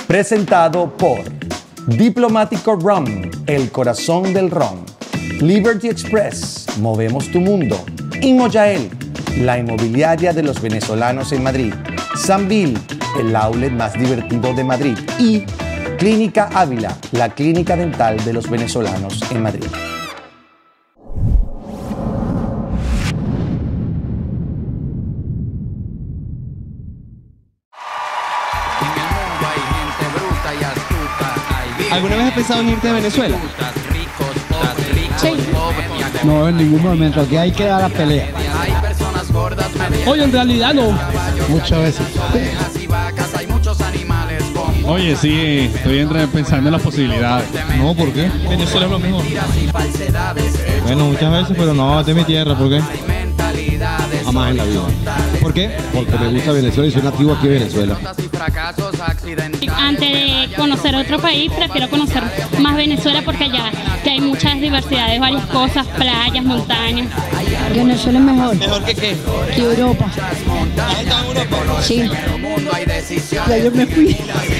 Presentado por Diplomático Rum, el corazón del ron. Liberty Express, movemos tu mundo. Inmoyael, la inmobiliaria de los venezolanos en Madrid. Sambil, el outlet más divertido de Madrid. Y Clínica Ávila, la clínica dental de los venezolanos en Madrid. ¿Alguna vez has pensado en irte a Venezuela? Sí. No, en ningún momento. Aquí hay que dar la pelea. Oye, en realidad no. Muchas veces. Oye, sí, estoy pensando en las posibilidades. No, ¿por qué? Venezuela es lo mejor. Bueno, muchas veces, pero no, de mi tierra, ¿por qué? Jamás en la vida. ¿Por qué? Porque me gusta Venezuela y soy nativo aquí de Venezuela. Antes de conocer otro país, prefiero conocer más Venezuela porque allá que hay muchas diversidades, varias cosas, playas, montañas. Venezuela es mejor. ¿Mejor que qué? Que Europa. ¿Has estado en Europa? Sí. Ya yo me fui.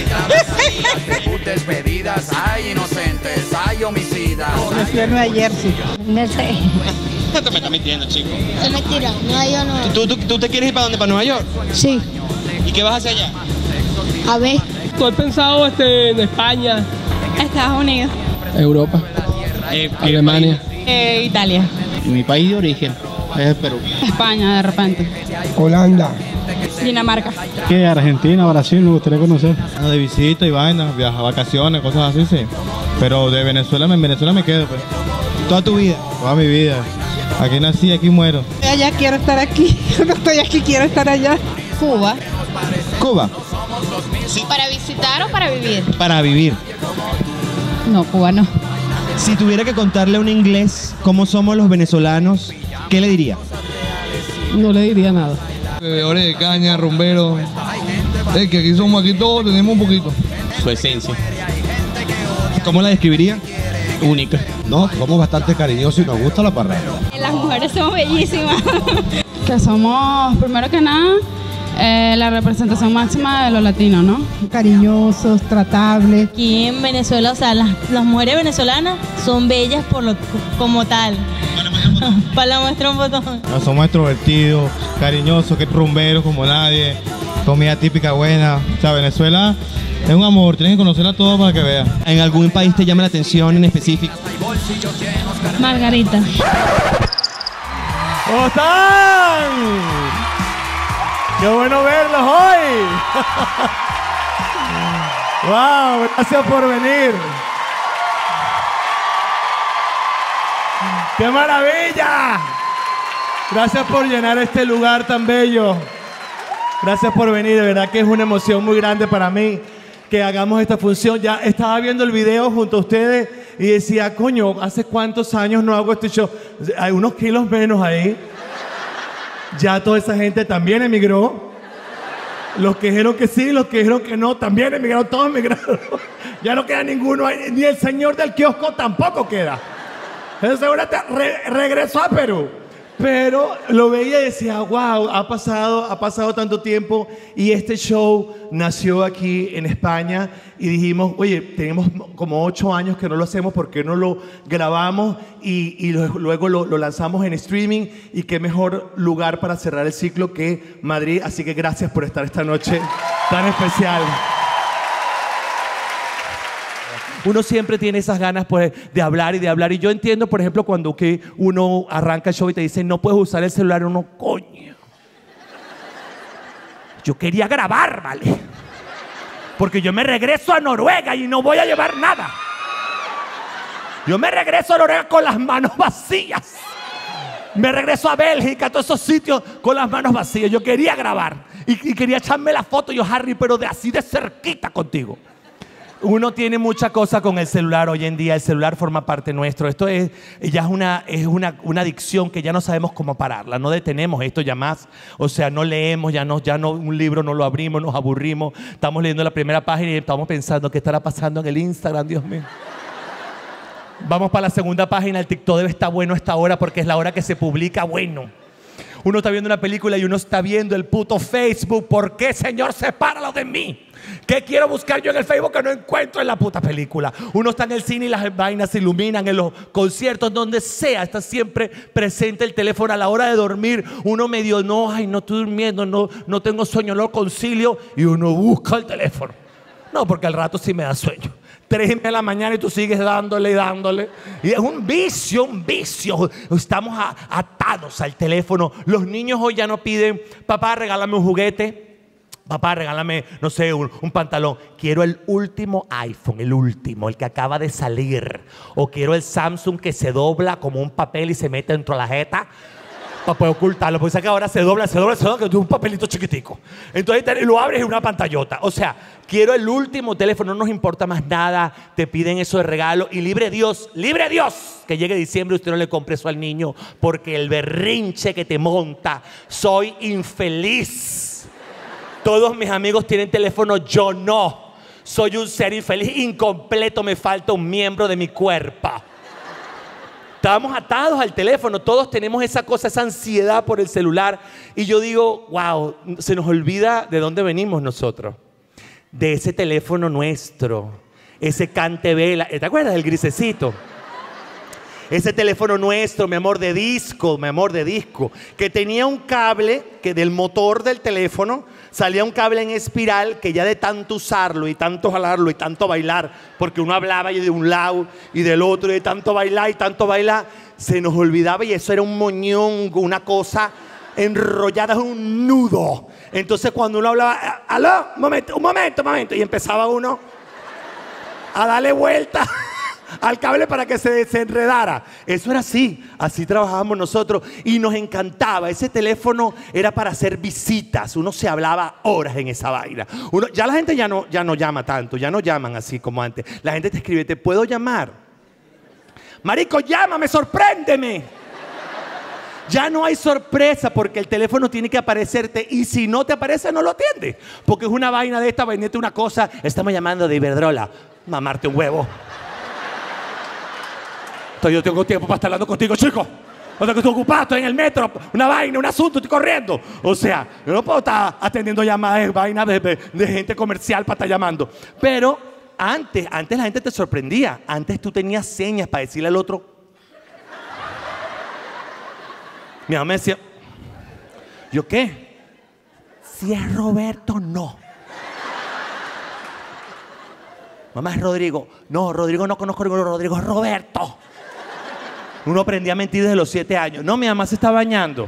Me fui a Nueva Jersey. No sé. No te me estás mintiendo, chico. Es mentira. No, yo no. ¿Tú te quieres ir para dónde? ¿Para Nueva York? Sí. ¿Y qué vas a hacer allá? A ver. ¿Tú has pensado en España? Estados Unidos. Europa. Alemania. Italia. Mi país de origen es Perú. España, de repente. Holanda. Dinamarca. ¿Qué? Argentina, Brasil, me gustaría conocer. De visita y vainas, viajar, vacaciones, cosas así, sí. Pero de Venezuela, en Venezuela me quedo, pues. ¿Toda tu vida? Toda mi vida. Aquí nací, aquí muero. Allá quiero estar aquí. Yo no estoy aquí, quiero estar allá. Cuba. Cuba. ¿Para visitar o para vivir? Para vivir. No, Cuba no. Si tuviera que contarle a un inglés cómo somos los venezolanos, ¿qué le diría? No le diría nada. Bebedores de caña, rumberos. Es que aquí somos, aquí todos tenemos un poquito. Su esencia. ¿Cómo la describiría? Única. No, somos bastante cariñosos y nos gusta la parranda. Las mujeres somos bellísimas. Que somos, primero que nada, la representación máxima de los latinos, ¿no? Cariñosos, tratables. Aquí en Venezuela, o sea, las mujeres venezolanas son bellas como tal. Para la muestra un botón. No, somos extrovertidos, cariñosos, que rumberos como nadie. Comida típica buena. O sea, Venezuela es un amor, tienes que conocerla todo para que veas. ¿En algún país te llama la atención en específico? Margarita. ¿Cómo están? ¡Qué bueno verlos hoy! ¡Wow! Gracias por venir. ¡Qué maravilla! Gracias por llenar este lugar tan bello. Gracias por venir, de verdad que es una emoción muy grande para mí que hagamos esta función. Ya estaba viendo el video junto a ustedes y decía, coño, ¿hace cuántos años no hago este show? Hay unos kilos menos ahí. Ya toda esa gente también emigró. Los que dijeron que sí, los que dijeron que no, también emigraron, todos emigraron. Ya no queda ninguno ahí, ni el señor del kiosco tampoco queda. Entonces ahora regresó a Perú. Pero lo veía y decía, wow, ha pasado tanto tiempo y este show nació aquí en España y dijimos, oye, tenemos como 8 años que no lo hacemos, ¿por qué no lo grabamos y luego lo lanzamos en streaming? Y qué mejor lugar para cerrar el ciclo que Madrid, así que gracias por estar esta noche tan especial. Uno siempre tiene esas ganas pues, de hablar y de hablar. Y yo entiendo, por ejemplo, cuando que uno arranca el show y te dicen no puedes usar el celular, uno, coño. Yo quería grabar, ¿vale? Porque yo me regreso a Noruega y no voy a llevar nada. Yo me regreso a Noruega con las manos vacías. Me regreso a Bélgica, a todos esos sitios con las manos vacías. Yo quería grabar y quería echarme la foto. Yo, Harry, pero de así de cerquita contigo. Uno tiene mucha cosa con el celular hoy en día. El celular forma parte nuestro. Esto ya es una adicción que ya no sabemos cómo pararla. No detenemos esto ya más. O sea, no leemos, ya no un libro no lo abrimos, nos aburrimos. Estamos leyendo la primera página y estamos pensando qué estará pasando en el Instagram, Dios mío. Vamos para la segunda página. El TikTok debe estar bueno a esta hora porque es la hora que se publica bueno. Uno está viendo una película y uno está viendo el puto Facebook. ¿Por qué, Señor, sepáralo de mí? ¿Qué quiero buscar yo en el Facebook que no encuentro en la puta película? Uno está en el cine y las vainas se iluminan, en los conciertos, donde sea. Está siempre presente el teléfono. A la hora de dormir, uno medio, no estoy durmiendo, no tengo sueño, no concilio. Y uno busca el teléfono. No, porque al rato sí me da sueño. 3 de la mañana y tú sigues dándole y dándole. Y es un vicio, un vicio. Estamos atados al teléfono. Los niños hoy ya no piden, papá, regálame un juguete. Papá, regálame, no sé, un pantalón. Quiero el último iPhone, el último, el que acaba de salir. O quiero el Samsung que se dobla como un papel y se mete dentro de la jeta para poder ocultarlo. Porque sé que ahora se dobla, que es un papelito chiquitico. Entonces lo abres en una pantallota. O sea, quiero el último teléfono, no nos importa más nada. Te piden eso de regalo. Y libre Dios, que llegue diciembre y usted no le compre eso al niño. Porque el berrinche que te monta, soy infeliz. Todos mis amigos tienen teléfono, yo no. Soy un ser infeliz, incompleto, me falta un miembro de mi cuerpo. Estábamos atados al teléfono, todos tenemos esa cosa, esa ansiedad por el celular. Y yo digo, wow, se nos olvida de dónde venimos nosotros. De ese teléfono nuestro, ese cantevela. ¿Te acuerdas del grisecito? Ese teléfono nuestro, mi amor, de disco, que tenía un cable que del motor del teléfono salía un cable en espiral que ya de tanto usarlo y tanto jalarlo y tanto bailar, porque uno hablaba de un lado y del otro y de tanto bailar, se nos olvidaba y eso era un moñongo, una cosa enrollada en un nudo. Entonces cuando uno hablaba, aló, un momento, y empezaba uno a darle vuelta al cable para que se desenredara. Eso era así trabajábamos nosotros y nos encantaba. Ese teléfono era para hacer visitas, uno se hablaba horas en esa vaina. Ya la gente ya no llama tanto, ya no llaman así como antes. La gente te escribe, ¿te puedo llamar? Marico, llámame, sorpréndeme. Ya no hay sorpresa porque el teléfono tiene que aparecerte y si no te aparece no lo atiendes. Porque es una vaina de esta, vendete una cosa, estamos llamando de Iberdrola, mamarte un huevo. Entonces yo tengo tiempo para estar hablando contigo, chico. O sea, que estoy ocupado, estoy en el metro, una vaina, un asunto, estoy corriendo. O sea, yo no puedo estar atendiendo llamadas de vaina de gente comercial para estar llamando. Pero antes la gente te sorprendía. Antes tú tenías señas para decirle al otro. Mi mamá me decía, ¿yo qué? Si es Roberto, no. Mamá, es Rodrigo. No, Rodrigo no conozco a ninguno, Rodrigo es Roberto. Uno aprendía a mentir desde los 7 años. No, mi mamá se está bañando.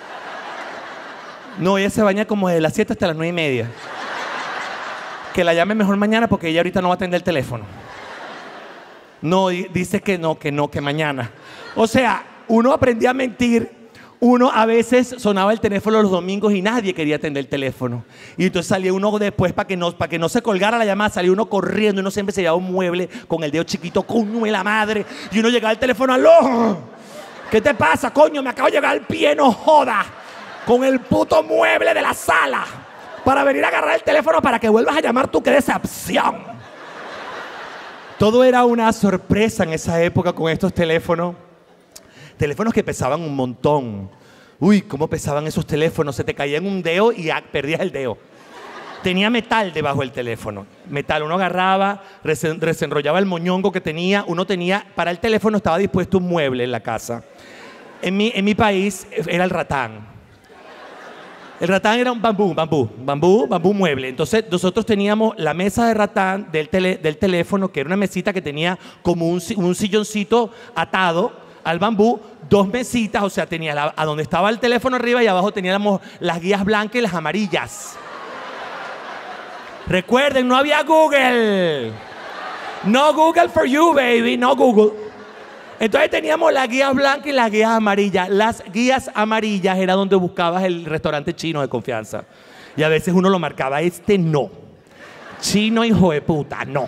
No, ella se baña como desde las 7 hasta las 9:30. Que la llame mejor mañana porque ella ahorita no va a atender el teléfono. No, dice que no, que mañana. O sea, uno aprendía a mentir. Uno a veces sonaba el teléfono los domingos y nadie quería atender el teléfono. Y entonces salía uno después para que no se colgara la llamada, salía uno corriendo y uno siempre se llevaba un mueble con el dedo chiquito, coño de la madre. Y uno llegaba al teléfono, ¡aló! ¿Qué te pasa, coño? Me acabo de llegar al pie, no joda. Con el puto mueble de la sala. Para venir a agarrar el teléfono para que vuelvas a llamar tú, qué decepción. Todo era una sorpresa en esa época con estos teléfonos. Teléfonos que pesaban un montón. Uy, cómo pesaban esos teléfonos. Se te caía en un dedo y perdías el dedo. Tenía metal debajo del teléfono. Metal. Uno agarraba, desenrollaba el moñongo que tenía. Uno tenía, para el teléfono estaba dispuesto un mueble en la casa. En mi país era el ratán. El ratán era un bambú mueble. Entonces nosotros teníamos la mesa de ratán del teléfono, que era una mesita que tenía como un silloncito atado al bambú, 2 mesitas, o sea, tenía a donde estaba el teléfono arriba y abajo teníamos las guías blancas y las amarillas. Recuerden, no había Google. No Google for you, baby, no Google. Entonces teníamos las guías blancas y las guías amarillas. Las guías amarillas era donde buscabas el restaurante chino de confianza. Y a veces uno lo marcaba, no. Chino, hijo de puta, no.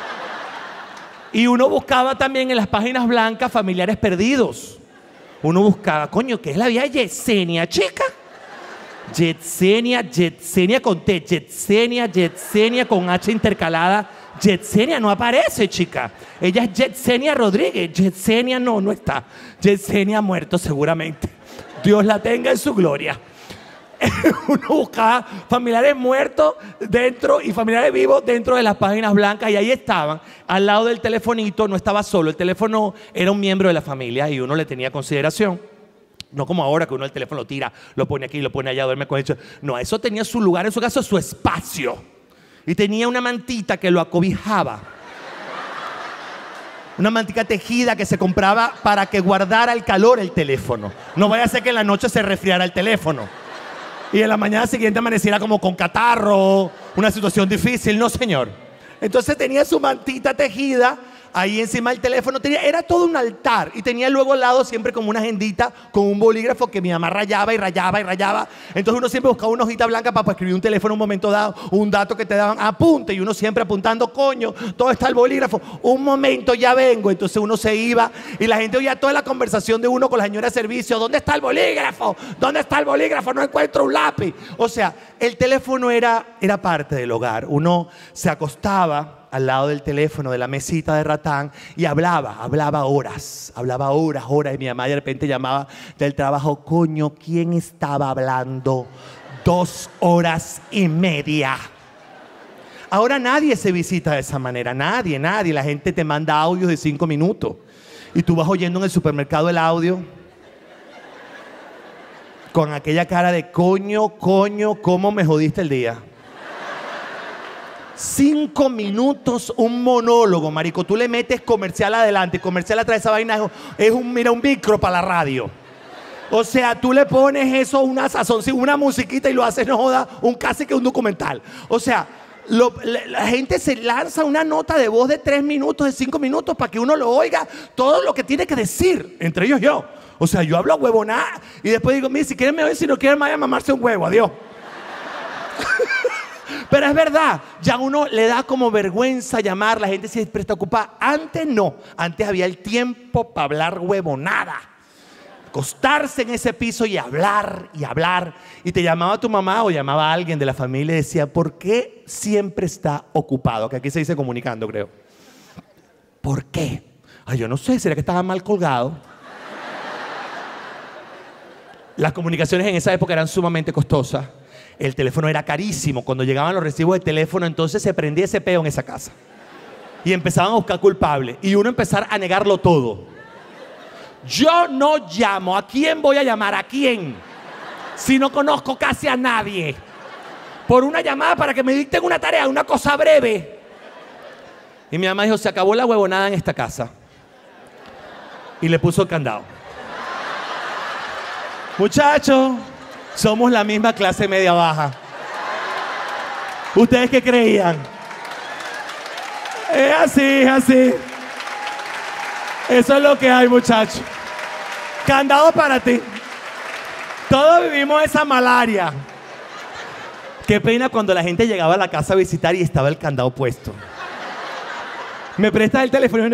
Y uno buscaba también en las páginas blancas familiares perdidos. Uno buscaba, coño, ¿qué es la vida de Yesenia, chica? Yesenia con T, Yesenia con H intercalada. Yesenia no aparece, chica. Ella es Yesenia Rodríguez. Yesenia no está. Yesenia ha muerto seguramente. Dios la tenga en su gloria. Uno buscaba familiares muertos dentro y familiares vivos dentro de las páginas blancas, y ahí estaban, al lado del telefonito. No estaba solo, el teléfono era un miembro de la familia y uno le tenía consideración. No como ahora que uno el teléfono lo tira, lo pone aquí, lo pone allá, duerme con eso. No, eso tenía su lugar, en su caso, su espacio. Y tenía una mantita que lo acobijaba. Una mantita tejida que se compraba para que guardara el calor el teléfono. No vaya a ser que en la noche se resfriara el teléfono y en la mañana siguiente amaneciera como con catarro, una situación difícil. No, señor. Entonces tenía su mantita tejida ahí encima del teléfono. Era todo un altar, y tenía luego al lado siempre como una agendita con un bolígrafo que mi mamá rayaba y rayaba y rayaba. Entonces uno siempre buscaba una hojita blanca para escribir un teléfono en un momento dado, un dato que te daban, apunte, y uno siempre apuntando, coño, todo está el bolígrafo, un momento, ya vengo. Entonces uno se iba y la gente oía toda la conversación de uno con la señora de servicio. ¿Dónde está el bolígrafo? ¿Dónde está el bolígrafo? No encuentro un lápiz. O sea, el teléfono era parte del hogar. Uno se acostaba al lado del teléfono, de la mesita de ratán, y hablaba horas. Y mi mamá de repente llamaba del trabajo, coño, ¿quién estaba hablando 2 horas y media? Ahora nadie se visita de esa manera, nadie. La gente te manda audios de 5 minutos y tú vas oyendo en el supermercado el audio con aquella cara de coño, ¿cómo me jodiste el día? 5 minutos, un monólogo, marico. Tú le metes comercial adelante, comercial atrás. Esa vaina es un micro para la radio. O sea, tú le pones eso, una sazón, una musiquita, y lo haces, no joda, casi que un documental. O sea, la gente se lanza una nota de voz de 3 minutos, de 5 minutos, para que uno lo oiga todo lo que tiene que decir, entre ellos yo. O sea, yo hablo huevonada y después digo, mire, si quieren me oyen, si no quieren me vayan a mamarse un huevo, adiós. Pero es verdad, ya uno le da como vergüenza llamar, la gente se presta ocupada. Antes no, antes había el tiempo para hablar huevonada. Acostarse en ese piso y hablar, y te llamaba tu mamá o llamaba a alguien de la familia y decía, ¿por qué siempre está ocupado? Que aquí se dice comunicando, creo. ¿Por qué? Ay, yo no sé, ¿será que estaba mal colgado? Las comunicaciones en esa época eran sumamente costosas. El teléfono era carísimo. Cuando llegaban los recibos de teléfono, entonces se prendía ese peo en esa casa. Y empezaban a buscar culpables. Y uno empezar a negarlo todo. Yo no llamo. ¿A quién voy a llamar? ¿A quién? Si no conozco casi a nadie. Por una llamada para que me dicten una tarea, una cosa breve. Y mi mamá dijo, se acabó la huevonada en esta casa. Y le puso el candado. Muchachos, somos la misma clase media baja. ¿Ustedes qué creían? Es así. Eso es lo que hay, muchachos. Candado para ti. Todos vivimos esa malaria. Qué pena cuando la gente llegaba a la casa a visitar y estaba el candado puesto. ¿Me prestas el teléfono?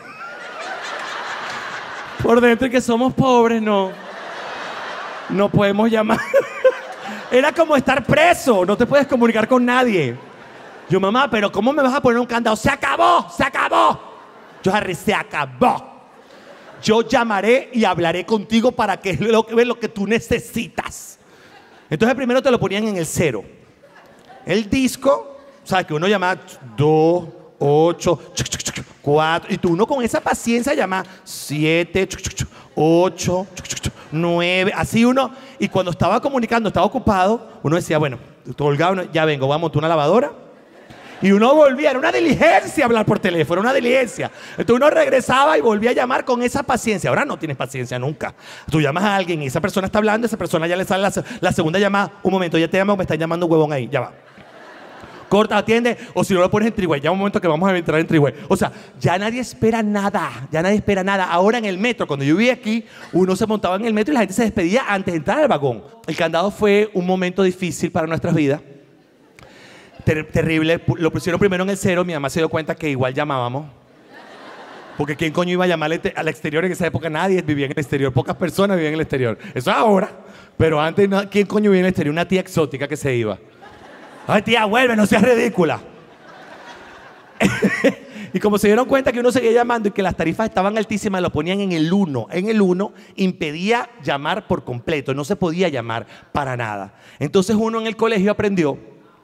Por dentro, que somos pobres, no podemos llamar. Era como estar preso, no te puedes comunicar con nadie. Yo, mamá, pero ¿cómo me vas a poner un candado? ¡Se acabó! Yo, Harry, se acabó. Yo llamaré y hablaré contigo para que veas lo que tú necesitas. Entonces primero te lo ponían en el 0. El disco, o sea, que uno llamaba 2, 8, 4, y tú uno con esa paciencia llamaba 7, 8, 9, así uno. Y cuando estaba comunicando, estaba ocupado, uno decía, bueno, tú colgado, ya vengo, vamos a montar una lavadora. Y uno volvía, era una diligencia hablar por teléfono, una diligencia. Entonces uno regresaba y volvía a llamar con esa paciencia. Ahora no tienes paciencia nunca. Tú llamas a alguien y esa persona está hablando, esa persona ya le sale la segunda llamada. Un momento, ya te llamo, me están llamando huevón ahí, ya va. Corta, atiende, o si no lo pones en triway, ya un momento que vamos a entrar en triway. O sea, ya nadie espera nada, Ahora en el metro, cuando yo vivía aquí, uno se montaba en el metro y la gente se despedía antes de entrar al vagón. El candado fue un momento difícil para nuestras vidas. Terrible, lo pusieron primero en el 0, mi mamá se dio cuenta que igual llamábamos. Porque ¿quién coño iba a llamar al exterior? En esa época nadie vivía en el exterior, pocas personas vivían en el exterior. Eso es ahora, pero antes, ¿quién coño vivía en el exterior? Una tía exótica que se iba. Ay, tía, vuelve, no seas ridícula. Y como se dieron cuenta que uno seguía llamando y que las tarifas estaban altísimas, lo ponían en el 1. En el 1 impedía llamar por completo, no se podía llamar para nada. Entonces uno en el colegio aprendió.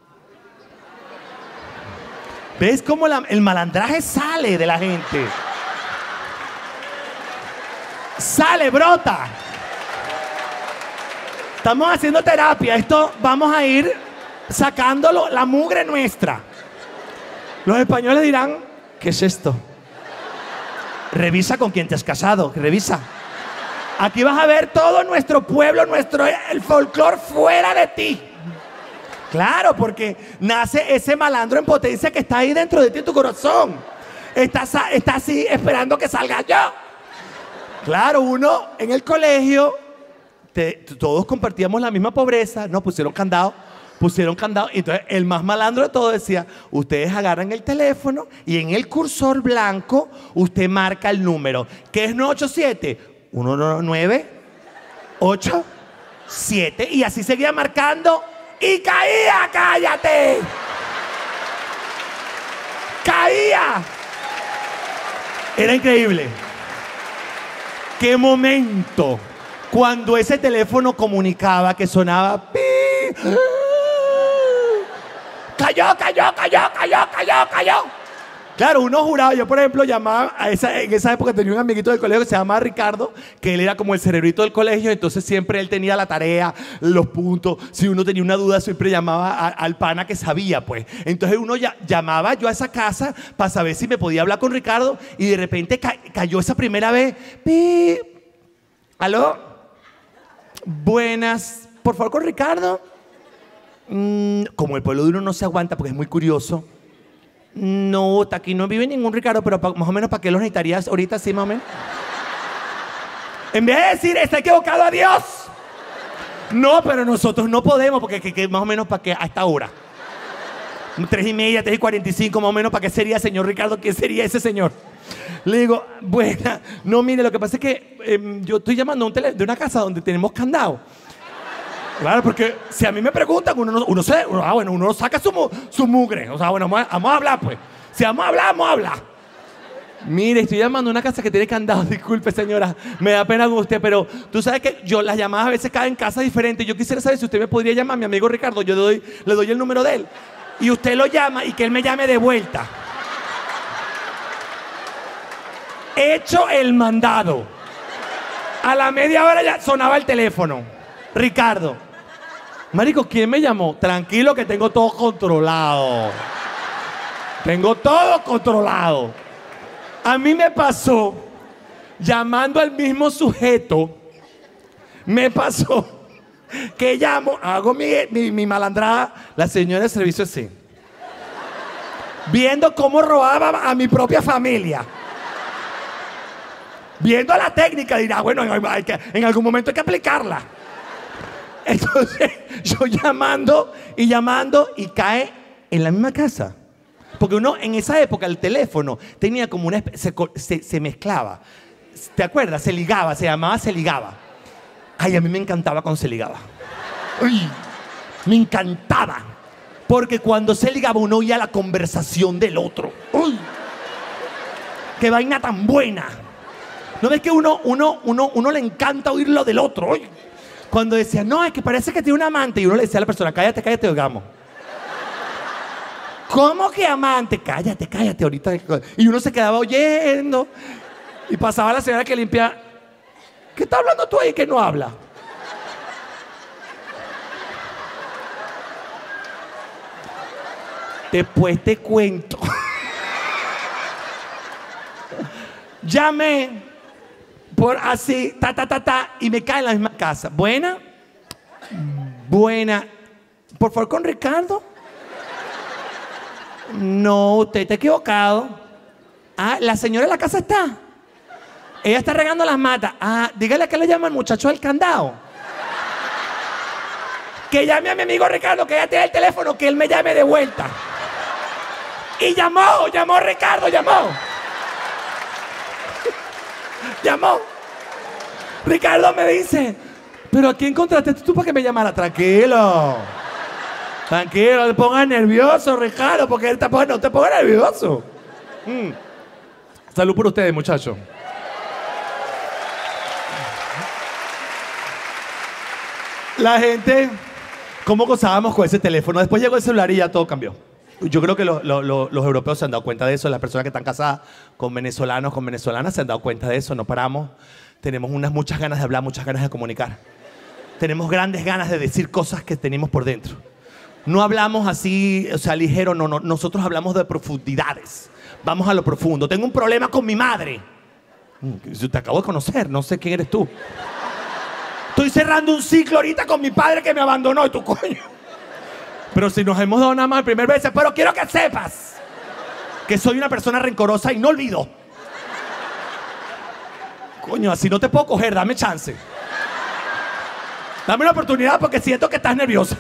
¿Ves cómo el malandraje sale de la gente? Sale, brota. Estamos haciendo terapia. Esto vamos a ir sacándolo, la mugre nuestra. Los españoles dirán, ¿qué es esto? Revisa con quién te has casado, revisa. Aquí vas a ver todo nuestro pueblo, el folclore fuera de ti. Claro, porque nace ese malandro en potencia que está ahí dentro de ti, en tu corazón. Está así esperando que salga yo. Claro, uno en el colegio, todos compartíamos la misma pobreza, nos pusieron candado. Y entonces el más malandro de todo decía, ustedes agarran el teléfono y en el cursor blanco usted marca el número. ¿Qué es 987? 198-7. Y así seguía marcando y caía, cállate. Caía. Era increíble. Qué momento cuando ese teléfono comunicaba que sonaba pi. Cayó. Claro, uno juraba, yo por ejemplo llamaba, en esa época tenía un amiguito del colegio que se llamaba Ricardo, que él era como el cerebrito del colegio, entonces siempre él tenía la tarea, los puntos, si uno tenía una duda siempre llamaba al pana que sabía, pues. Entonces uno llamaba yo a esa casa para saber si me podía hablar con Ricardo y de repente cayó esa primera vez, ¡pi! ¿Aló? Buenas, por favor con Ricardo. Como el pueblo de uno no se aguanta porque es muy curioso. No, aquí no vive ningún Ricardo, pero más o menos ¿para qué los necesitarías ahorita? Sí, más o menos. En vez de decir, está equivocado a Dios. No, pero nosotros no podemos porque más o menos ¿para qué? A esta hora. 3:30, 3:45 más o menos, ¿para qué sería señor Ricardo? ¿Quién sería ese señor? Le digo, buena. No, mire, lo que pasa es que yo estoy llamando de una casa donde tenemos candado. Claro, porque si a mí me preguntan, uno saca su mugre. O sea, bueno, vamos a hablar, pues. Si vamos a hablar. Mire, estoy llamando a una casa que tiene candado. Disculpe, señora, me da pena con usted, pero tú sabes que las llamadas a veces caen en casas diferentes. Yo quisiera saber si usted me podría llamar a mi amigo Ricardo. Yo le doy el número de él. Y usted lo llama y que él me llame de vuelta. Hecho el mandado. A la media hora ya sonaba el teléfono. Ricardo. Marico, ¿quién me llamó? Tranquilo que tengo todo controlado. Tengo todo controlado. A mí me pasó, llamando al mismo sujeto, me pasó que llamo, hago mi malandrada, la señora de servicio así. Viendo cómo robaba a mi propia familia. Viendo la técnica, dirá, bueno, en algún momento hay que aplicarla. Entonces, yo llamando y cae en la misma casa. Porque uno, en esa época, el teléfono tenía como una especie, se mezclaba. ¿Te acuerdas? Se ligaba, se llamaba se ligaba. Ay, a mí me encantaba cuando se ligaba. Uy, me encantaba. Porque cuando se ligaba uno oía la conversación del otro. Uy, qué vaina tan buena. ¿No ves que uno le encanta oír lo del otro? Uy. Cuando decía, no, es que parece que tiene un amante. Y uno le decía a la persona, cállate, oigamos. ¿Cómo que amante? Cállate, ahorita. Y uno se quedaba oyendo. Y pasaba la señora que limpia. ¿Qué está hablando tú ahí que no habla? Después te cuento. Llamé por así, y me cae en la misma casa. Buena. Por favor, con Ricardo. No, usted está equivocado. Ah, la señora de la casa está. Ella está regando las matas. Ah, dígale que le llama al muchacho del candado. Que llame a mi amigo Ricardo, que ella tiene el teléfono, que él me llame de vuelta. Y llamó Ricardo. Ricardo me dice, pero ¿a quién encontraste tú para que me llamara? Tranquilo, no te pongas nervioso, Ricardo, porque él no te ponga nervioso. Salud por ustedes, muchachos. La gente, ¿cómo gozábamos con ese teléfono? Después llegó el celular y ya todo cambió. Yo creo que los europeos se han dado cuenta de eso. Las personas que están casadas con venezolanos, con venezolanas, se han dado cuenta de eso. No paramos. Tenemos muchas ganas de hablar, muchas ganas de comunicar. Tenemos grandes ganas de decir cosas que tenemos por dentro. No hablamos así, o sea, ligero, no. Nosotros hablamos de profundidades. Vamos a lo profundo. Tengo un problema con mi madre. Yo te acabo de conocer, no sé quién eres tú. Estoy cerrando un ciclo ahorita con mi padre que me abandonó y tu coño. Pero si nos hemos dado nada más el primer beso, pero quiero que sepas que soy una persona rencorosa y no olvido. Coño, así no te puedo coger, dame chance. Dame una oportunidad porque siento que estás nerviosa.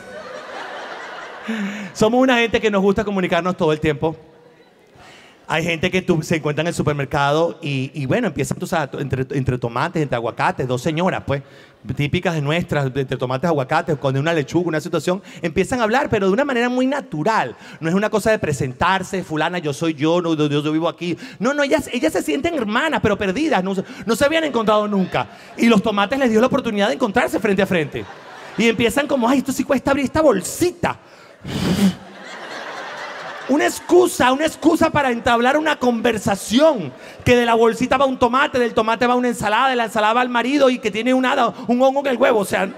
Somos una gente que nos gusta comunicarnos todo el tiempo. Hay gente que se encuentra en el supermercado y bueno, empiezan entre tomates, entre aguacates, dos señoras, pues, típicas de nuestras, entre tomates, aguacates, con una lechuga, una situación, empiezan a hablar, pero de una manera muy natural. No es una cosa de presentarse, fulana, yo soy yo, no, yo vivo aquí. No, ellas se sienten hermanas, pero perdidas, no se habían encontrado nunca. Y los tomates les dio la oportunidad de encontrarse frente a frente. Y empiezan como, ay, esto sí cuesta abrir esta bolsita. Una excusa para entablar una conversación. Que de la bolsita va un tomate, del tomate va una ensalada, de la ensalada va el marido y que tiene un hongo en el huevo. O sea,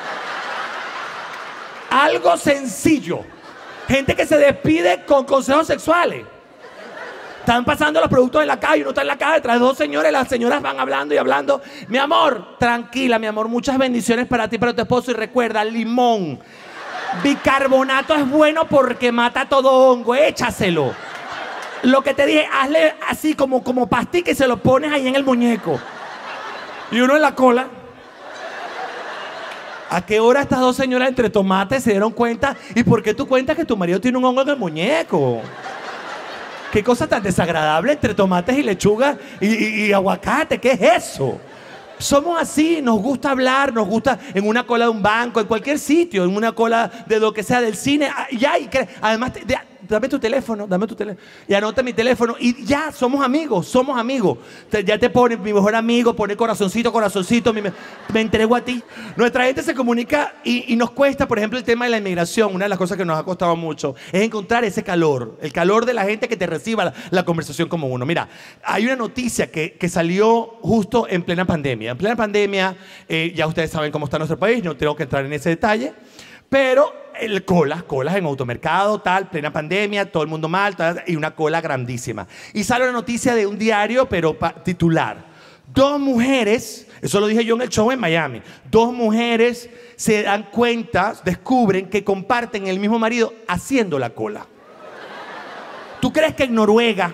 algo sencillo. Gente que se despide con consejos sexuales. Están pasando los productos en la calle, uno está en la calle detrás de dos señores, las señoras van hablando y hablando. Mi amor, tranquila, mi amor, muchas bendiciones para ti, para tu esposo. Y recuerda, limón. Bicarbonato es bueno porque mata todo hongo, échaselo. Lo que te dije, hazle así como pastica y se lo pones ahí en el muñeco. Y uno en la cola. ¿A qué hora estas dos señoras entre tomates se dieron cuenta? ¿Y por qué tú cuentas que tu marido tiene un hongo en el muñeco? Qué cosa tan desagradable entre tomates y lechuga y aguacate, ¿qué es eso? Somos así, nos gusta hablar, nos gusta en una cola de un banco, en cualquier sitio, en una cola de lo que sea, del cine. Ya, además, dame tu teléfono. Y anota mi teléfono. Y ya, somos amigos. Ya te pone mi mejor amigo, pone corazoncito, me entrego a ti. Nuestra gente se comunica y nos cuesta, por ejemplo, el tema de la inmigración. Una de las cosas que nos ha costado mucho es encontrar ese calor. El calor de la gente que te reciba la conversación como uno. Mira, hay una noticia que salió justo en plena pandemia. En plena pandemia, ya ustedes saben cómo está nuestro país, no tengo que entrar en ese detalle, pero colas en automercado, plena pandemia, todo el mundo mal, y una cola grandísima. Y sale una noticia de un diario, pero titular. 2 mujeres, eso lo dije yo en el show en Miami, 2 mujeres se dan cuenta, descubren que comparten el mismo marido haciendo la cola. ¿Tú crees que en Noruega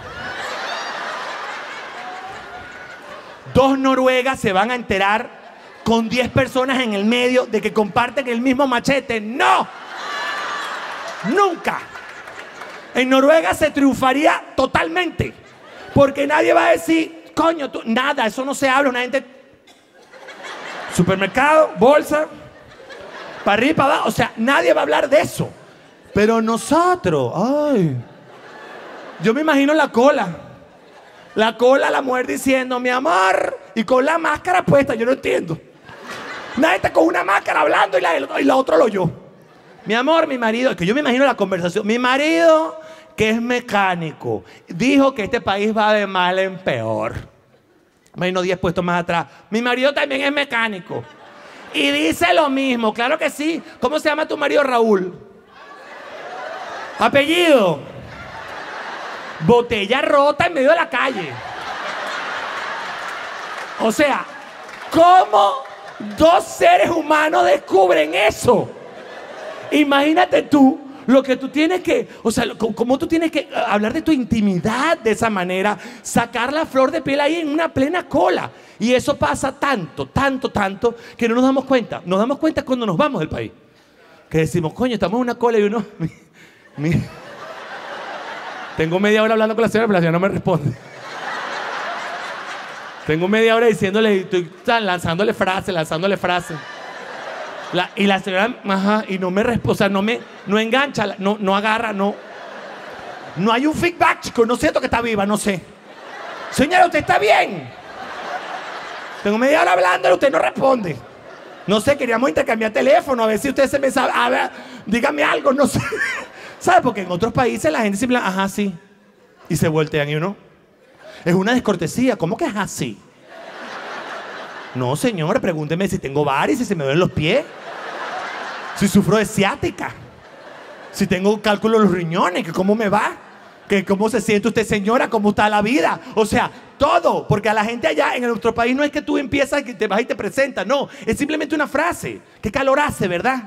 2 noruegas se van a enterar con 10 personas en el medio de que comparten el mismo machete? ¡No! ¡Nunca! En Noruega se triunfaría totalmente. Porque nadie va a decir, coño, nada, eso no se habla. Una gente... Supermercado, bolsa, para arriba y para abajo. O sea, nadie va a hablar de eso. Pero nosotros, ay... Yo me imagino la cola, la mujer diciendo, mi amor, y con la máscara puesta, yo no entiendo. Nadie está con una máscara hablando y la otra lo oyó. Mi amor, mi marido, que yo me imagino la conversación, mi marido, que es mecánico, dijo que este país va de mal en peor. Imagino 10 puestos más atrás. Mi marido también es mecánico. Y dice lo mismo, claro que sí. ¿Cómo se llama tu marido? Raúl. Apellido. Botella rota en medio de la calle. O sea, ¿cómo 2 seres humanos descubren eso? Imagínate tú lo que tú tienes que, o sea, cómo tú tienes que hablar de tu intimidad de esa manera, sacar la flor de piel ahí en una plena cola. Y eso pasa tanto, que no nos damos cuenta. Nos damos cuenta cuando nos vamos del país. Que decimos, coño, estamos en una cola y uno... Tengo media hora hablando con la señora, pero la señora no me responde. Tengo media hora diciéndole, estoy lanzándole frases. Y la señora, ajá, y no me responde, o sea, no engancha, no agarra, no No hay un feedback, chicos. No siento que está viva, no sé. Señora, ¿usted está bien? Tengo media hora hablando y usted no responde. No sé, queríamos intercambiar teléfono, a ver si usted se me sabe. A ver, dígame algo, no sé. ¿Sabe? Porque en otros países la gente simplemente, ajá, sí. Y se voltean y uno. Es una descortesía. ¿Cómo que es así? No, señora, pregúnteme si tengo varices, si se me duelen los pies. Si sufro de ciática. Si tengo cálculo en los riñones, que cómo me va. Que cómo se siente usted, señora, cómo está la vida. O sea, todo. Porque a la gente allá en nuestro país no es que tú empiezas y te vas y te presentas. No, es simplemente una frase. ¿Qué calor hace, verdad?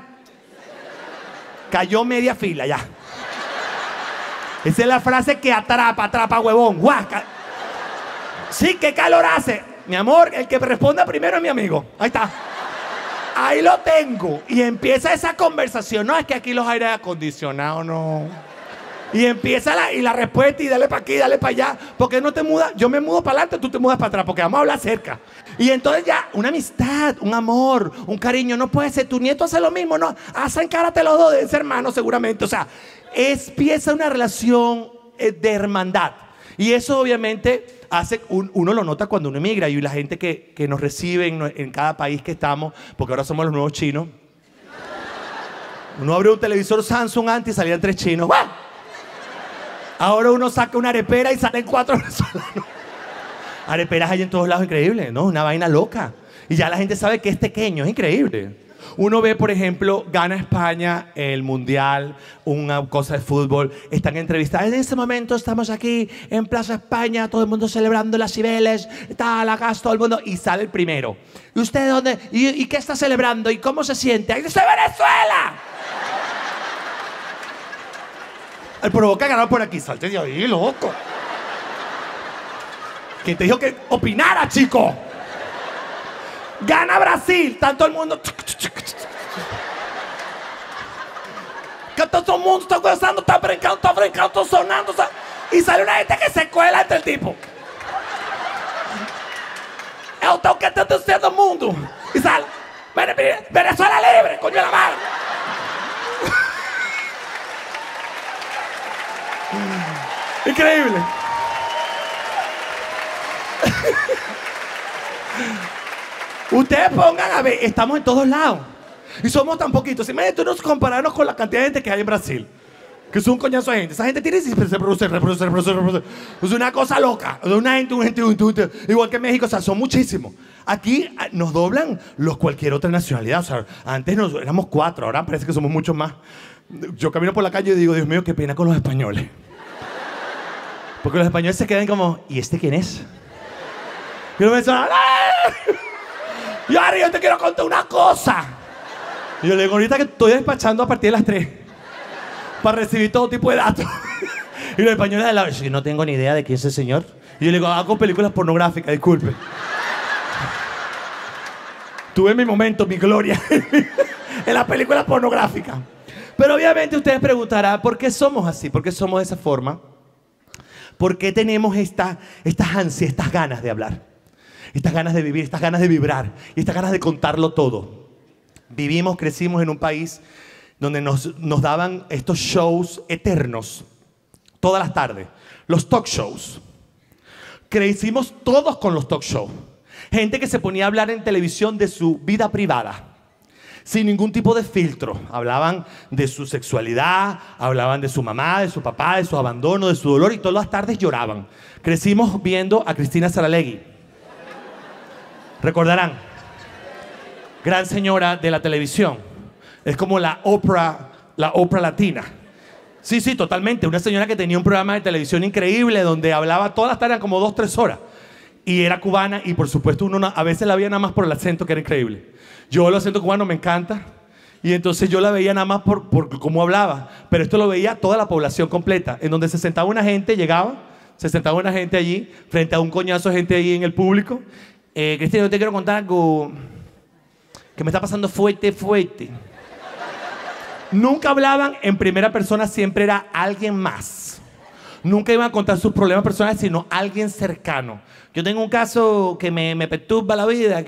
Cayó media fila ya. Esa es la frase que atrapa, huevón. Guaca. Sí, ¿qué calor hace? Mi amor, el que responda primero es mi amigo. Ahí está. Ahí lo tengo. Y empieza esa conversación. No, es que aquí los aires acondicionados no. Y empieza la respuesta y dale para aquí, dale para allá. ¿Por qué no te mudas? Yo me mudo para adelante, tú te mudas para atrás, porque vamos a hablar cerca. Y entonces ya, una amistad, un amor, un cariño. No puede ser, tu nieto hace lo mismo, no. Hacen cárate los dos, deben ser hermanos seguramente. O sea, empieza una relación de hermandad. Y eso obviamente hace, uno lo nota cuando uno emigra. Y la gente que nos recibe en cada país que estamos, porque ahora somos los nuevos chinos. Uno abre un televisor Samsung antes y salían 3 chinos. ¡Bah! Ahora uno saca una arepera y salen 4 venezolanos. Areperas hay en todos lados, increíble, ¿no? Una vaina loca. Y ya la gente sabe que es pequeño, es increíble. Uno ve, por ejemplo, gana España el Mundial, una cosa de fútbol, están entrevistados. En este momento estamos aquí en Plaza España, todo el mundo celebrando las Cibeles, está la casa, todo el mundo, y sale el primero. ¿Y usted dónde? ¿Y qué está celebrando? ¿Y cómo se siente? ¡Ay, ¡de Venezuela! El provoca ganar por aquí, salte de ahí, loco. ¿Quién te dijo que opinara, chico? Gana Brasil, tanto el mundo. Que todo el mundo está gozando, está brincando, está sonando. Y sale una gente que se cuela entre el tipo. Es un toque que está haciendo el mundo. Y sale. Venezuela libre, coño de la madre. Increíble. Ustedes pongan a ver, estamos en todos lados. Y somos tan poquitos. Imagínate nos compararnos con la cantidad de gente que hay en Brasil. Que es un coñazo de gente. Esa gente tiene y se reproduce. Es una cosa loca. Una gente. Igual que en México, o sea, son muchísimos. Aquí nos doblan los cualquier otra nacionalidad. O sea, antes éramos 4, ahora parece que somos muchos más. Yo camino por la calle y digo, Dios mío, qué pena con los españoles. Porque los españoles se quedan como, ¿y este quién es? Y los venezolanos, y ahora yo te quiero contar una cosa. Y yo le digo, ahorita que estoy despachando a partir de las 3 para recibir todo tipo de datos. Y los españoles de lado, yo no tengo ni idea de quién es ese señor. Y yo le digo, hago películas pornográficas, disculpe. Tuve mi momento, mi gloria en las películas pornográficas. Pero obviamente ustedes preguntarán, ¿por qué somos así? ¿Por qué somos de esa forma? ¿Por qué tenemos estas ansias, estas ganas de hablar? Estas ganas de vivir, estas ganas de vibrar y estas ganas de contarlo todo. Vivimos, crecimos en un país donde nos daban estos shows eternos todas las tardes, los talk shows. Crecimos todos con los talk shows. Gente que se ponía a hablar en televisión de su vida privada, sin ningún tipo de filtro. Hablaban de su sexualidad, hablaban de su mamá, de su papá, de su abandono, de su dolor, y todas las tardes lloraban. Crecimos viendo a Cristina Saralegui. Recordarán, gran señora de la televisión. Es como la Oprah latina. Sí, totalmente. Una señora que tenía un programa de televisión increíble donde hablaba todas las tardes como 2-3 horas. Y era cubana y por supuesto uno a veces la veía nada más por el acento, que era increíble. Yo el acento cubano me encanta. Y entonces yo la veía nada más por cómo hablaba. Pero esto lo veía toda la población completa. En donde se sentaba una gente, se sentaba una gente allí, frente a un coñazo de gente allí en el público. Cristina, yo te quiero contar algo que me está pasando fuerte. Nunca hablaban en primera persona, siempre era alguien más. Nunca iban a contar sus problemas personales, sino alguien cercano. Yo tengo un caso que me perturba la vida,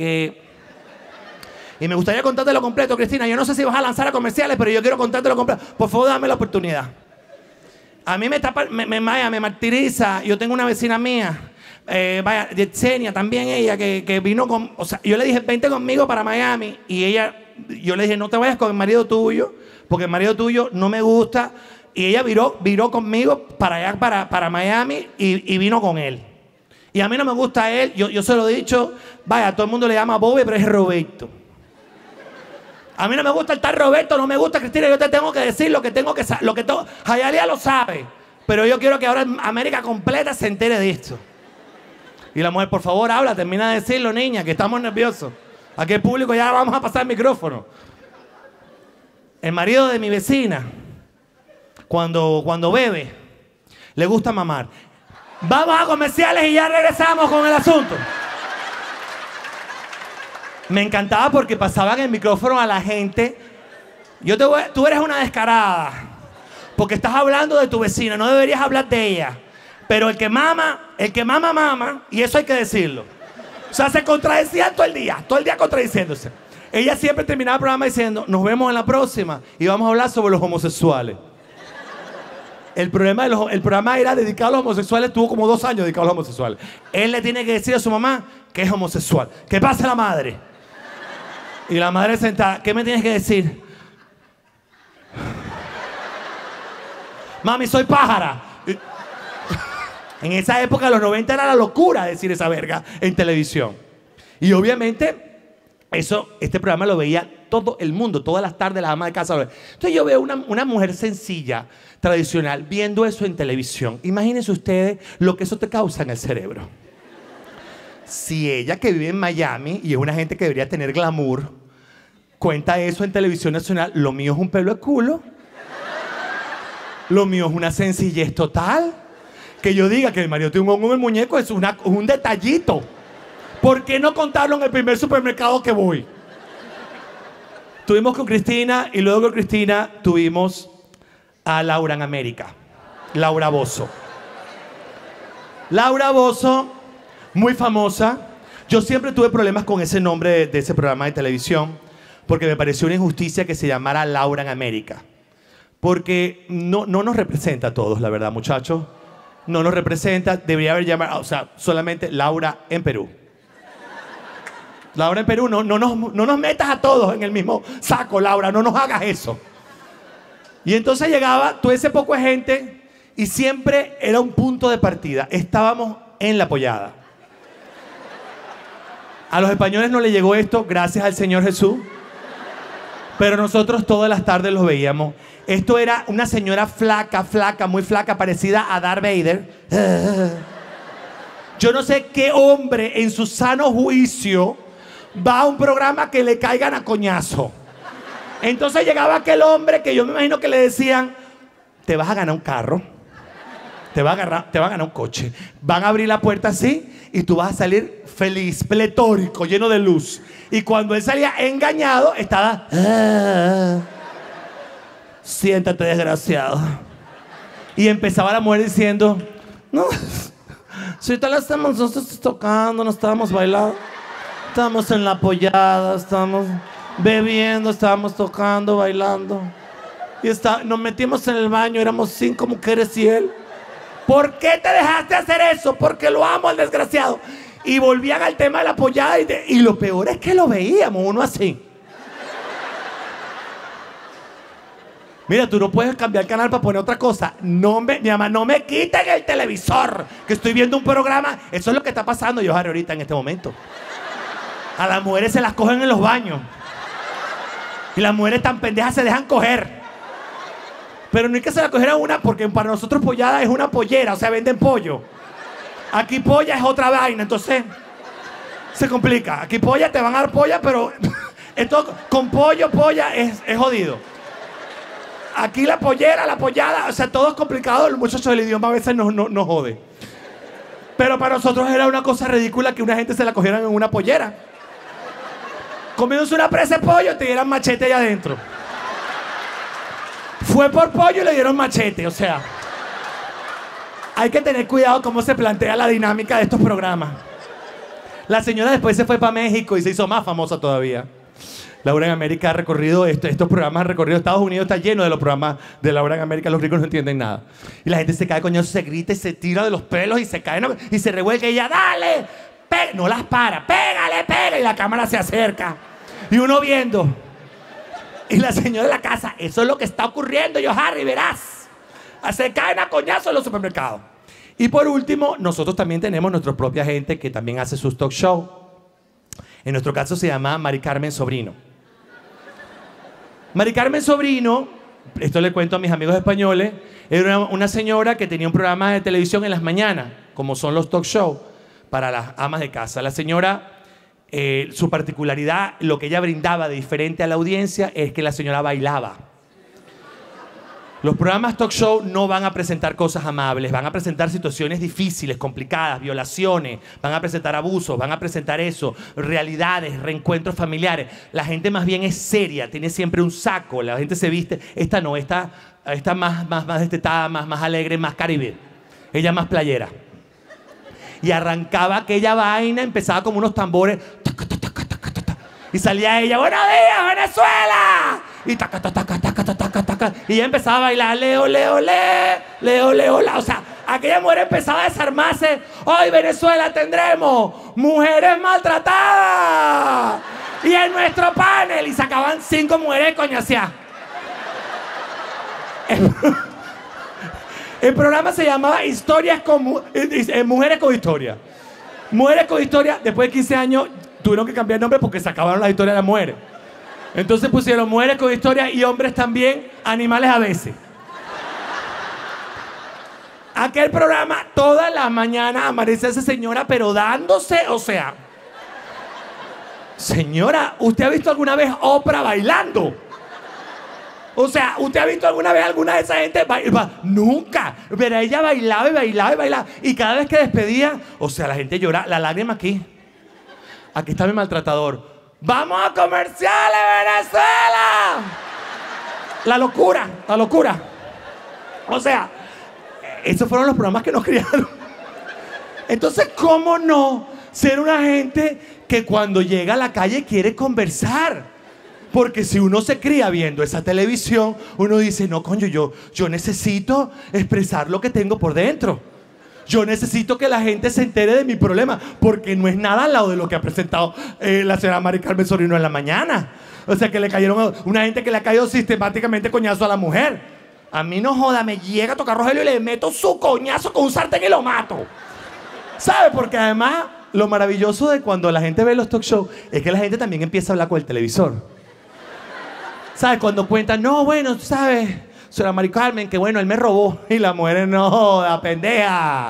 y me gustaría contártelo completo, Cristina. Yo no sé si vas a lanzar a comerciales, pero yo quiero contártelo completo. Por favor, dame la oportunidad. A mí me martiriza. Yo tengo una vecina mía, Yesenia, también ella, que vino con... O sea, yo le dije, vente conmigo para Miami. Y yo le dije, no te vayas con el marido tuyo, porque el marido tuyo no me gusta. Y ella viró conmigo para allá, para Miami, y vino con él. Y a mí no me gusta él. Yo se lo he dicho, vaya, todo el mundo le llama Bobby, pero es Roberto. A mí no me gusta el tal Roberto, no me gusta Cristina. Yo te tengo que decir lo que tengo que saber. Jayalía lo sabe. Pero yo quiero que ahora América completa se entere de esto. Y la mujer, por favor, habla, termina de decirlo, niña, que estamos nerviosos. Aquí el público ya vamos a pasar el micrófono. El marido de mi vecina, cuando bebe, le gusta mamar. Vamos a comerciales y ya regresamos con el asunto. Me encantaba porque pasaban el micrófono a la gente. Tú eres una descarada, porque estás hablando de tu vecina, no deberías hablar de ella. Pero el que mama, mama, y eso hay que decirlo. O sea, se contradecían todo el día contradiciéndose. Ella siempre terminaba el programa diciendo, nos vemos en la próxima y vamos a hablar sobre los homosexuales. El programa era dedicado a los homosexuales, tuvo como 2 años dedicado a los homosexuales. Él le tiene que decir a su mamá que es homosexual. Que pase la madre. Y la madre sentada, ¿qué me tienes que decir? Mami, soy pájara. En esa época, en los 90, era la locura decir esa verga en televisión. Y obviamente, este programa lo veía todo el mundo, todas las tardes las amas de casa. Entonces yo veo una mujer sencilla, tradicional, viendo eso en televisión. Imagínense ustedes lo que eso te causa en el cerebro. Si ella, que vive en Miami y es una gente que debería tener glamour, cuenta eso en televisión nacional, lo mío es un pelo de culo, lo mío es una sencillez total. Que yo diga que el marido tiene un hongo en el muñeco es un detallito. ¿Por qué no contarlo en el primer supermercado que voy? Tuvimos con Cristina y luego con Cristina tuvimos a Laura en América. Laura Bozzo. Laura Bozzo, muy famosa. Yo siempre tuve problemas con ese nombre de ese programa de televisión porque me pareció una injusticia que se llamara Laura en América. Porque no nos representa a todos, la verdad, muchachos. No nos representa, debería haber llamado, o sea, solamente Laura en Perú. Laura en Perú, no nos metas a todos en el mismo saco, Laura, no nos hagas eso. Y entonces llegaba todo ese poco de gente y siempre era un punto de partida. Estábamos en la pollada. A los españoles no les llegó esto, gracias al Señor Jesús. Pero nosotros todas las tardes los veíamos. Esto era una señora flaca, muy flaca, parecida a Darth Vader. Yo no sé qué hombre en su sano juicio va a un programa que le caigan a coñazo. Entonces llegaba aquel hombre que yo me imagino que le decían, te vas a ganar un carro, te va a ganar un coche. Van a abrir la puerta así y tú vas a salir feliz, pletórico, lleno de luz. Y cuando él salía engañado, estaba... siéntate, desgraciado. Y empezaba la mujer diciendo, no, si te la estamos nosotros tocando, no estábamos bailando, estábamos en la pollada, estábamos bebiendo, estábamos tocando, bailando. Y nos metimos en el baño, éramos 5 mujeres y él. ¿Por qué te dejaste hacer eso? Porque lo amo al desgraciado. Y volvían al tema de la pollada y lo peor es que lo veíamos uno así. Mira, tú no puedes cambiar el canal para poner otra cosa. Mi mamá, no me quiten el televisor, que estoy viendo un programa. Eso es lo que está pasando, Johanny, ahorita en este momento. A las mujeres se las cogen en los baños. Y las mujeres tan pendejas se dejan coger. Pero no hay que se la cogieran una, porque para nosotros pollada es una pollera, o sea, venden pollo. Aquí polla es otra vaina, entonces se complica. Aquí polla te van a dar polla, pero esto con pollo, polla es jodido. Aquí la pollera, la pollada, o sea, todo es complicado. El muchacho del idioma a veces nos jode. Pero para nosotros era una cosa ridícula que una gente se la cogieran en una pollera. Comiéndose una presa de pollo, te dieran machete allá adentro. Fue por pollo y le dieron machete, o sea. Hay que tener cuidado cómo se plantea la dinámica de estos programas. La señora después se fue para México y se hizo más famosa todavía. Laura en América ha recorrido estos programas, ha recorrido Estados Unidos, está lleno de los programas de Laura en América, los ricos no entienden nada. Y la gente se cae coñazo, se grita y se tira de los pelos y se cae, ¿no? Y se revuelca y ella, dale, no las para, pégale, y la cámara se acerca. Y uno viendo. Y la señora de la casa, eso es lo que está ocurriendo, yo, Harry, verás. Se caen a coñazo en los supermercados. Y por último, nosotros también tenemos nuestra propia gente que también hace sus talk show. En nuestro caso se llama Mari Carmen Sobrino. Mari Carmen Sobrino, esto le cuento a mis amigos españoles, era una señora que tenía un programa de televisión en las mañanas, como son los talk show, para las amas de casa. La señora, su particularidad, lo que ella brindaba de diferente a la audiencia, es que la señora bailaba. Los programas talk show no van a presentar cosas amables, van a presentar situaciones difíciles, complicadas, violaciones, van a presentar abusos, van a presentar eso, realidades, reencuentros familiares. La gente más bien es seria, tiene siempre un saco, la gente se viste. Esta no, esta más destetada, más alegre, más caribe. Ella más playera. Y arrancaba aquella vaina, empezaba como unos tambores. Y salía ella, ¡buenos días, Venezuela! Y taca, taca, taca, taca, taca. Y ella empezaba a bailar, leo, leo, leo, leo, la. O sea, aquella mujer empezaba a desarmarse. Hoy Venezuela tendremos mujeres maltratadas. Y en nuestro panel. Y sacaban 5 mujeres de coñasear. El programa se llamaba Mujeres con Historia. Mujeres con Historia, después de 15 años, tuvieron que cambiar el nombre porque se acabaron las historias de las mujeres. Entonces pusieron Mujeres con Historia y hombres también, animales a veces. Aquel programa, todas las mañanas amanece esa señora, pero dándose, o sea... Señora, ¿usted ha visto alguna vez Oprah bailando? O sea, ¿usted ha visto alguna vez alguna de esa gente nunca? Pero ella bailaba y bailaba y bailaba. Y cada vez que despedía, o sea, la gente lloraba, la lágrima aquí. Aquí está mi maltratador. ¡Vamos a comerciales, Venezuela! La locura, la locura. O sea, esos fueron los programas que nos criaron. Entonces, ¿cómo no ser una gente que cuando llega a la calle quiere conversar? Porque si uno se cría viendo esa televisión, uno dice, no, coño, yo necesito expresar lo que tengo por dentro. Yo necesito que la gente se entere de mi problema, porque no es nada al lado de lo que ha presentado la señora Mari Carmen Sobrino en la mañana. O sea, que le cayeron una gente que le ha caído sistemáticamente coñazo a la mujer. A mí no joda, me llega a tocar Rogelio y le meto su coñazo con un sartén y lo mato. ¿Sabe? Porque además, lo maravilloso de cuando la gente ve los talk shows es que la gente también empieza a hablar con el televisor. ¿Sabes? Cuando cuentan, no, bueno, tú sabes... Señora Mari Carmen, que bueno, él me robó. Y la mujer, no joda, pendeja.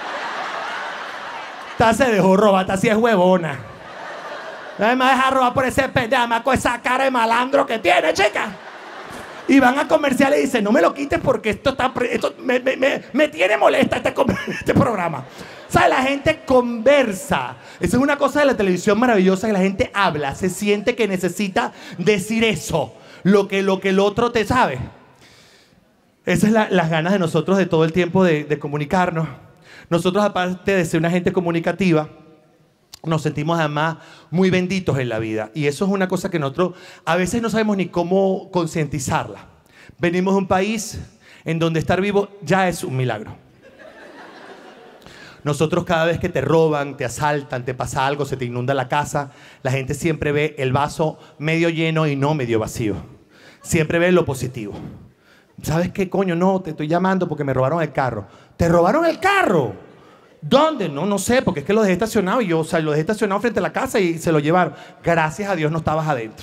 Esta se dejó robar, esta sí es huevona. No me deja robar por ese pendeja, con esa cara de malandro que tiene, chica. Y van a comerciales y dicen, no me lo quites porque esto me tiene molesta este programa. ¿Sabes? La gente conversa. Esa es una cosa de la televisión maravillosa, que la gente habla, se siente que necesita decir eso. Lo que el otro te sabe. Esas son las ganas de nosotros de todo el tiempo de comunicarnos. Nosotros, aparte de ser una gente comunicativa, nos sentimos además muy benditos en la vida. Y eso es una cosa que nosotros a veces no sabemos ni cómo concientizarla. Venimos de un país en donde estar vivo ya es un milagro. Nosotros cada vez que te roban, te asaltan, te pasa algo, se te inunda la casa, la gente siempre ve el vaso medio lleno y no medio vacío. Siempre ve lo positivo. ¿Sabes qué, coño? No, te estoy llamando porque me robaron el carro. ¿Te robaron el carro? ¿Dónde? No sé, porque es que lo dejé estacionado y lo dejé estacionado frente a la casa y se lo llevaron. Gracias a Dios no estabas adentro.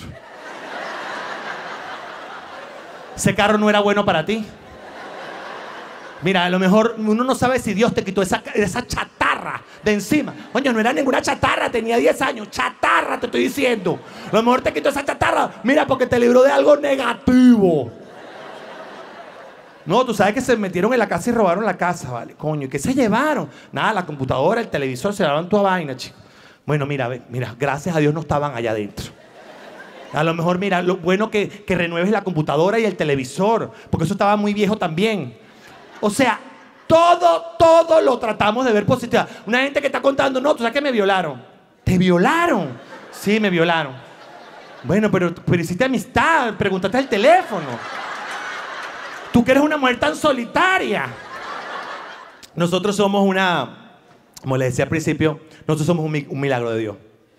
Ese carro no era bueno para ti. Mira, a lo mejor uno no sabe si Dios te quitó esa chatarra de encima. Coño, no era ninguna chatarra, tenía 10 años. Chatarra, te estoy diciendo. A lo mejor te quitó esa chatarra. Mira, porque te libró de algo negativo. No, tú sabes que se metieron en la casa y robaron la casa, ¿vale? Coño, ¿y qué se llevaron? Nada, la computadora, el televisor, se llevaron toda vaina, chico. Bueno, mira, gracias a Dios no estaban allá adentro. A lo mejor, mira, lo bueno que renueves la computadora y el televisor, porque eso estaba muy viejo también. O sea, todo lo tratamos de ver positivo. Una gente que está contando, no, tú sabes que me violaron. ¿Te violaron? Sí, me violaron. Bueno, pero hiciste amistad, preguntaste el teléfono. Tú que eres una mujer tan solitaria. Nosotros somos como les decía al principio, nosotros somos un milagro de Dios.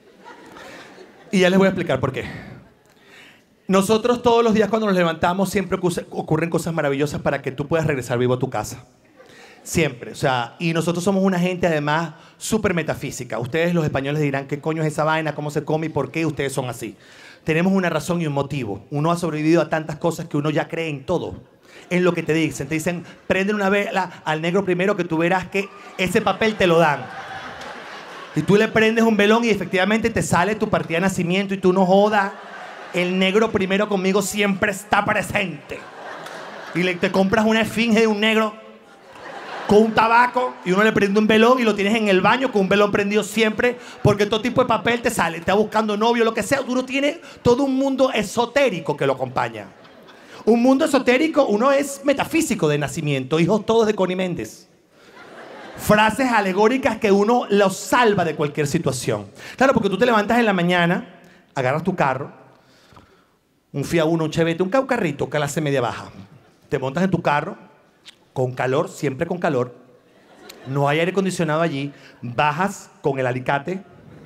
Y ya les voy a explicar por qué. Nosotros todos los días cuando nos levantamos siempre ocurren cosas maravillosas para que tú puedas regresar vivo a tu casa. Siempre, o sea, y nosotros somos una gente además súper metafísica. Ustedes los españoles dirán, ¿qué coño es esa vaina? ¿Cómo se come y por qué ustedes son así? Tenemos una razón y un motivo. Uno ha sobrevivido a tantas cosas que uno ya cree en todo. En lo que te dicen. Te dicen, prende una vela al negro primero que tú verás que ese papel te lo dan. Y tú le prendes un velón y efectivamente te sale tu partida de nacimiento y tú no jodas. El negro primero conmigo siempre está presente. Y te compras una esfinge de un negro con un tabaco y uno le prende un velón y lo tienes en el baño con un velón prendido siempre porque todo tipo de papel te sale, está buscando novio, lo que sea. Uno tiene todo un mundo esotérico que lo acompaña. Un mundo esotérico, uno es metafísico de nacimiento, hijos todos de Connie Méndez. Frases alegóricas que uno los salva de cualquier situación. Claro, porque tú te levantas en la mañana, agarras tu carro, un Fiat Uno, un Chevette, un carrito, clase media baja. Te montas en tu carro, con calor, siempre con calor. No hay aire acondicionado allí. Bajas con el alicate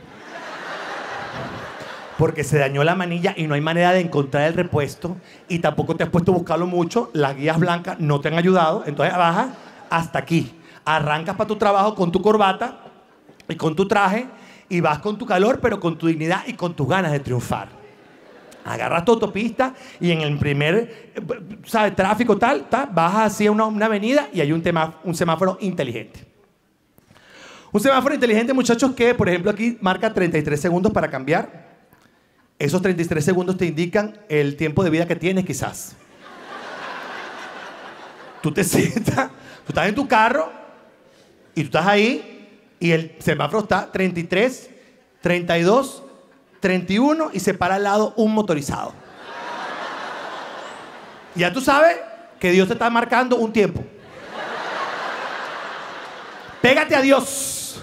porque se dañó la manilla y no hay manera de encontrar el repuesto y tampoco te has puesto a buscarlo mucho. Las guías blancas no te han ayudado. Entonces bajas hasta aquí. Arrancas para tu trabajo con tu corbata y con tu traje y vas con tu calor, pero con tu dignidad y con tus ganas de triunfar. Agarras tu autopista y en el primer, ¿sabes? Tráfico tal, bajas hacia una avenida y hay un semáforo inteligente. Un semáforo inteligente, muchachos, que, por ejemplo, aquí marca 33 segundos para cambiar. Esos 33 segundos te indican el tiempo de vida que tienes, quizás. Tú te sientas, tú estás en tu carro y tú estás ahí y el semáforo está 33, 32, 31 y se para al lado un motorizado. Ya tú sabes que Dios te está marcando un tiempo. Pégate a Dios.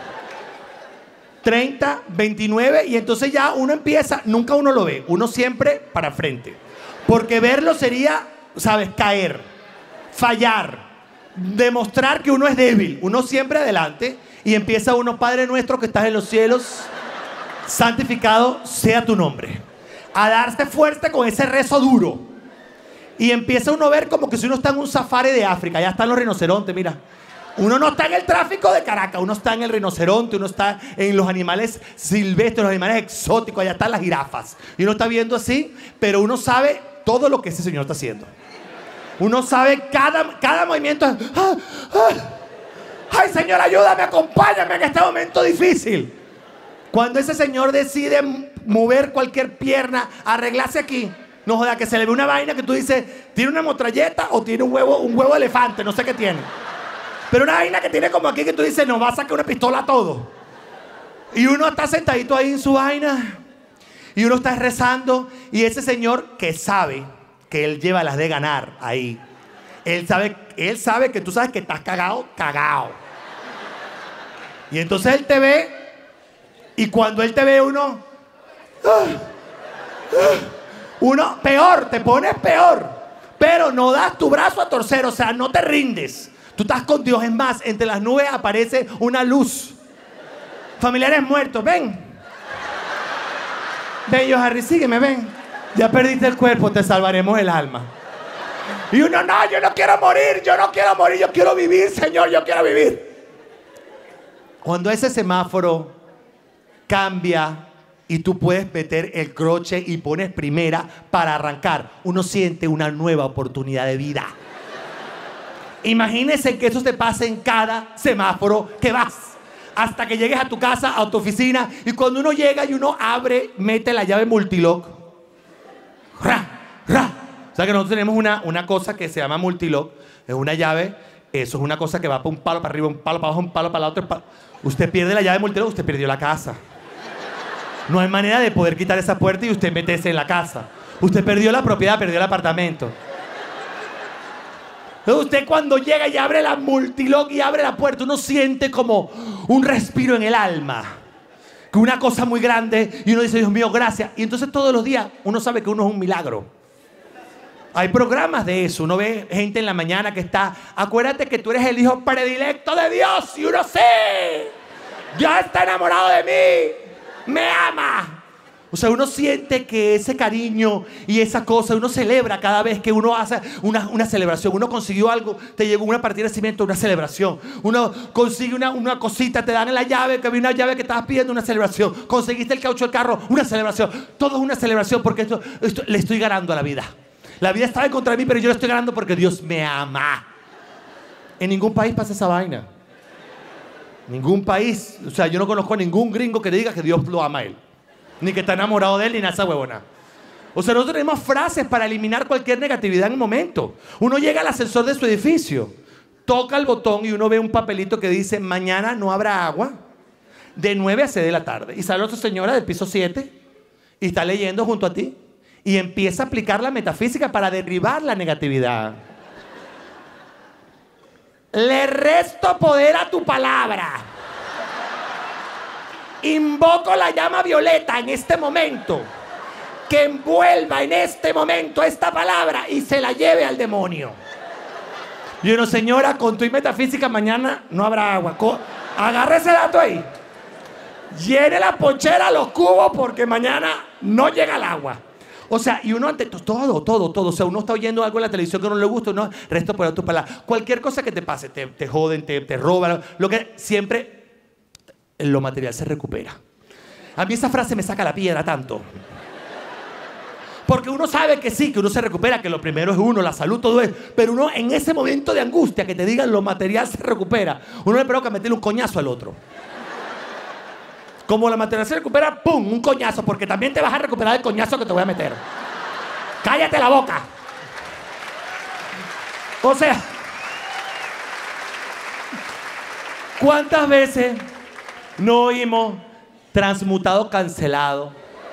30, 29 y entonces ya uno empieza, nunca uno lo ve, uno siempre para frente. Porque verlo sería, ¿sabes? Caer, fallar, demostrar que uno es débil. Uno siempre adelante y empieza uno, Padre nuestro que estás en los cielos, santificado sea tu nombre. A darse fuerte con ese rezo duro. Y empieza uno a ver como que si uno está en un safari de África. Ya están los rinocerontes, mira. Uno no está en el tráfico de Caracas. Uno está en el rinoceronte. Uno está en los animales silvestres, los animales exóticos. Allá están las jirafas. Y uno está viendo así, pero uno sabe todo lo que ese señor está haciendo. Uno sabe cada movimiento. Ay, Señor, ayúdame, acompáñame en este momento difícil. Cuando ese señor decide mover cualquier pierna, arreglarse aquí, no joda, que se le ve una vaina que tú dices, ¿tiene una motralleta o tiene un huevo de elefante? No sé qué tiene. Pero una vaina que tiene como aquí que tú dices, nos va a sacar una pistola a todo. Y uno está sentadito ahí en su vaina y uno está rezando y ese señor que sabe que él lleva las de ganar ahí. Él sabe que tú sabes que estás cagado. Y entonces él te ve. Y cuando él te ve uno peor, te pones peor. Pero no das tu brazo a torcer, o sea, no te rindes. Tú estás con Dios. Es más, entre las nubes aparece una luz. Familiares muertos, ven. Ven, yo, Harry, sígueme, ven. Ya perdiste el cuerpo, te salvaremos el alma. Y uno, no, yo no quiero morir, yo quiero vivir, Señor, yo quiero vivir. Cuando ese semáforo cambia y tú puedes meter el croche y pones primera para arrancar, uno siente una nueva oportunidad de vida. Imagínese que eso te pase en cada semáforo que vas, hasta que llegues a tu casa, a tu oficina, y cuando uno llega y uno abre, mete la llave multilock. O sea que nosotros tenemos una cosa que se llama multilock, es una llave, eso es una cosa que va para un palo para arriba, un palo para abajo, un palo para la otra. Usted pierde la llave multilock, usted perdió la casa. No hay manera de poder quitar esa puerta y usted meterse en la casa. Usted perdió la propiedad, perdió el apartamento. Usted cuando llega y abre la multilock y abre la puerta, uno siente como un respiro en el alma. que una cosa muy grande y uno dice, Dios mío, gracias. Y entonces todos los días uno sabe que uno es un milagro. Hay programas de eso. Uno ve gente en la mañana que está, acuérdate que tú eres el hijo predilecto de Dios. Y uno sé, Dios está enamorado de mí, me ama. O sea, uno siente que ese cariño y esa cosa, uno celebra cada vez que uno hace una celebración. Uno consiguió algo, te llegó una partida de nacimiento, una celebración. Uno consigue una cosita, te dan la llave, que había una llave que estabas pidiendo, una celebración. Conseguiste el caucho del carro, una celebración. Todo es una celebración porque esto le estoy ganando a la vida. La vida estaba en contra de mí, pero yo le estoy ganando porque Dios me ama. En ningún país pasa esa vaina. Ningún país. O sea, yo no conozco a ningún gringo que diga que Dios lo ama a él. Ni que está enamorado de él, ni nada esa huevona. O sea, nosotros tenemos frases para eliminar cualquier negatividad en un momento. Uno llega al ascensor de su edificio, toca el botón y uno ve un papelito que dice, mañana no habrá agua de 9 a 6 de la tarde. Y sale otra señora del piso 7 y está leyendo junto a ti. Y empieza a aplicar la metafísica para derribar la negatividad. Le resto poder a tu palabra. Invoco la llama violeta en este momento, que envuelva en este momento esta palabra y se la lleve al demonio. Y uno, señora, con tu metafísica mañana no habrá agua. Agarre ese dato ahí. Llene la ponchera, los cubos, porque mañana no llega el agua. O sea, y uno ante todo. O sea, uno está oyendo algo en la televisión que no le gusta, uno resto por tus palabras. Cualquier cosa que te pase, te joden, te roban, lo que siempre... lo material se recupera. A mí esa frase me saca la piedra tanto. Porque uno sabe que sí, que uno se recupera, que lo primero es uno, la salud, todo eso. Pero uno en ese momento de angustia que te digan lo material se recupera, uno le provoca meterle un coñazo al otro. Como la material se recupera, ¡pum! Un coñazo, porque también te vas a recuperar del coñazo que te voy a meter. ¡Cállate la boca! O sea, ¿cuántas veces no oímos transmutado cancelado?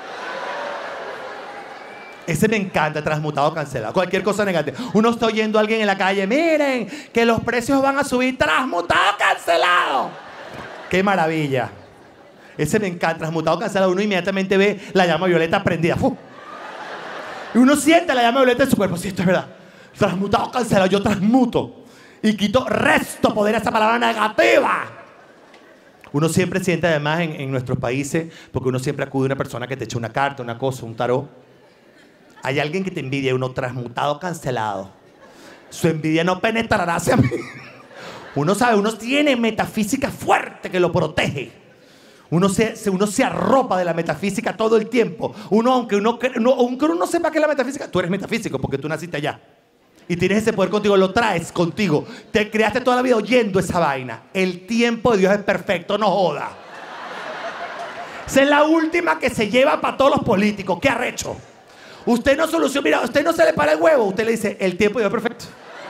Ese me encanta, transmutado cancelado. Cualquier cosa negativa. Uno está oyendo a alguien en la calle, miren, que los precios van a subir, transmutado cancelado. ¡Qué maravilla! Ese me encanta, transmutado cancelado. Uno inmediatamente ve la llama violeta prendida. ¡Fu! Y uno siente la llama violeta en su cuerpo. Sí, esto es verdad. Transmutado cancelado, yo transmuto. Y quito, resto poder a esa palabra negativa. Uno siempre siente además en nuestros países, porque uno siempre acude a una persona que te echa una carta, una cosa, un tarot. Hay alguien que te envidia, uno transmutado, cancelado. Su envidia no penetrará hacia mí. Uno sabe, uno tiene metafísica fuerte que lo protege. Uno se arropa de la metafísica todo el tiempo. Aunque uno no sepa qué es la metafísica, tú eres metafísico porque tú naciste allá. Y tienes ese poder contigo, lo traes contigo. Te creaste toda la vida oyendo esa vaina. El tiempo de Dios es perfecto, no joda. Esa es la última que se lleva para todos los políticos. ¿Qué arrecho? Usted no soluciona, mira, usted no se le para el huevo. Usted le dice, el tiempo de Dios es perfecto.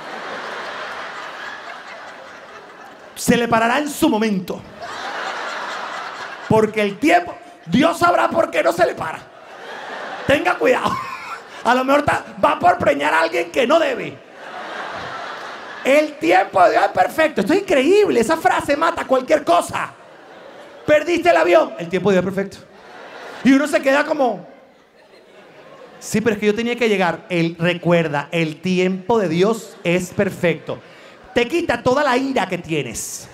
Se le parará en su momento. Porque el tiempo, Dios sabrá por qué no se le para. Tenga cuidado. A lo mejor va por preñar a alguien que no debe. El tiempo de Dios es perfecto. Esto es increíble. Esa frase mata cualquier cosa. Perdiste el avión. El tiempo de Dios es perfecto. Y uno se queda como... Sí, pero es que yo tenía que llegar. Recuerda, el tiempo de Dios es perfecto. Te quita toda la ira que tienes.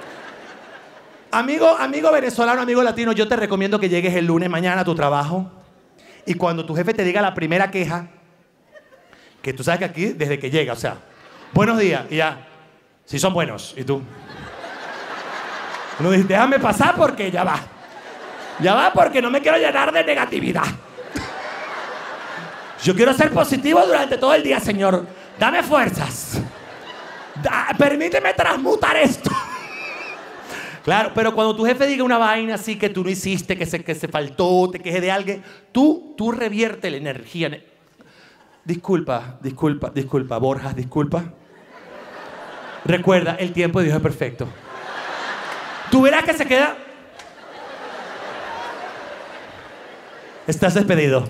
Amigo venezolano, amigo latino, yo te recomiendo que llegues el lunes mañana a tu trabajo. Y cuando tu jefe te diga la primera queja, que tú sabes que aquí, desde que llega, o sea, buenos días, y ya, sí son buenos, y tú. Uno dice, déjame pasar porque ya va porque no me quiero llenar de negatividad. Yo quiero ser positivo durante todo el día, Señor. Dame fuerzas. Permíteme transmutar esto. Claro, pero cuando tu jefe diga una vaina así que tú no hiciste, que se faltó, te quejes de alguien, tú revierte la energía. Disculpa, Borjas, disculpa. Recuerda, el tiempo de Dios es perfecto. Tú verás que se queda... Estás despedido.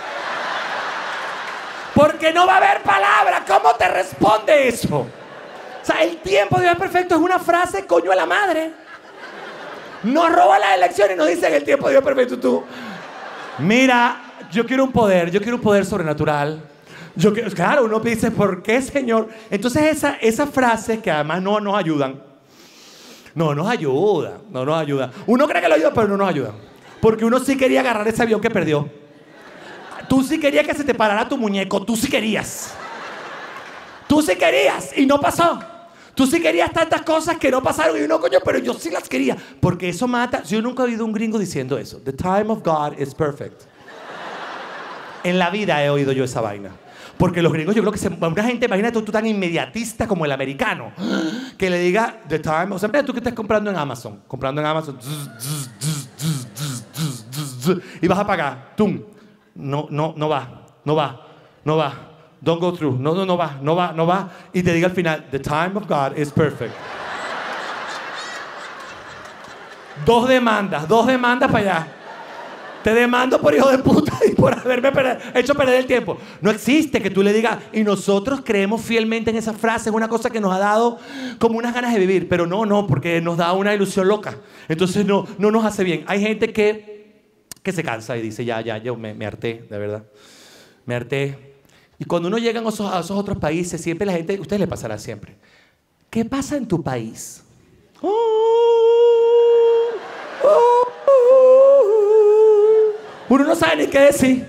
Porque no va a haber palabra. ¿Cómo te responde eso? O sea, el tiempo de Dios es perfecto es una frase, coño a la madre. Nos roban las elecciones y nos dicen el tiempo de Dios perfecto tú. Mira, yo quiero un poder sobrenatural. Claro, uno dice, ¿por qué, Señor? Entonces esa frase que además no nos ayudan. No nos ayuda. Uno cree que lo ayuda, pero no nos ayuda. Porque uno sí quería agarrar ese avión que perdió. Tú sí querías que se te parara tu muñeco. Tú sí querías. Y no pasó. Tú sí querías tantas cosas que no pasaron y uno, coño, pero yo sí las quería. Porque eso mata. Yo nunca he oído un gringo diciendo eso. The time of God is perfect. En la vida he oído yo esa vaina. Porque los gringos, yo creo que una gente, imagínate tú tan inmediatista como el americano, que le diga the time, o sea, mira tú que estás comprando en Amazon, y vas a pagar, tum, no va, don't go through, no va, y te diga al final, the time of God is perfect. Dos demandas para allá. Te demando por hijo de puta y por haberme hecho perder el tiempo. No existe que tú le digas, y nosotros creemos fielmente en esa frase, es una cosa que nos ha dado como unas ganas de vivir, pero no, porque nos da una ilusión loca. Entonces no nos hace bien. Hay gente que se cansa y dice, ya, yo me harté, de verdad. Me harté. Y cuando uno llega a esos otros países, siempre la gente, a ustedes les pasará siempre. ¿Qué pasa en tu país? Uno no sabe ni qué decir.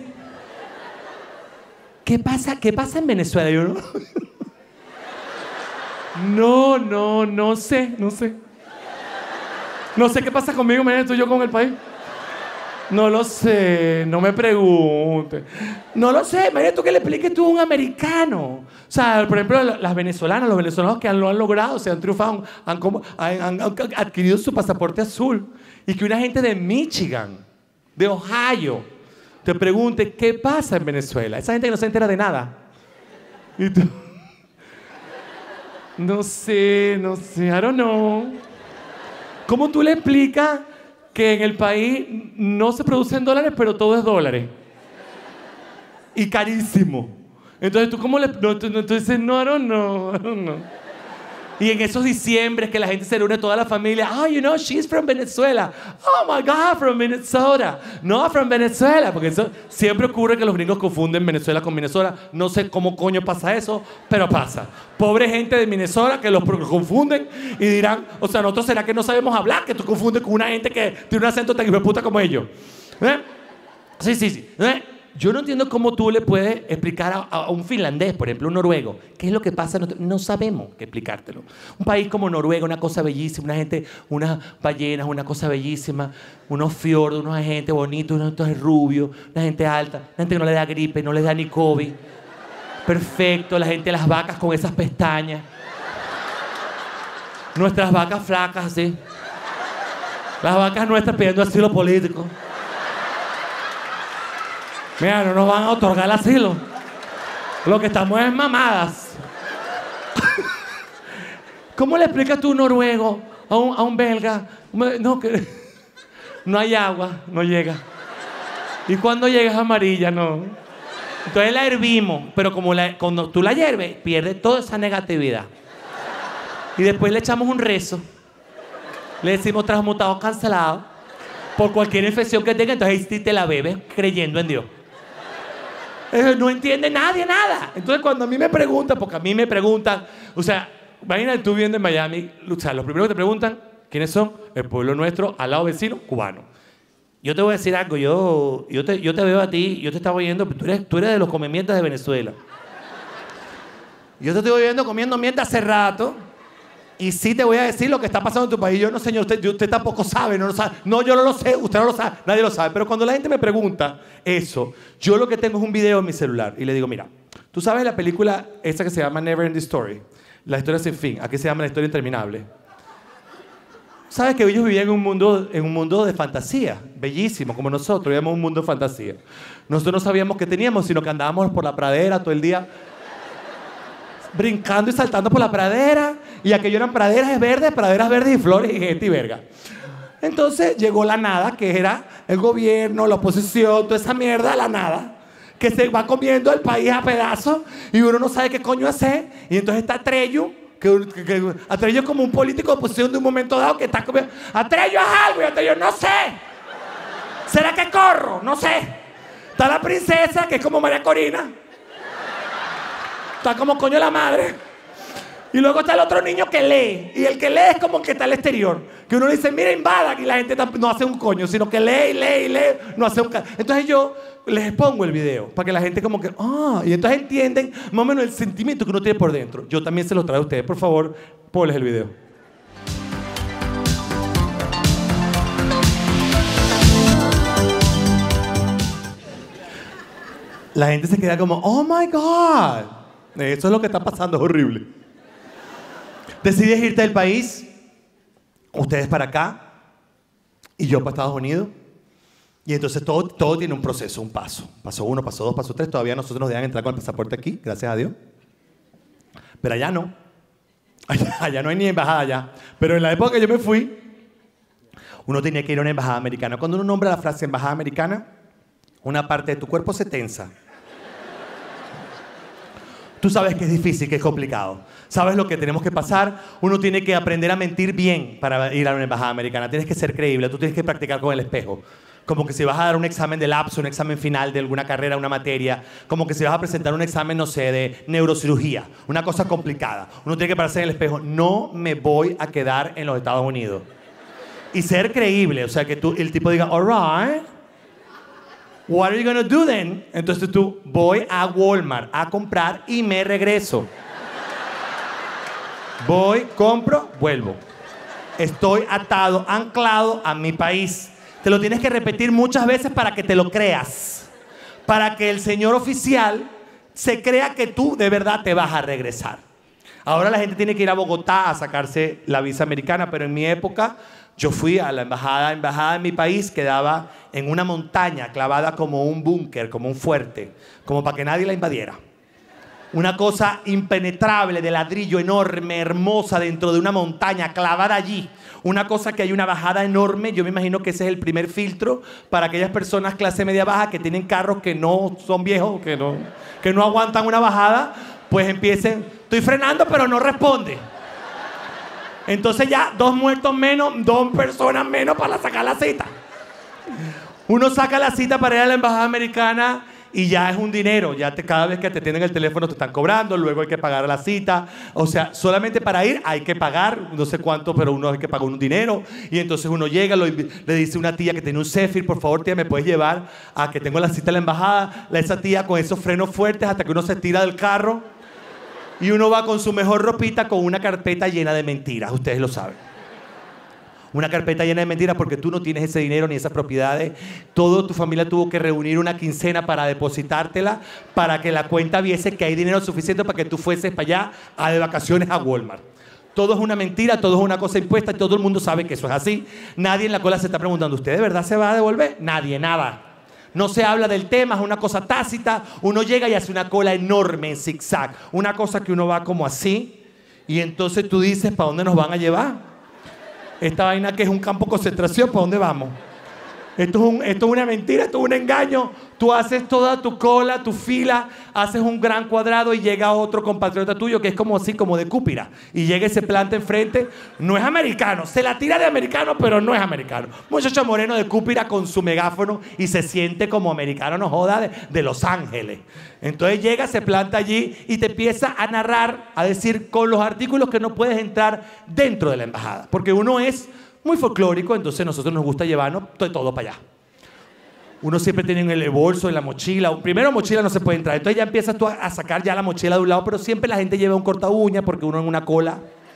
¿Qué pasa en Venezuela? Yo no sé. No sé qué pasa conmigo, imagínate tú y yo con el país. No lo sé, no me preguntes. No lo sé, imagínate tú que le expliques tú a un americano. O sea, por ejemplo, los venezolanos que lo han logrado, se han triunfado, han adquirido su pasaporte azul. Y que una gente de Michigan, de Ohio, te pregunte qué pasa en Venezuela. Esa gente que no se entera de nada. Y tú, no sé, I don't know. ¿Cómo tú le explicas que en el país no se producen dólares, pero todo es dólares? Y carísimo. Entonces tú cómo le... Entonces no, I don't know. Y en esos diciembres que la gente se reúne toda la familia. Oh, you know, she's from Venezuela. Oh, my God, from Minnesota. No, from Venezuela. Porque eso siempre ocurre que los gringos confunden Venezuela con Minnesota. No sé cómo coño pasa eso, pero pasa. Pobre gente de Minnesota que los confunden y dirán, o sea, nosotros será que no sabemos hablar, que tú confundes con una gente que tiene un acento tan hijueputa como ellos. Sí. Yo no entiendo cómo tú le puedes explicar a un finlandés, por ejemplo, un noruego, qué es lo que pasa. No sabemos qué explicártelo. Un país como Noruega, una cosa bellísima, una gente, unas ballenas, una cosa bellísima, unos fiordos, unos gente bonitos, unos rubios, una gente alta, una gente que no le da gripe, no le da ni COVID. Perfecto, la gente, las vacas con esas pestañas. Nuestras vacas flacas, así. Las vacas nuestras pidiendo asilo político. Mira, no nos van a otorgar el asilo. Lo que estamos es mamadas. ¿Cómo le explicas tú, un noruego, a un belga? No, que no hay agua, no llega. Y cuando llega es amarilla, no. Entonces la hervimos, pero cuando tú la hierves, pierde toda esa negatividad. Y después le echamos un rezo. Le decimos transmutado, cancelado, por cualquier infección que tenga. Entonces ahí sí te la bebes creyendo en Dios. No entiende nadie nada. Entonces cuando a mí me preguntan, porque a mí me preguntan, o sea, imagínate tú viviendo en Miami, o sea, los primeros que te preguntan, ¿quiénes son? El pueblo nuestro, al lado vecino, cubano. Yo te voy a decir algo, yo te veo a ti, yo te estaba oyendo, pero tú eres de los comemientas de Venezuela. Yo te estoy viendo comiendo mierda hace rato. Y sí te voy a decir lo que está pasando en tu país. Yo no, señor, usted tampoco sabe, no lo sabe. No, yo no lo sé, usted no lo sabe, nadie lo sabe. Pero cuando la gente me pregunta eso, yo lo que tengo es un video en mi celular. Y le digo, mira, ¿tú sabes la película esa que se llama Never Ending Story? La historia sin fin. Aquí se llama La historia interminable. ¿Sabes que ellos vivían en un mundo de fantasía? Bellísimo, como nosotros. Vivíamos un mundo de fantasía. Nosotros no sabíamos qué teníamos, sino que andábamos por la pradera todo el día, brincando y saltando por la pradera, y aquello eran praderas verdes y flores y gente y verga. Entonces llegó la nada, que era el gobierno, la oposición, toda esa mierda, la nada, que se va comiendo el país a pedazos y uno no sabe qué coño hacer. Y entonces está Trello Que Atrello es como un político de oposición de un momento dado que está como... Atrello es algo y Atrello no sé. ¿Será que corro? No sé. Está la princesa, que es como María Corina. Está como coño la madre. Y luego está el otro niño que lee. Y el que lee es como que está al exterior. Que uno le dice, mira, invadan. Y la gente no hace un coño, sino que lee y lee y lee. No hace un... Entonces yo les pongo el video para que la gente como que... y entonces entienden más o menos el sentimiento que uno tiene por dentro. Yo también se lo traigo a ustedes. Por favor, ponles el video. La gente se queda como, oh my God. Eso es lo que está pasando, es horrible. Decides irte del país, ustedes para acá y yo para Estados Unidos. Y entonces todo tiene un proceso, un paso. Paso 1, paso 2, paso 3. Todavía nosotros nos dejan entrar con el pasaporte aquí, gracias a Dios. Pero allá no. Allá no hay ni embajada allá. Pero en la época que yo me fui, uno tenía que ir a una embajada americana. Cuando uno nombra la frase embajada americana, una parte de tu cuerpo se tensa. Tú sabes que es difícil, que es complicado. Sabes lo que tenemos que pasar. Uno tiene que aprender a mentir bien para ir a una embajada americana. Tienes que ser creíble. Tú tienes que practicar con el espejo. Como que si vas a dar un examen de lapso, un examen final de alguna carrera, una materia. Como que si vas a presentar un examen, no sé, de neurocirugía. Una cosa complicada. Uno tiene que pararse en el espejo. No me voy a quedar en los Estados Unidos. Y ser creíble. O sea, que el tipo diga, all right. What are you gonna do then? Entonces tú, voy a Walmart a comprar y me regreso. Voy, compro, vuelvo. Estoy atado, anclado a mi país. Te lo tienes que repetir muchas veces para que te lo creas. Para que el señor oficial se crea que tú de verdad te vas a regresar. Ahora la gente tiene que ir a Bogotá a sacarse la visa americana, pero en mi época yo fui a la embajada en mi país, quedaba en una montaña clavada como un búnker, como un fuerte, como para que nadie la invadiera. Una cosa impenetrable de ladrillo enorme, hermosa, dentro de una montaña clavada allí. Una cosa que hay una bajada enorme. Yo me imagino que ese es el primer filtro para aquellas personas clase media baja que tienen carros que no son viejos, que no aguantan una bajada, pues empiecen, estoy frenando pero no responde. Entonces ya 2 muertos menos, 2 personas menos para sacar la cita. Uno saca la cita para ir a la embajada americana y ya es un dinero. Ya cada vez que te tienen el teléfono te están cobrando, luego hay que pagar la cita. O sea, solamente para ir hay que pagar, no sé cuánto, pero uno hay que pagar un dinero. Y entonces uno llega, le dice a una tía que tiene un Zephyr, por favor tía, ¿me puedes llevar a que tengo la cita en la embajada? Esa tía con esos frenos fuertes hasta que uno se tira del carro. Y uno va con su mejor ropita con una carpeta llena de mentiras, ustedes lo saben. Una carpeta llena de mentiras porque tú no tienes ese dinero ni esas propiedades. Toda tu familia tuvo que reunir una quincena para depositártela, para que la cuenta viese que hay dinero suficiente para que tú fueses para allá de vacaciones a Walmart. Todo es una mentira, todo es una cosa impuesta, todo el mundo sabe que eso es así. Nadie en la cola se está preguntando, ¿usted de verdad se va a devolver? Nadie, nada. No se habla del tema, es una cosa tácita. Uno llega y hace una cola enorme en zigzag. Una cosa que uno va como así. Y entonces tú dices, ¿para dónde nos van a llevar? Esta vaina que es un campo de concentración, ¿para dónde vamos? Esto es una mentira, esto es un engaño. Tú haces toda tu cola, tu fila, haces un gran cuadrado y llega otro compatriota tuyo que es como así, como de Cúpira. Y llega y se planta enfrente. No es americano, se la tira de americano, pero no es americano. Muchacho moreno de Cúpira con su megáfono y se siente como americano, no joda, de Los Ángeles. Entonces llega, se planta allí y te empieza a narrar, a decir con los artículos que no puedes entrar dentro de la embajada. Porque uno es muy folclórico, entonces a nosotros nos gusta llevarnos todo para allá. Uno siempre tiene en el bolso, en la mochila. Primero mochila no se puede entrar. Entonces ya empiezas tú a sacar ya la mochila de un lado, pero siempre la gente lleva un corta uña porque uno en una cola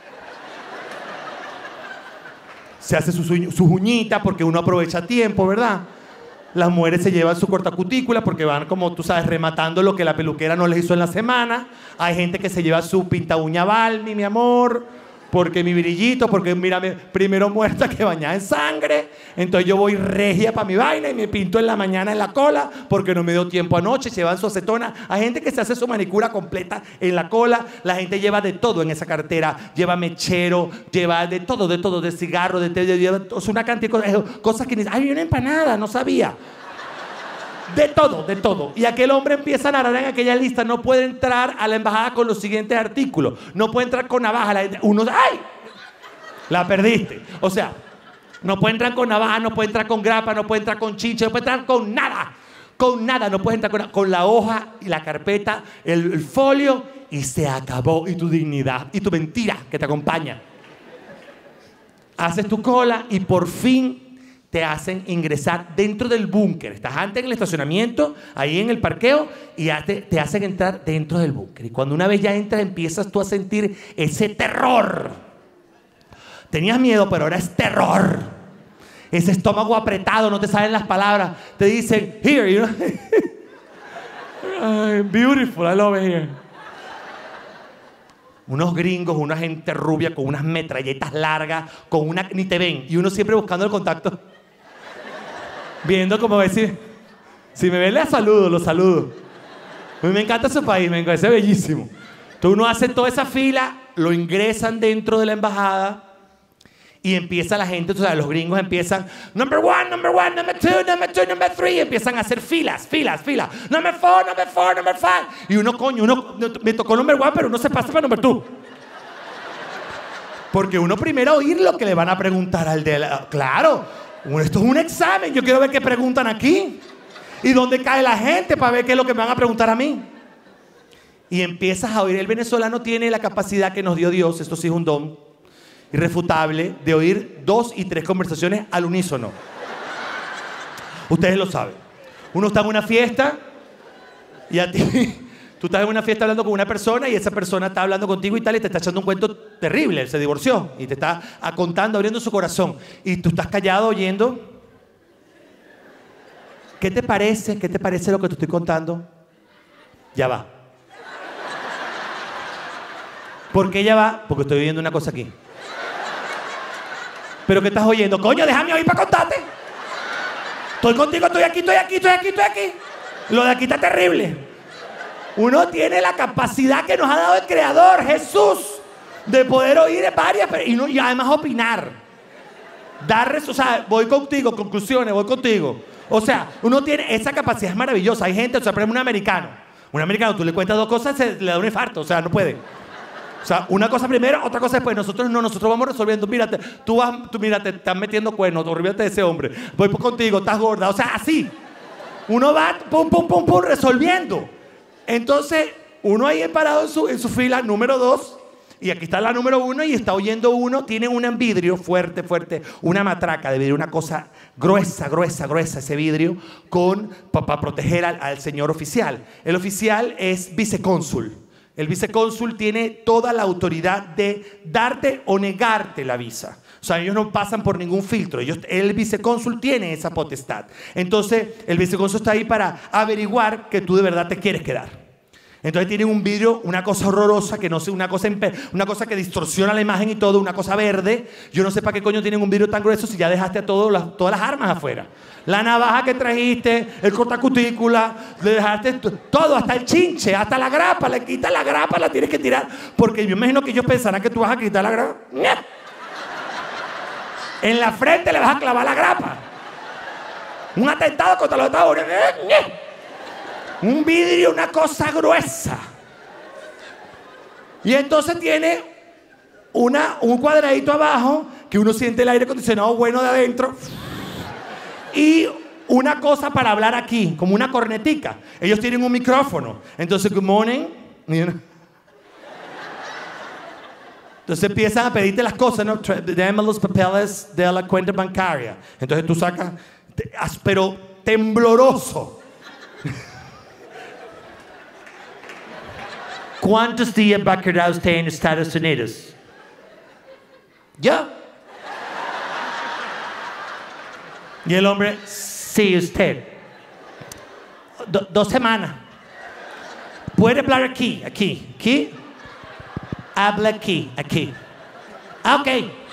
se hace sus uñitas porque uno aprovecha tiempo, ¿verdad? Las mujeres se llevan su corta cutícula porque van, como tú sabes, rematando lo que la peluquera no les hizo en la semana. Hay gente que se lleva su pinta uña Balmy, mi amor. Porque mi brillito, porque mírame, primero muerta que bañada en sangre. Entonces yo voy regia para mi vaina y me pinto en la mañana en la cola porque no me dio tiempo anoche. Llevan su acetona. Hay gente que se hace su manicura completa en la cola. La gente lleva de todo en esa cartera. Lleva mechero, lleva de todo, de cigarro, lleva una cantidad de cosas que ni... ¡Ay, una empanada! No sabía. De todo, de todo. Y aquel hombre empieza a narrar en aquella lista, no puede entrar a la embajada con los siguientes artículos. No puede entrar con navaja. ¡Ay! La perdiste. O sea, no puede entrar con navaja, no puede entrar con grapa, no puede entrar con chinche, no puede entrar con nada. Con nada, no puedes entrar con la hoja y la carpeta, el folio, y se acabó. Y tu dignidad, y tu mentira que te acompaña. Haces tu cola y por fin te hacen ingresar dentro del búnker. Estás antes en el estacionamiento, ahí en el parqueo, y ya te hacen entrar dentro del búnker. Y cuando una vez ya entras, empiezas tú a sentir ese terror. Tenías miedo, pero ahora es terror. Ese estómago apretado, no te salen las palabras. Te dicen, here, you know. Beautiful, I love it here. Unos gringos, una gente rubia con unas metralletas largas, con una... ni te ven. Y uno siempre buscando el contacto. Viendo como decir, si me ven, les saludo, los saludo. A mí me encanta su país, me parece bellísimo. Entonces uno hace toda esa fila, lo ingresan dentro de la embajada y empieza la gente, o sea, los gringos empiezan, number one, number 2, number 3, empiezan a hacer filas. Number 4, number 5. Y uno, coño, me tocó number 1, pero uno se pasa para number 2. Porque uno primero oír lo que le van a preguntar al de la... Claro. Esto es un examen, yo quiero ver qué preguntan aquí y dónde cae la gente para ver qué es lo que me van a preguntar a mí. Y empiezas a oír. El venezolano tiene la capacidad que nos dio Dios, esto sí es un don irrefutable, de oír 2 y 3 conversaciones al unísono. Ustedes lo saben. Uno está en una fiesta y a ti... Tú estás en una fiesta hablando con una persona y esa persona está hablando contigo y tal, y te está echando un cuento terrible. Él se divorció y te está contando, abriendo su corazón. Y tú estás callado oyendo. ¿Qué te parece? ¿Qué te parece lo que te estoy contando? Ya va. ¿Por qué ya va? Porque estoy oyendo una cosa aquí. ¿Pero qué estás oyendo? Coño, déjame oír para contarte. Estoy contigo, estoy aquí. Lo de aquí está terrible. Uno tiene la capacidad que nos ha dado el Creador, Jesús, de poder oír varias y además opinar. O sea, voy contigo, conclusiones, voy contigo. O sea, uno tiene esa capacidad, es maravillosa. Hay gente, o sea, por ejemplo, un americano, tú le cuentas 2 cosas, le da un infarto, o sea, no puede. O sea, una cosa primero, otra cosa después. Nosotros no, nosotros vamos resolviendo. Mírate, tú mira, te estás metiendo cuernos, olvídate de ese hombre. Voy contigo, estás gorda, o sea, así. Uno va, pum, resolviendo. Entonces, uno ahí parado en su fila número 2, y aquí está la número 1, y está oyendo uno, tiene un vidrio fuerte, una matraca de vidrio, una cosa gruesa, ese vidrio, para proteger al señor oficial. El oficial es vicecónsul. El vicecónsul tiene toda la autoridad de darte o negarte la visa. O sea, ellos no pasan por ningún filtro. El vicecónsul tiene esa potestad. Entonces, el vicecónsul está ahí para averiguar que tú de verdad te quieres quedar. Entonces tienen un vidrio, una cosa horrorosa, que no sé, una cosa que distorsiona la imagen y todo, una cosa verde. Yo no sé para qué coño tienen un vidrio tan grueso si ya dejaste a todas las armas afuera. La navaja que trajiste, el cortacutícula, le dejaste todo, hasta el chinche, hasta la grapa. Le quitas la grapa, la tienes que tirar. Porque yo imagino que ellos pensarán que tú vas a quitar la grapa. En la frente le vas a clavar la grapa. Un atentado contra los Estados Unidos. Un vidrio, una cosa gruesa. Y entonces tiene un cuadradito abajo que uno siente el aire acondicionado bueno de adentro. Y una cosa para hablar aquí, como una cornetica. Ellos tienen un micrófono. Entonces, good morning. Entonces empiezan a pedirte las cosas, ¿no? Dame los papeles de la cuenta bancaria. Entonces tú sacas, pero tembloroso. ¿Cuántos días va a quedar usted en Estados Unidos? ¿Yo? Y el hombre, sí, usted. 2 semanas. ¿Puede hablar aquí? Habla aquí. Ok.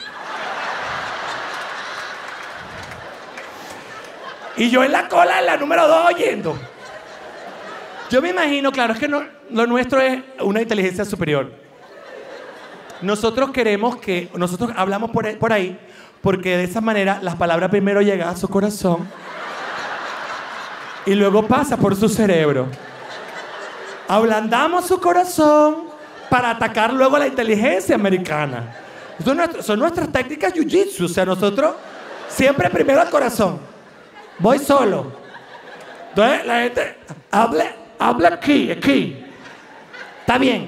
Y yo en la cola, en la número 2, oyendo. Yo me imagino, claro, es que lo nuestro es una inteligencia superior. Nosotros hablamos por ahí, porque de esa manera las palabras primero llegan a su corazón y luego pasa por su cerebro. Ablandamos su corazón para atacar luego la inteligencia americana. Son nuestras técnicas jiu-jitsu. O sea, nosotros siempre primero al corazón. Voy solo. Entonces la gente, habla aquí. Está bien.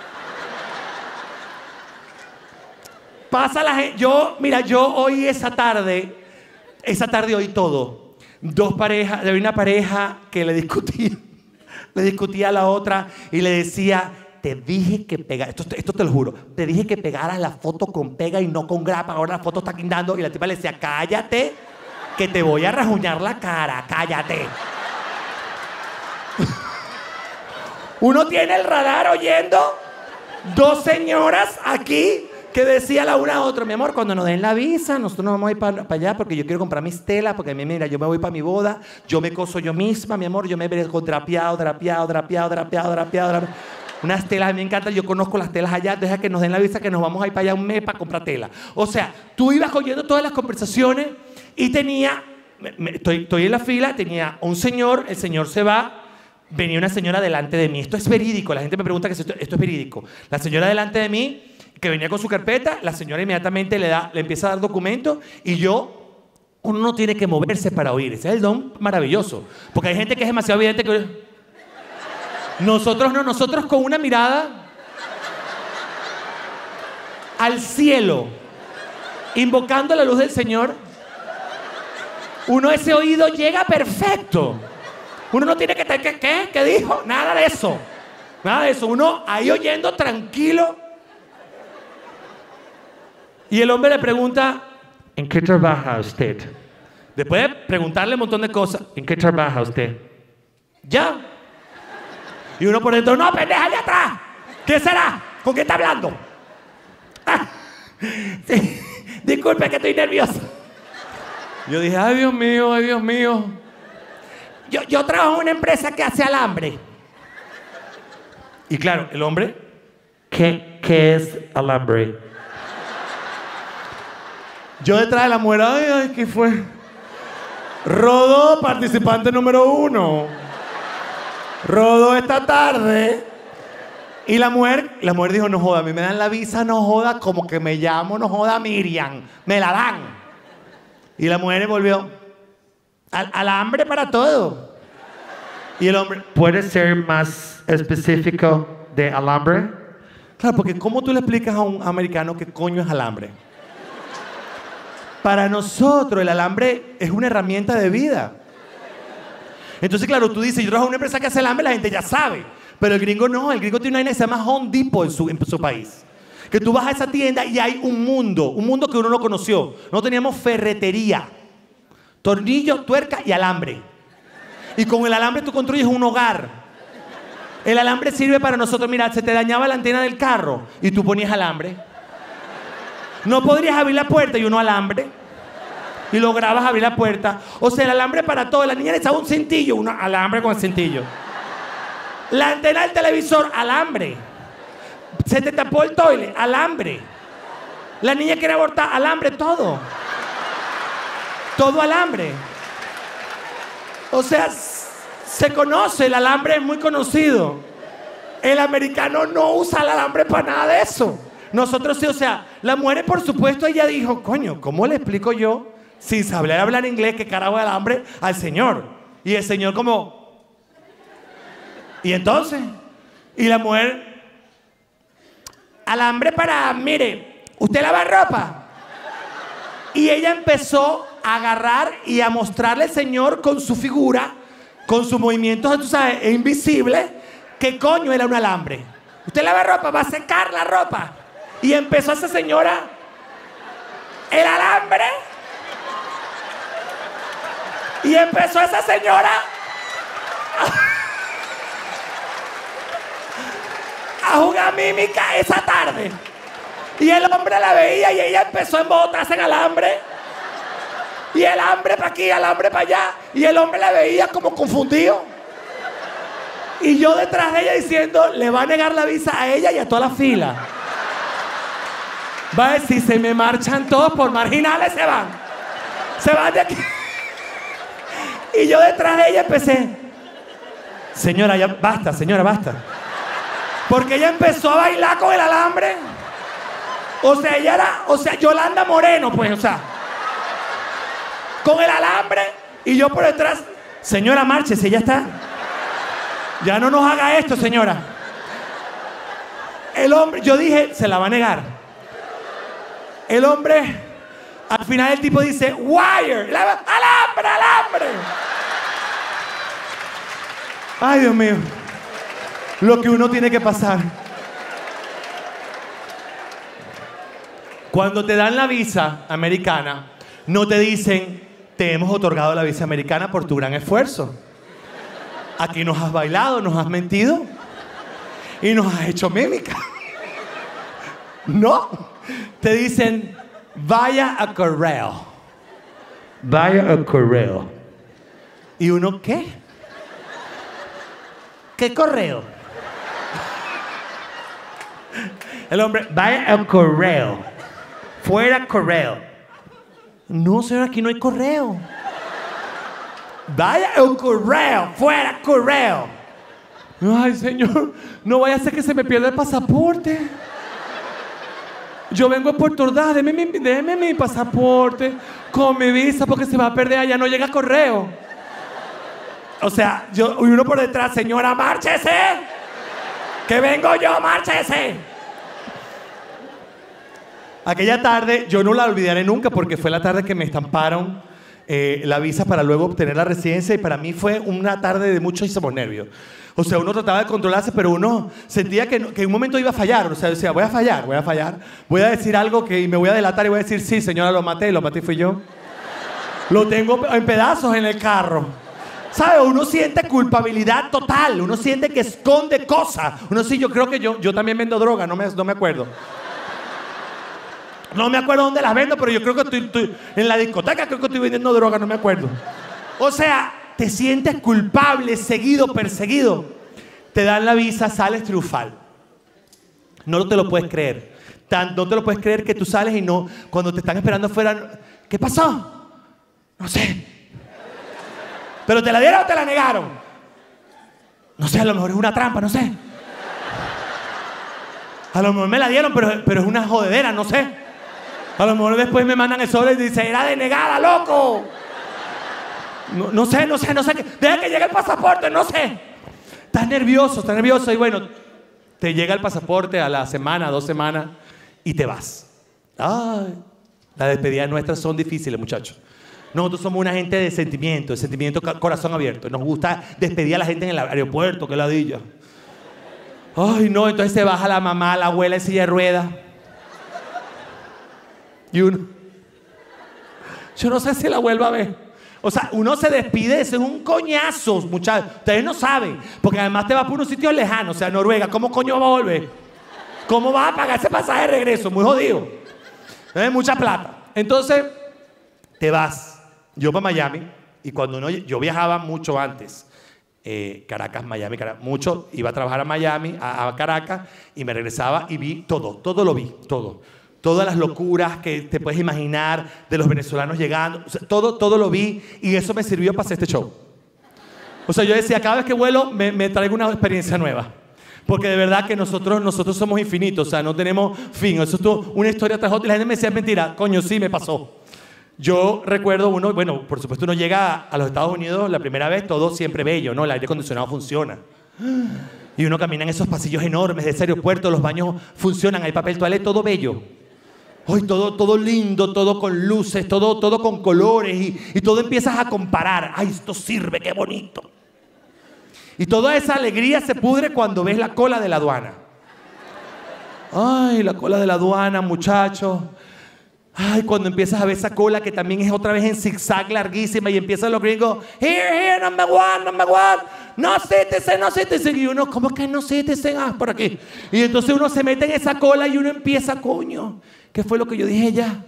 Pasa la gente. Yo oí esa tarde oí todo. Había una pareja que le discutía a la otra y le decía, te dije que pegaras, esto te lo juro, te dije que pegaras la foto con pega y no con grapa, ahora la foto está guindando, y la tipa le decía, cállate, que te voy a rajuñar la cara, cállate. Uno tiene el radar oyendo dos señoras aquí que decía la una a otra, mi amor, cuando nos den la visa, nosotros nos vamos a ir para allá porque yo quiero comprar mis telas, porque mira, yo me voy para mi boda, yo me coso yo misma, mi amor, yo me veré con drapeado. Unas telas, a mí me encanta, yo conozco las telas allá, deja que nos den la visa que nos vamos a ir para allá un mes para comprar tela. O sea, tú ibas oyendo todas las conversaciones y tenía, estoy en la fila, tenía un señor, el señor se va, venía una señora delante de mí. Esto es verídico, la gente me pregunta que esto es verídico. La señora delante de mí, que venía con su carpeta, la señora inmediatamente le empieza a dar documentos y uno no tiene que moverse para oír. Ese es el don maravilloso. Porque hay gente que es demasiado evidente que... Nosotros con una mirada al cielo, invocando la luz del Señor, ese oído llega perfecto. Uno no tiene que estar, ¿qué dijo? Nada de eso. Uno ahí oyendo tranquilo. Y el hombre le pregunta, ¿en qué trabaja usted? Después de preguntarle un montón de cosas, ¿en qué trabaja usted? Ya. Y uno por dentro, no, pendeja, allá atrás. ¿Qué será? ¿Con qué está hablando? Ah, sí. Disculpe que estoy nervioso. Yo dije, ay Dios mío. Yo trabajo en una empresa que hace alambre. Y claro, el hombre, ¿qué es alambre? Yo detrás de la mujer, ay, ¿qué fue? Rodó, participante número 1. Rodó esta tarde. Y la mujer dijo, no joda, a mí me dan la visa, no joda, como que me llamo, no joda Miriam. Me la dan. Y la mujer volvió, alambre para todo. Y el hombre, ¿puede ser más específico de alambre? Claro, porque ¿cómo tú le explicas a un americano qué coño es alambre? Para nosotros el alambre es una herramienta de vida. Entonces, claro, tú dices, yo trabajo en una empresa que hace alambre, la gente ya sabe. Pero el gringo no, el gringo tiene una vaina que se llama Home Depot en su país. Que tú vas a esa tienda y hay un mundo que uno no conoció. No teníamos ferretería, tornillo, tuerca y alambre. Y con el alambre tú construyes un hogar. El alambre sirve para nosotros, mira, se te dañaba la antena del carro y tú ponías alambre. No podrías abrir la puerta y uno alambre. Y lograbas abrir la puerta. O sea, el alambre para todo. La niña le echaba un cintillo, uno alambre con el cintillo. La antena del televisor, alambre. Se te tapó el toilet, alambre. La niña quiere abortar, alambre, todo. Todo alambre. O sea, se conoce, el alambre es muy conocido. El americano no usa el alambre para nada de eso. Nosotros sí, o sea, la mujer, por supuesto, ella dijo, coño, ¿cómo le explico yo, sin saber hablar inglés, qué carajo de alambre al señor? Y el señor como... Y entonces, y la mujer, alambre para, mire, ¿usted lava ropa? Y ella empezó a agarrar y a mostrarle al señor con su figura, con sus movimientos, tú sabes, invisibles, que coño era un alambre. ¿Usted lava ropa? ¿Va a secar la ropa? Y empezó esa señora, el alambre, y empezó esa señora a jugar mímica esa tarde. Y el hombre la veía y ella empezó a embotarse en alambre. Y el hambre para aquí, el hambre para allá. Y el hombre la veía como confundido. Y yo detrás de ella diciendo, le va a negar la visa a ella y a toda la fila. Va a decir, se me marchan todos por marginales, se van. Se van de aquí. Y yo detrás de ella empecé, señora, ya basta, señora, basta. Porque ella empezó a bailar con el alambre. O sea, ella era, Yolanda Moreno, pues, o sea, con el alambre y yo por detrás, señora, márchese, ya está. Ya no nos haga esto, señora. El hombre, yo dije, se la va a negar. El hombre, al final el tipo dice, wire, alambre, alambre. Ay, Dios mío, lo que uno tiene que pasar. Cuando te dan la visa americana, no te dicen, te hemos otorgado la visa americana por tu gran esfuerzo. Aquí nos has bailado, nos has mentido y nos has hecho mímica. No, te dicen, vaya a correo. Vaya a correo. ¿Y uno qué? ¿Qué correo? El hombre, vaya a correo. Fuera correo. No, señor, aquí no hay correo. Vaya a un correo, fuera correo. Ay, señor, no vaya a ser que se me pierda el pasaporte. Yo vengo a Puerto Ordaz, déme mi pasaporte con mi visa porque se va a perder allá, no llega correo. O sea, uno por detrás, señora, márchese. Que vengo yo, márchese. Aquella tarde, yo no la olvidaré nunca porque fue la tarde que me estamparon la visa para luego obtener la residencia y para mí fue una tarde de muchísimos nervios. O sea, uno trataba de controlarse, pero uno sentía que en un momento iba a fallar. O sea, decía, voy a fallar. Voy a decir algo que me voy a delatar y voy a decir, sí, señora, lo maté fui yo. Lo tengo en pedazos en el carro. ¿Sabe? Uno siente culpabilidad total. Uno siente que esconde cosas. Uno sí, yo creo que yo también vendo droga, no me acuerdo. No me acuerdo dónde las vendo, pero yo creo que estoy en la discoteca, creo que estoy vendiendo droga, no me acuerdo. O sea, te sientes culpable, seguido, perseguido. Te dan la visa, sales triunfal. No te lo puedes creer. No te lo puedes creer que tú sales y no, cuando te están esperando afuera, ¿qué pasó? No sé. ¿Pero te la dieron o te la negaron? No sé, a lo mejor es una trampa, no sé. A lo mejor me la dieron, pero es una jodedera, no sé. A lo mejor después me mandan el sobre y dicen, era denegada, loco. No sé. Deja que llegue el pasaporte, no sé. Estás nervioso y bueno, te llega el pasaporte a la semana, 2 semanas y te vas. Ay, las despedidas nuestras son difíciles, muchachos. Nosotros somos una gente de sentimiento, corazón abierto. Nos gusta despedir a la gente en el aeropuerto, que ladilla. Ay, no, entonces se baja la mamá, la abuela en silla de ruedas. Y uno, yo no sé si la vuelva a ver. O sea, uno se despide, eso es un coñazo, muchachos. Ustedes no saben, porque además te vas por unos sitios lejanos, o sea, Noruega. ¿Cómo coño va a volver? ¿Cómo vas a pagar ese pasaje de regreso? Muy jodido. Es mucha plata. Entonces, te vas. Yo para Miami, y cuando yo viajaba mucho antes. Caracas, Miami, mucho. Iba a trabajar a Miami, a Caracas, y me regresaba y vi todo lo vi, todo. Todas las locuras que te puedes imaginar de los venezolanos llegando, o sea, todo lo vi y eso me sirvió para hacer este show. O sea, yo decía, cada vez que vuelo me traigo una experiencia nueva. Porque de verdad que nosotros somos infinitos, o sea, no tenemos fin. Eso es una historia tras otra y la gente me decía, es mentira, coño, sí me pasó. Yo recuerdo bueno, por supuesto uno llega a los Estados Unidos la primera vez, todo siempre bello, ¿no? El aire acondicionado funciona. Y uno camina en esos pasillos enormes de ese aeropuerto, los baños funcionan, hay papel toalé, todo bello. Hoy todo lindo, todo con luces, todo con colores y todo empiezas a comparar. ¡Ay, esto sirve, qué bonito! Y toda esa alegría se pudre cuando ves la cola de la aduana. ¡Ay, la cola de la aduana, muchachos! ¡Ay, cuando empiezas a ver esa cola que también es otra vez en zigzag larguísima y empiezan los gringos, here, number one, no citizen. Y uno, ¿cómo que no citizen? Ah, por aquí. Y entonces uno se mete en esa cola y uno empieza, coño, ¿qué fue lo que yo dije ya?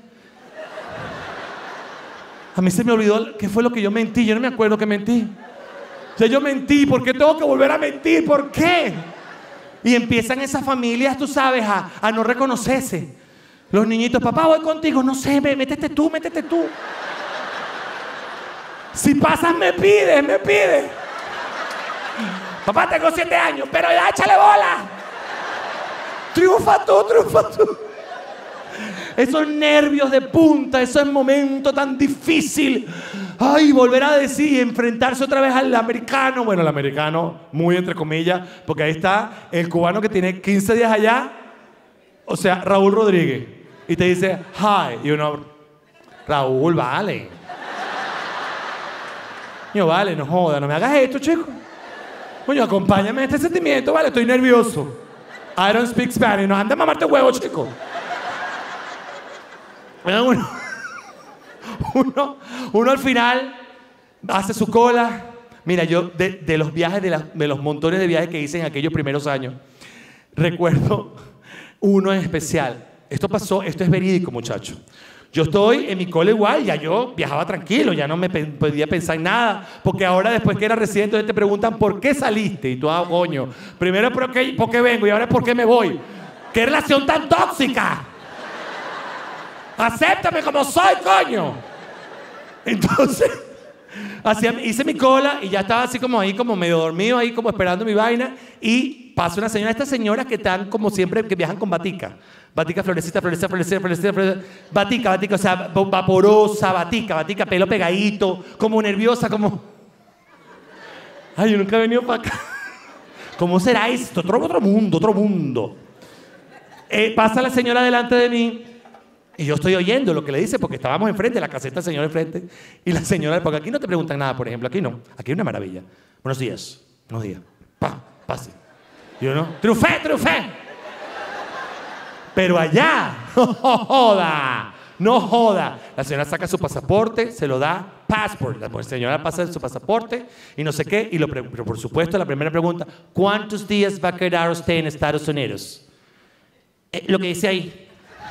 A mí se me olvidó qué fue lo que yo mentí. Yo no me acuerdo que mentí. O sea, yo mentí. ¿Por qué tengo que volver a mentir? ¿Por qué? Y empiezan esas familias, tú sabes, a no reconocerse. Los niñitos, papá, voy contigo. No sé, métete tú. Si pasas, me pides, me pides. Papá, tengo 7 años, pero ya échale bola. Triunfa tú, triunfa tú. Esos nervios de punta, ese momento tan difícil. Ay, volver a decir y enfrentarse otra vez al americano. Bueno, el americano, muy entre comillas, porque ahí está el cubano que tiene 15 días allá. O sea, Raúl Rodríguez. Y te dice, hi. Y uno, Raúl, vale. Yo, vale, no joda, no me hagas esto, chico. Coño, acompáñame en este sentimiento, vale, estoy nervioso. I don't speak Spanish. No, anda a mamarte huevo, chico. Uno al final hace su cola. Mira, yo de los viajes, de los montones de viajes que hice en aquellos primeros años, recuerdo uno en especial. Esto pasó, esto es verídico, muchachos. Yo estoy en mi cola igual, ya yo viajaba tranquilo, ya no me podía pensar en nada, porque ahora después que era residente te preguntan ¿por qué saliste? Y tú, coño, primero ¿por qué vengo? Y ahora ¿por qué me voy? ¿Qué relación tan tóxica? Acéptame como soy, coño. Entonces, hice mi cola y ya estaba así como ahí, como medio dormido, ahí como esperando mi vaina, y pasa una señora, estas señoras que están como siempre, que viajan con batica. Batica, florecita, florecita, florecita, florecita, florecita. Batica, o sea, vaporosa, batica, pelo pegadito, como nerviosa, como... Ay, yo nunca he venido para acá. ¿Cómo será esto? Otro mundo, otro mundo. Pasa la señora delante de mí y yo estoy oyendo lo que le dice porque estábamos enfrente, la caseta del señor enfrente, y la señora, porque aquí no te preguntan nada, por ejemplo, aquí no, aquí es una maravilla. Buenos días, pase. Y yo, ¿no? ¡Triunfé, triunfé! Pero allá, no joda, no joda. La señora saca su pasaporte, se lo da, passport. La señora pasa su pasaporte y no sé qué. Pero por supuesto, la primera pregunta, ¿cuántos días va a quedar usted en Estados Unidos? Lo que dice ahí.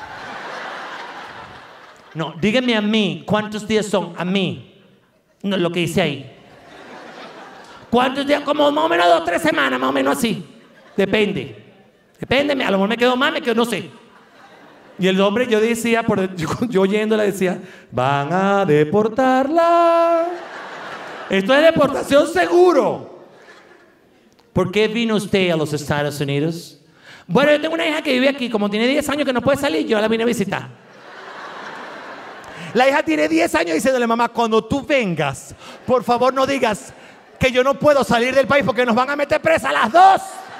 No, dígame a mí, ¿cuántos días son? A mí. No, lo que dice ahí. ¿Cuántos días? Como más o menos 2 o 3 semanas, más o menos así. Depende, a lo mejor me quedo más, no sé. Y el hombre, yo decía, yo oyéndola decía, van a deportarla. Esto es deportación seguro. ¿Por qué vino usted a los Estados Unidos? Bueno, yo tengo una hija que vive aquí, como tiene 10 años que no puede salir, yo la vine a visitar. La hija tiene 10 años diciéndole, mamá, cuando tú vengas, por favor no digas que yo no puedo salir del país porque nos van a meter presa a las 2.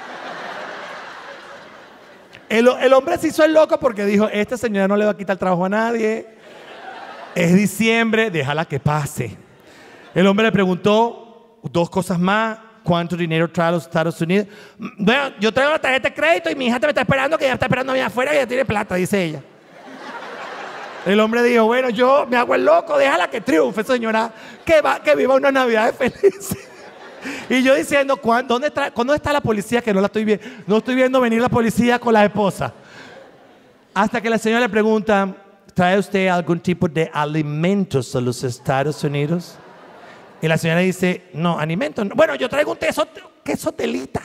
El hombre se hizo el loco porque dijo, esta señora no le va a quitar el trabajo a nadie. Es diciembre, déjala que pase. El hombre le preguntó 2 cosas más. ¿Cuánto dinero trae a los Estados Unidos? Bueno, yo traigo la tarjeta de crédito y mi hija te me está esperando, que ya está esperando a mí afuera y ya tiene plata, dice ella. El hombre dijo, bueno, yo me hago el loco, déjala que triunfe, señora, que viva una Navidad feliz. Y yo diciendo, ¿cuándo está la policía? Que no la estoy viendo. No estoy viendo venir la policía con la esposa. Hasta que la señora le pregunta, ¿trae usted algún tipo de alimentos a los Estados Unidos? Y la señora dice, no, alimentos. No. Bueno, yo traigo un queso telita.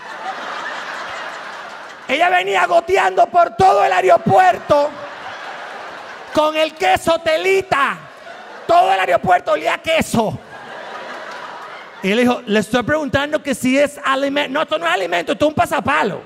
Ella venía goteando por todo el aeropuerto con el queso telita. Todo el aeropuerto olía a queso. Y él dijo, le estoy preguntando que si es alimento. No, esto no es alimento, esto es un pasapalo.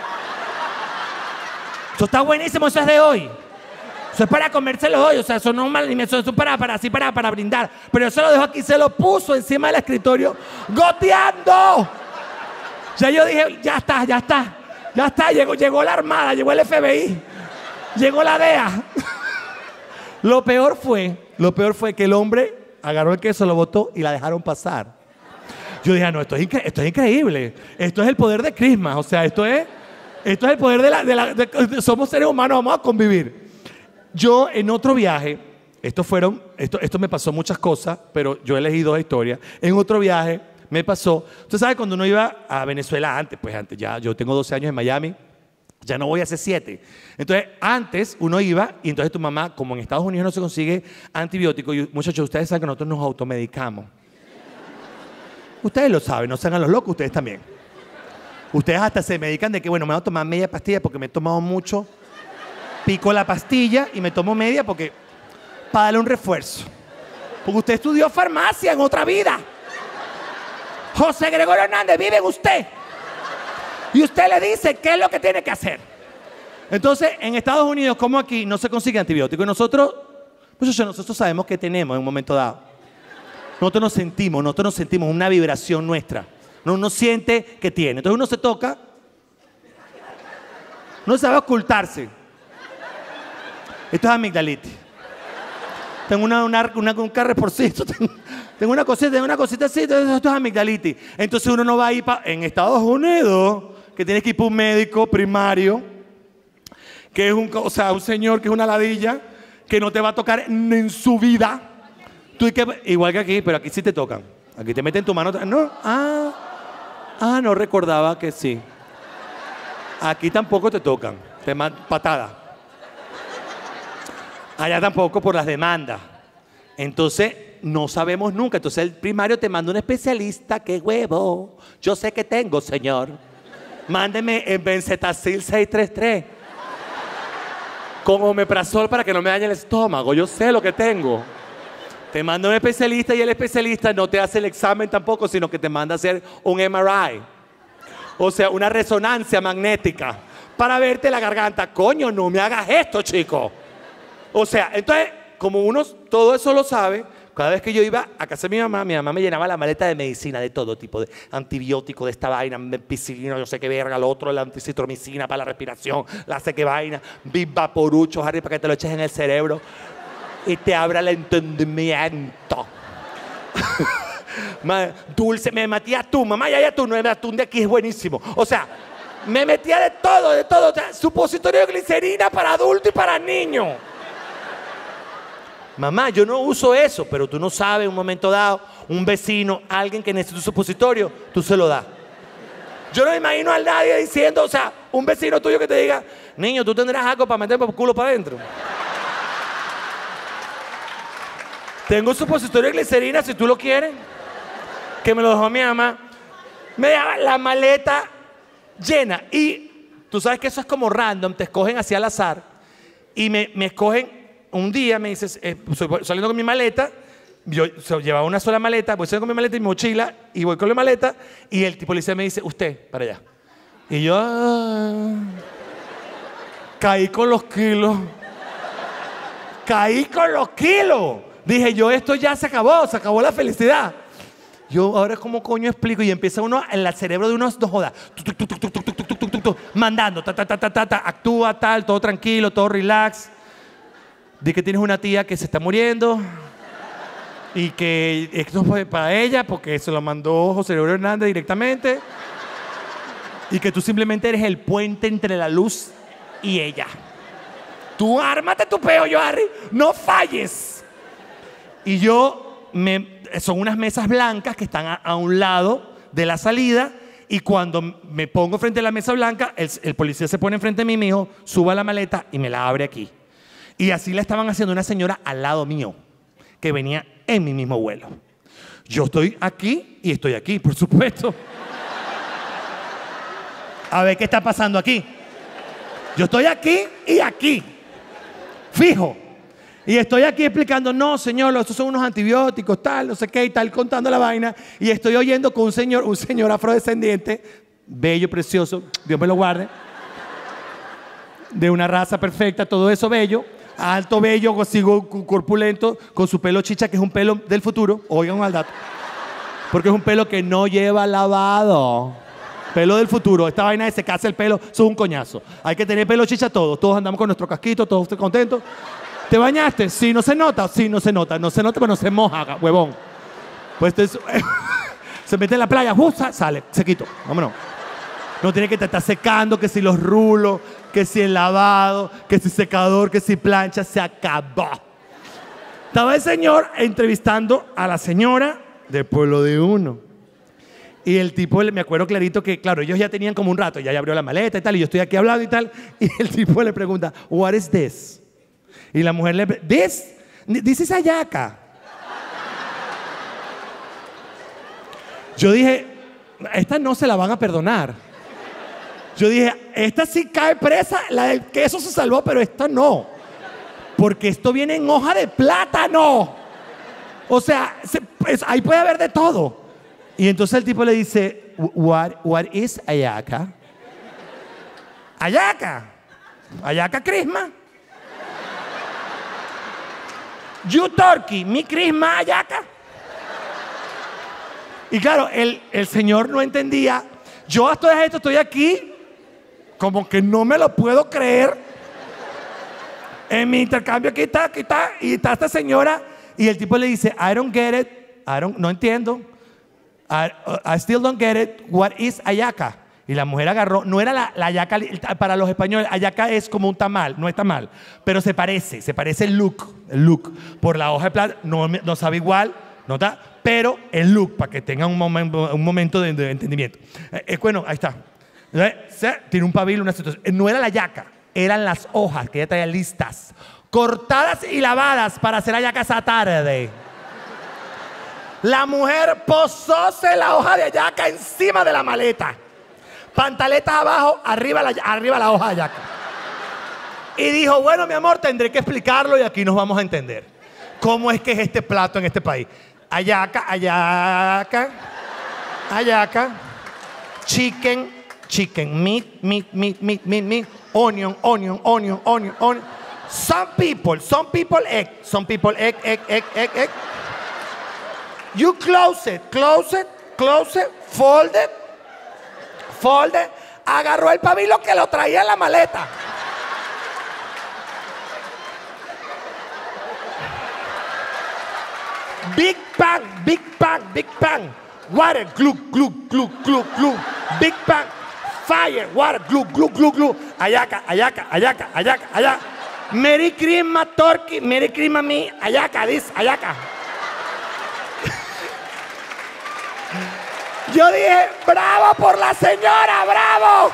Esto está buenísimo, eso es de hoy. Eso es para comérselo hoy, o sea, eso no es un alimento, eso es para brindar. Pero yo se lo dejo aquí, se lo puso encima del escritorio, goteando. Ya yo dije, ya está, llegó la Armada, llegó el FBI, llegó la DEA. Lo peor fue que el hombre agarró el queso, lo botó y la dejaron pasar. Yo dije, no, esto es increíble. Esto es el poder de Christmas. O sea, esto es el poder somos seres humanos, vamos a convivir. Yo en otro viaje, esto me pasó muchas cosas, pero yo elegí 2 historias. En otro viaje me pasó, usted sabe cuando uno iba a Venezuela antes ya, yo tengo 12 años en Miami, ya no voy hace 7. Entonces, antes uno iba y entonces tu mamá, como en Estados Unidos no se consigue antibióticos, y muchachos, ustedes saben que nosotros nos automedicamos. Ustedes lo saben, no se hagan los locos, ustedes también. Ustedes hasta se medican de que, bueno, me voy a tomar media pastilla porque me he tomado mucho. Pico la pastilla y me tomo media porque para darle un refuerzo. Porque usted estudió farmacia en otra vida. José Gregorio Hernández vive en usted. Y usted le dice qué es lo que tiene que hacer. Entonces, en Estados Unidos, como aquí, no se consigue antibiótico. Y nosotros sabemos qué tenemos en un momento dado. Nosotros nos sentimos una vibración nuestra. Uno siente que tiene. Entonces uno se toca. No sabe ocultarse. Esto es amigdalitis. Tengo un carreporcito. Tengo una cosita así. Esto es amigdalitis. Entonces uno no va a ir en Estados Unidos, que tienes que ir para un médico primario, que es un señor que es una ladilla, que no te va a tocar en su vida. Igual que aquí, pero aquí sí te tocan. Aquí te meten tu mano. No, no recordaba que sí. Aquí tampoco te tocan. Te mandan patada. Allá tampoco por las demandas. Entonces, no sabemos nunca. Entonces, el primario te manda un especialista. ¡Qué huevo! Yo sé que tengo, señor. Mándeme en Benzetacil 633. Con omeprazol para que no me dañe el estómago. Yo sé lo que tengo. Te manda un especialista y el especialista no te hace el examen tampoco, sino que te manda a hacer un MRI. O sea, una resonancia magnética para verte la garganta. Coño, no me hagas esto, chico. O sea, entonces, como uno todo eso lo sabe, cada vez que yo iba a casa de mi mamá me llenaba la maleta de medicina de todo tipo, de antibióticos, de esta vaina, ampicilina, yo sé qué verga, lo otro, la anticitromicina para la respiración, la sé qué vaina, Vivaporucho, Harry, para que te lo eches en el cerebro y te abra el entendimiento. Dulce, me metía atún, mamá, ya hay atún, no, el atún de aquí es buenísimo. O sea, me metía de todo, o sea, supositorio de glicerina para adulto y para niño. Mamá, yo no uso eso, pero tú no sabes, en un momento dado, un vecino, alguien que necesita un supositorio, tú se lo das. Yo no me imagino a nadie diciendo, o sea, un vecino tuyo que te diga, niño, tú tendrás algo para meter por culo para adentro. Tengo un supositorio de glicerina, si tú lo quieres, que me lo dejó mi mamá. Me dejaba la maleta llena. Y tú sabes que eso es como random, te escogen así al azar. Y me escogen. Un día me dices, saliendo con mi maleta, yo llevaba una sola maleta, voy saliendo con mi maleta y mi mochila, y voy con la maleta, y el tipo policía me dice, usted, para allá. Y yo, caí con los kilos. Caí con los kilos. Dije yo, esto ya se acabó la felicidad. Yo ahora cómo coño explico, y empieza uno en el cerebro de unos dos jodas, mandando, actúa tal, todo tranquilo, todo relax. Di que tienes una tía que se está muriendo y que esto fue para ella porque se lo mandó José Gregorio Hernández directamente y que tú simplemente eres el puente entre la luz y ella. Tú ármate tu peo, Harry, no falles. Y son unas mesas blancas que están a un lado de la salida, y cuando me pongo frente a la mesa blanca, el policía se pone enfrente de mí y me dijo, suba la maleta y me la abre aquí. Y así la estaban haciendo una señora al lado mío, que venía en mi mismo vuelo. Yo estoy aquí y estoy aquí, por supuesto. A ver qué está pasando aquí. Yo estoy aquí y aquí. Fijo. Y estoy aquí explicando, no, señor, estos son unos antibióticos, tal, no sé qué, y tal, contando la vaina. Y estoy oyendo con un señor afrodescendiente, bello, precioso, Dios me lo guarde, de una raza perfecta, todo eso bello. Alto, bello, corpulento, con su pelo chicha, que es un pelo del futuro. Oigan al dato. Porque es un pelo que no lleva lavado. Pelo del futuro. Esta vaina de secarse el pelo, eso es un coñazo. Hay que tener pelo chicha todos. Todos andamos con nuestro casquito, todos contentos. ¿Te bañaste? Sí, no se nota. Sí, no se nota. No se nota, pero no se moja, huevón. Pues se mete en la playa, sale, sequito. Vámonos. No tiene que estar secando, que si los rulos, que si el lavado, que si secador, que si plancha, se acabó. Estaba el señor entrevistando a la señora del pueblo de uno. Y el tipo, me acuerdo clarito que, claro, ellos ya tenían como un rato, ya abrió la maleta y tal, y yo estoy aquí hablando y tal, y el tipo le pregunta, what is this? Y la mujer le pregunta, this is ayaca. Yo dije, esta no se la van a perdonar. Yo dije, esta sí cae presa, la del queso se salvó, pero esta no. Porque esto viene en hoja de plátano. O sea, ahí puede haber de todo. Y entonces el tipo le dice, what is ayaca? Ayaca. Ayaca Crisma. You turkey, mi Crisma ayaca. Y claro, el señor no entendía. Yo a todo esto estoy aquí, como que no me lo puedo creer. En mi intercambio aquí está, y está esta señora, y el tipo le dice, I don't get it, no entiendo. I still don't get it, what is ayaca? Y la mujer agarró, no era la ayaca, para los españoles, ayaca es como un tamal, no es tamal, pero se parece el look, por la hoja de plata, no sabe igual, no está, pero el look, para que tenga un momento de entendimiento. Bueno, ahí está. Tiene un pabilo, una situación. No era la yaca, eran las hojas que ella traía listas, cortadas y lavadas para hacer ayaca esa tarde. La mujer posóse la hoja de ayaca encima de la maleta. Pantaletas abajo, arriba la hoja de ayaca. Y dijo, bueno, mi amor, tendré que explicarlo y aquí nos vamos a entender. ¿Cómo es que es este plato en este país? Ayaca, chicken, meat, onion. Some people egg. You close it, fold it, agarró el pabilo que lo traía en la maleta. Big bang. Water, glue. Big bang, fire, water, glue. Ayaca. Merry Christmas, turkey, Merry Christmas, me, ayaca, ayaca. Yo dije, bravo por la señora, bravo.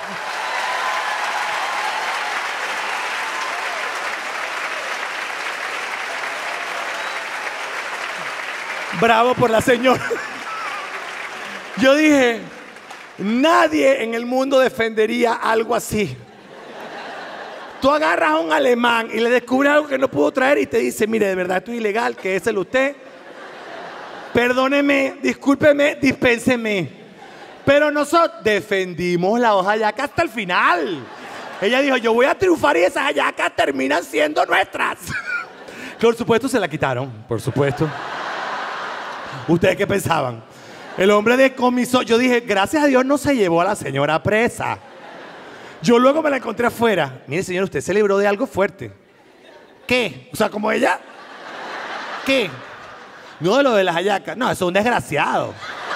Bravo por la señora. Yo dije, nadie en el mundo defendería algo así. Tú agarras a un alemán y le descubres algo que no pudo traer y te dice, mire, de verdad esto es ilegal, que es el usted. Perdóneme, discúlpeme, dispénseme. Pero nosotros defendimos la hoja yaca hasta el final. Ella dijo, yo voy a triunfar y esas hallacas terminan siendo nuestras. Por supuesto se la quitaron, por supuesto. ¿Ustedes qué pensaban? El hombre decomisó. Yo dije, gracias a Dios no se llevó a la señora presa. Yo luego me la encontré afuera. Mire, señor, usted se libró de algo fuerte. ¿Qué? O sea, como ella. ¿Qué? No de lo de las hallacas. No, eso es un desgraciado.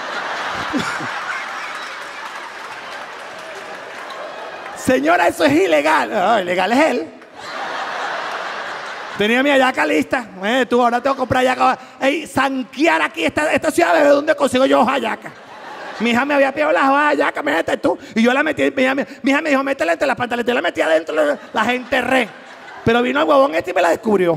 Señora, eso es ilegal. No, ilegal es él. Tenía mi hallaca lista. Tú ahora tengo que comprar hallaca. Ey, sanquear aquí esta ciudad, ¿de dónde consigo yo hallaca? Mi hija me había pillado las hojas de hallaca, métete tú. Y yo la metí, mi hija me dijo, métela entre las pantaletas. Yo la metí adentro, las enterré. Pero vino el huevón este y me la descubrió.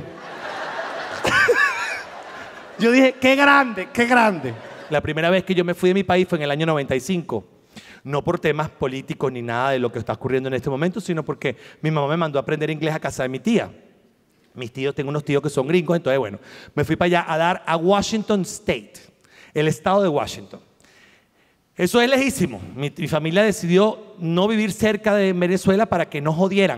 Yo dije, qué grande, qué grande. La primera vez que yo me fui de mi país fue en el año 95. No por temas políticos ni nada de lo que está ocurriendo en este momento, sino porque mi mamá me mandó a aprender inglés a casa de mi tía. Mis tíos, tengo unos tíos que son gringos, entonces bueno, me fui para allá a dar a Washington State, el estado de Washington. Eso es lejísimo. Mi familia decidió no vivir cerca de Venezuela para que no jodieran.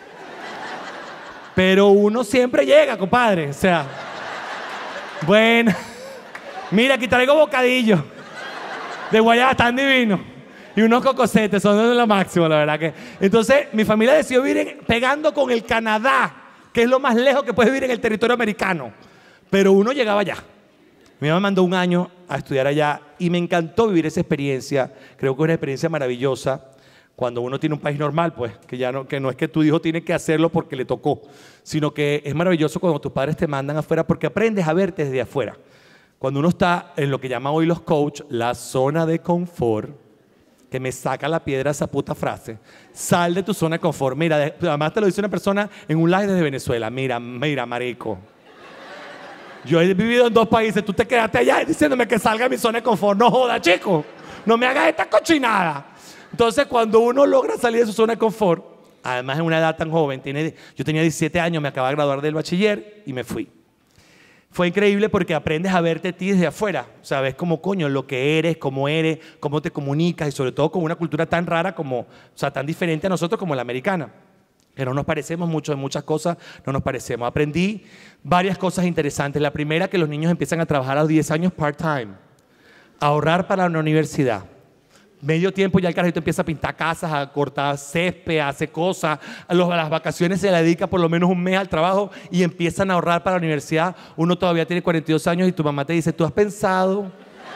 Pero uno siempre llega, compadre, o sea... Bueno, mira, aquí traigo bocadillos de guayaba, tan divinos. Y unos cocosetes, son de lo máximo, la verdad que. Entonces, mi familia decidió vivir pegando con el Canadá, que es lo más lejos que puede vivir en el territorio americano. Pero uno llegaba allá. Mi mamá me mandó un año a estudiar allá y me encantó vivir esa experiencia. Creo que es una experiencia maravillosa cuando uno tiene un país normal, pues, que no es que tu hijo tiene que hacerlo porque le tocó, sino que es maravilloso cuando tus padres te mandan afuera porque aprendes a verte desde afuera. Cuando uno está en lo que llaman hoy los coach, la zona de confort, que me saca la piedra esa puta frase, sal de tu zona de confort. Mira, además te lo dice una persona en un live desde Venezuela. Mira, marico. Yo he vivido en 2 países, tú te quedaste allá diciéndome que salga de mi zona de confort. No joda, chico, no me hagas esta cochinada. Entonces, cuando uno logra salir de su zona de confort, además en una edad tan joven, yo tenía 17 años, me acababa de graduar del bachiller y me fui. Fue increíble porque aprendes a verte a ti desde afuera. O sea, ves como coño, lo que eres, cómo te comunicas y sobre todo con una cultura tan rara como, o sea, tan diferente a nosotros como la americana. Que no nos parecemos mucho, en muchas cosas no nos parecemos. Aprendí varias cosas interesantes. La primera, que los niños empiezan a trabajar a los 10 años part-time. A ahorrar para una universidad. Medio tiempo ya el carajito empieza a pintar casas, a cortar césped, a hacer cosas. A las vacaciones se le dedica por lo menos un mes al trabajo y empiezan a ahorrar para la universidad. Uno todavía tiene 42 años y tu mamá te dice, ¿tú has pensado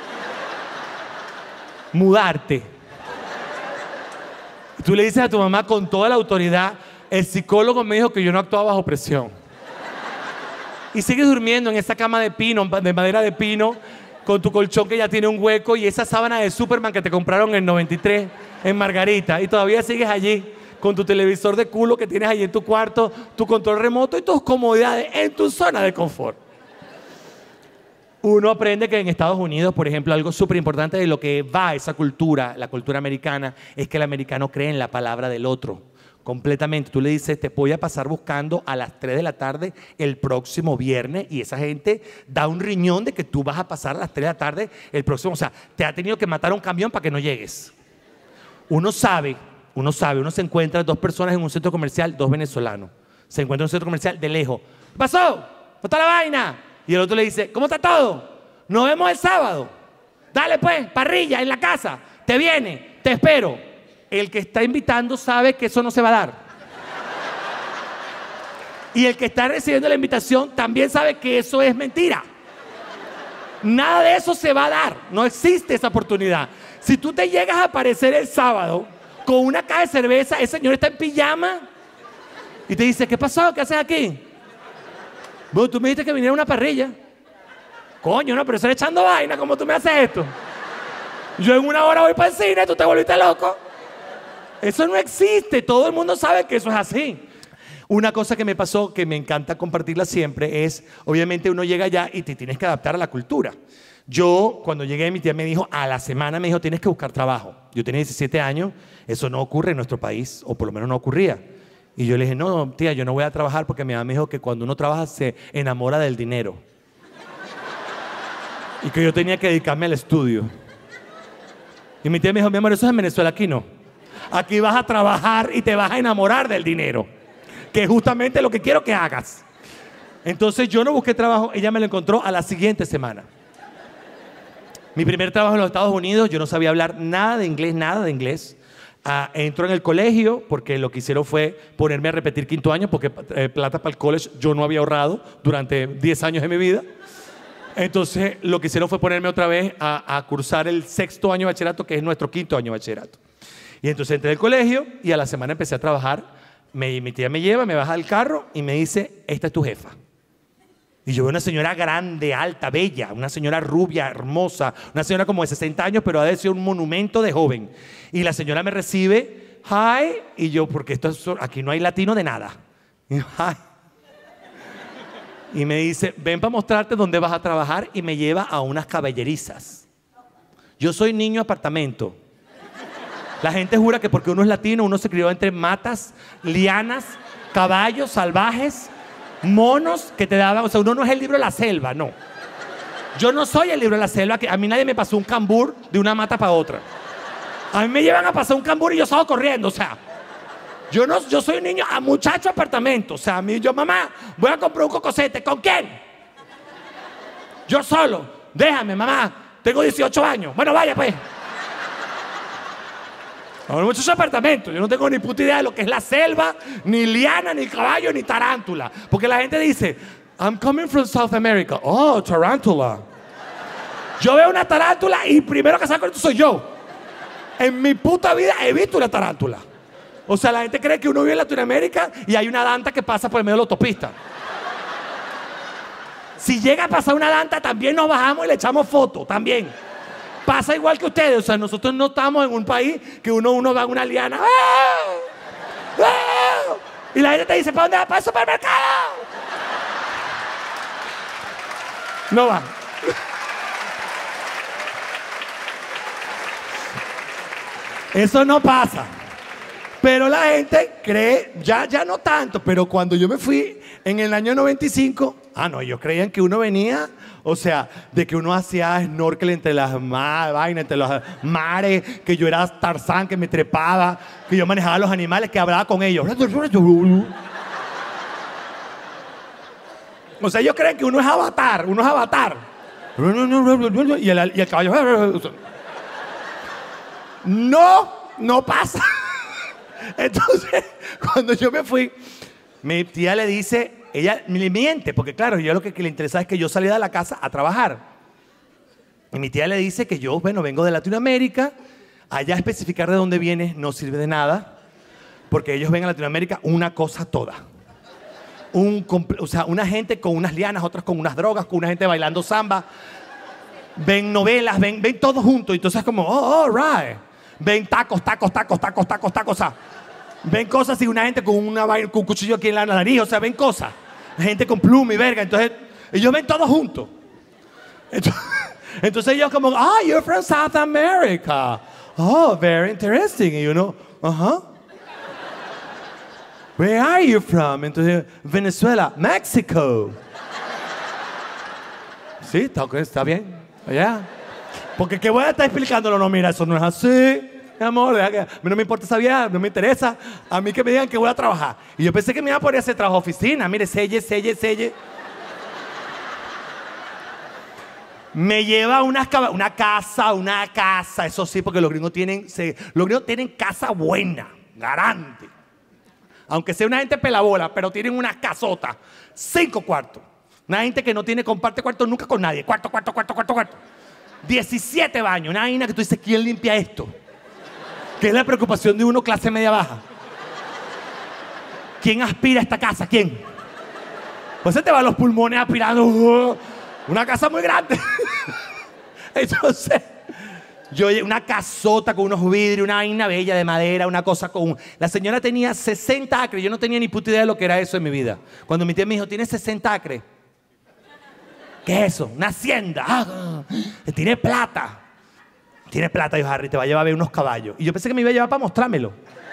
mudarte? Y tú le dices a tu mamá con toda la autoridad, el psicólogo me dijo que yo no actuaba bajo presión. Y sigues durmiendo en esa cama de pino, de madera de pino, con tu colchón que ya tiene un hueco y esa sábana de Superman que te compraron en el 93 en Margarita y todavía sigues allí con tu televisor de culo que tienes allí en tu cuarto, tu control remoto y tus comodidades en tu zona de confort. Uno aprende que en Estados Unidos, por ejemplo, algo súper importante de lo que va esa cultura, la cultura americana, es que el americano cree en la palabra del otro. Completamente. Tú le dices, te voy a pasar buscando a las 3 de la tarde el próximo viernes y esa gente da un riñón de que tú vas a pasar a las 3 de la tarde el próximo. O sea, te ha tenido que matar un camión para que no llegues. Uno se encuentra dos personas en un centro comercial, dos venezolanos. Se encuentra en un centro comercial de lejos. ¿Qué pasó? ¿Cómo está la vaina? Y el otro le dice, ¿cómo está todo? Nos vemos el sábado. Dale pues, parrilla en la casa. Te viene, te espero. El que está invitando sabe que eso no se va a dar. Y el que está recibiendo la invitación también sabe que eso es mentira. Nada de eso se va a dar. No existe esa oportunidad. Si tú te llegas a aparecer el sábado con una caja de cerveza, ese señor está en pijama y te dice, ¿qué pasó? ¿Qué haces aquí? Bueno, tú me dijiste que viniera a una parrilla. Coño, no, pero estoy echando vaina. ¿Cómo tú me haces esto? Yo en una hora voy para el cine, tú te volviste loco. Eso no existe, todo el mundo sabe que eso es así. Una cosa que me pasó, que me encanta compartirla siempre, es, obviamente uno llega allá y te tienes que adaptar a la cultura. Yo, cuando llegué, mi tía me dijo, a la semana me dijo, tienes que buscar trabajo. Yo tenía 17 años, eso no ocurre en nuestro país, o por lo menos no ocurría. Y yo le dije, no, tía, yo no voy a trabajar porque mi mamá me dijo que cuando uno trabaja se enamora del dinero. Y que yo tenía que dedicarme al estudio. Y mi tía me dijo, mi amor, eso es en Venezuela, aquí no. Aquí vas a trabajar y te vas a enamorar del dinero, que es justamente lo que quiero que hagas. Entonces yo no busqué trabajo, ella me lo encontró a la siguiente semana. Mi primer trabajo en los Estados Unidos, yo no sabía hablar nada de inglés. Entro en el colegio porque lo que hicieron fue ponerme a repetir quinto año porque plata para el college yo no había ahorrado durante 10 años de mi vida. Entonces lo que hicieron fue ponerme otra vez a cursar el sexto año de bachillerato, que es nuestro quinto año de bachillerato. Y entonces entré al colegio y a la semana empecé a trabajar. Mi tía me lleva, me baja del carro y me dice, esta es tu jefa. Y yo veo una señora grande, alta, bella, una señora rubia, hermosa, una señora como de 60 años, pero ha de ser un monumento de joven. Y la señora me recibe, hi, y yo, porque aquí no hay latino de nada. Y, hi. Y me dice, ven para mostrarte dónde vas a trabajar, y me lleva a unas caballerizas. Yo soy niño apartamento. La gente jura que porque uno es latino, uno se crió entre matas, lianas, caballos salvajes, monos que te daban. O sea, uno no es el libro de la selva, no. Yo no soy el libro de la selva, que a mí nadie me pasó un cambur de una mata para otra. A mí me llevan a pasar un cambur y yo salgo corriendo, o sea. Yo soy un niño, a muchacho apartamento. O sea, mamá, voy a comprar un cocosete. ¿Con quién? Yo solo. Déjame, mamá. Tengo 18 años. Bueno, vaya pues. Ahora muchos apartamentos, yo no tengo ni puta idea de lo que es la selva, ni liana, ni caballo, ni tarántula. Porque la gente dice, I'm coming from South America. Oh, tarántula. Yo veo una tarántula y primero que saco esto soy yo. En mi puta vida he visto una tarántula. O sea, la gente cree que uno vive en Latinoamérica y hay una danta que pasa por el medio de la autopista. Si llega a pasar una danta, también nos bajamos y le echamos foto, también. Pasa igual que ustedes, o sea, nosotros no estamos en un país que uno va a una liana. ¡Ah! ¡Ah! Y la gente te dice, ¿para dónde va? ¡Para el supermercado! No va. Eso no pasa. Pero la gente cree, ya no tanto, pero cuando yo me fui en el año 95, Ah, no, ellos creían que uno venía, o sea, de que uno hacía snorkel entre las vainas, entre los mares, que yo era Tarzán, que me trepaba, que yo manejaba los animales, que hablaba con ellos. O sea, ellos creen que uno es Avatar, Y el caballo... No pasa. Entonces, cuando yo me fui, mi tía le dice, ella le miente, porque claro, yo lo que le interesa es que yo saliera de la casa a trabajar. Y mi tía le dice que yo, bueno, vengo de Latinoamérica, allá especificar de dónde vienes no sirve de nada, porque ellos ven a Latinoamérica una cosa toda. O sea, una gente con unas lianas, otras con unas drogas, con una gente bailando samba, ven novelas, ven todo junto. Entonces es como, oh, all right. Ven tacos, o sea, ven cosas y una gente con con un cuchillo aquí en la nariz, o sea, ven cosas. Gente con pluma y verga, entonces ellos ven todo juntos. Entonces ellos como, you're from South America. Oh, very interesting. Y uno, Where are you from? Entonces, Venezuela, Mexico. Sí, está bien. Yeah. Porque ¿qué voy a estar explicándolo? No, mira, eso no es así. Mi amor, a mí no me importa esa vida, no me interesa. A mí que me digan que voy a trabajar. Y yo pensé que me iba a poner a hacer trabajo de oficina. Mire, selle. Me lleva a una casa, eso sí, porque los gringos tienen casa buena, garante. Aunque sea una gente pelabola, pero tienen una casota, 5 cuartos. Una gente que no comparte cuarto nunca con nadie. Cuarto. 17 baños, una vaina que tú dices, ¿quién limpia esto? Que es la preocupación de uno clase media baja. ¿Quién aspira a esta casa? ¿Quién? Pues se te van los pulmones aspirando. Una casa muy grande. Entonces, una casota con unos vidrios, una vaina bella de madera, una cosa con... La señora tenía 60 acres. Yo no tenía ni puta idea de lo que era eso en mi vida. Cuando mi tía me dijo, ¿tienes 60 acres? ¿Qué es eso? Una hacienda. Tiene plata. Tiene plata, yo, Harry, te va a llevar a ver unos caballos. Y yo pensé que me iba a llevar para mostrármelo.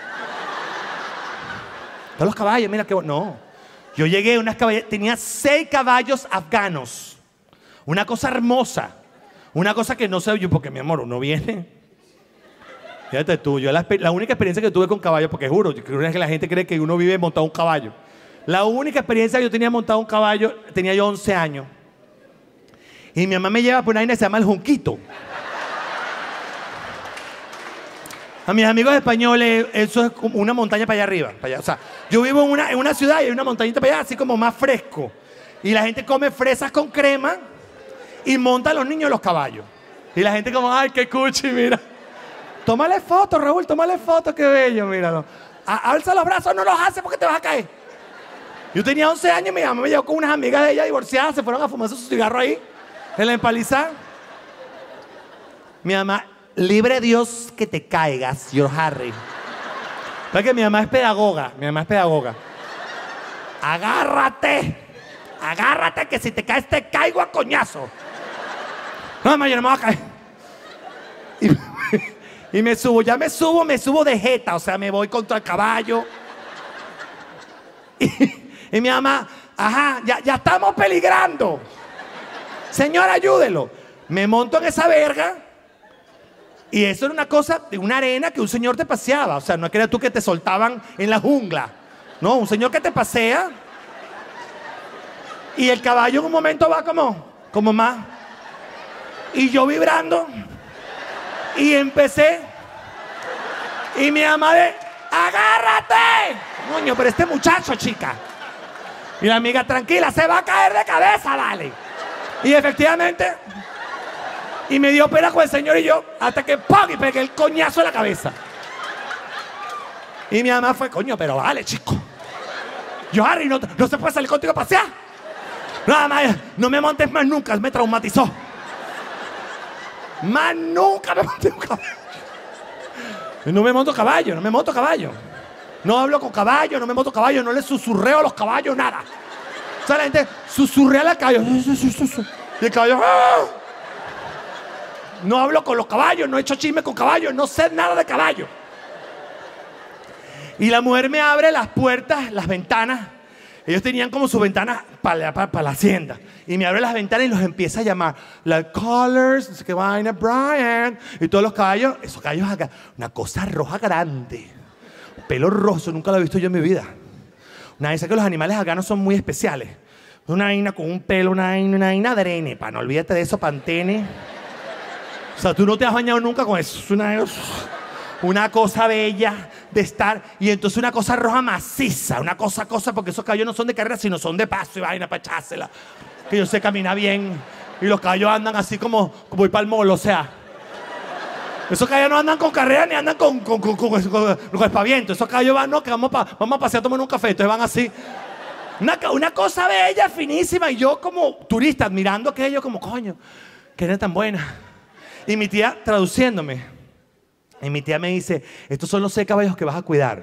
Todos los caballos, mira qué bueno. No. Yo llegué a unas caballeras, tenía 6 caballos afganos. Una cosa hermosa. Una cosa que no sé yo, porque mi amor, uno viene. Fíjate tú, yo la única experiencia que tuve con caballos, porque juro, yo creo que la gente cree que uno vive montado un caballo. La única experiencia que yo tenía montado un caballo, tenía yo 11 años. Y mi mamá me lleva por una vaina que se llama el Junquito. A mis amigos españoles, eso es como una montaña para allá arriba. Para allá. O sea, yo vivo en una ciudad y hay una montañita para allá, así como más fresco. Y la gente come fresas con crema y monta a los niños en los caballos. Y la gente como, ay, qué cuchi, mira. Tómale foto, Raúl, tómale foto, qué bello, míralo. Alza los brazos, no los hace porque te vas a caer. Yo tenía 11 años y mi mamá me llevó con unas amigas de ella divorciadas, se fueron a fumar su cigarro ahí, en la empalizada. Mi mamá, libre Dios que te caigas, your Harry. Porque mi mamá es pedagoga, Agárrate que si te caes te caigo a coñazo. No, mamá, yo no me voy a caer. Y me subo de jeta, o sea, me voy contra el caballo. Y mi mamá, ya estamos peligrando. Señor, ayúdelo. Me monto en esa verga. Y eso era una cosa, de una arena que un señor te paseaba. O sea, no era tú que te soltaban en la jungla. No, un señor que te pasea. Y el caballo en un momento va como más. Y yo vibrando. Y empecé. Y mi mamá ¡agárrate! Coño, pero este muchacho, chica. Y la amiga, tranquila, se va a caer de cabeza, dale. Y efectivamente, y me dio pena con el señor y yo, hasta que ¡pum! Y pegué el coñazo en la cabeza. Y mi mamá fue, coño, pero vale, chico. Yo, Harry, no se puede salir contigo a pasear. Nada más, no me montes más nunca, me traumatizó. Más nunca me monté un caballo. No me monto caballo. No hablo con caballo, no me monto caballo, no le susurreo a los caballos, nada. O sea, la gente susurrea al caballo. Y el caballo... ¡ah! No hablo con los caballos, no he hecho chisme con caballos, no sé nada de caballo. Y la mujer me abre las puertas, las ventanas. Ellos tenían como sus ventanas para la hacienda. Y me abre las ventanas y los empieza a llamar. Like colors, no sé qué vaina, Brian. Y todos los caballos, esos caballos acá, una cosa roja grande. Pelo rojo, eso nunca lo he visto yo en mi vida. Una vez que los animales acá no son muy especiales. Una vaina con un pelo, una vaina drene, pa, no olvídate de eso, pantene. O sea, tú no te has bañado nunca con eso. Es una cosa bella de estar. Y entonces una cosa roja maciza, una cosa, porque esos caballos no son de carrera, sino son de paso y vaina para echársela. Que yo sé caminar bien. Y los caballos andan así como ir para el mall, o sea. Esos caballos no andan con carrera ni andan con espaviento. Esos caballos van, no, que vamos a pasear a tomar un café. Entonces van así. Una cosa bella, finísima. Y yo como turista admirando aquello como, coño, que era tan buena. Y mi tía traduciéndome. Y mi tía me dice, estos son los 6 caballos que vas a cuidar.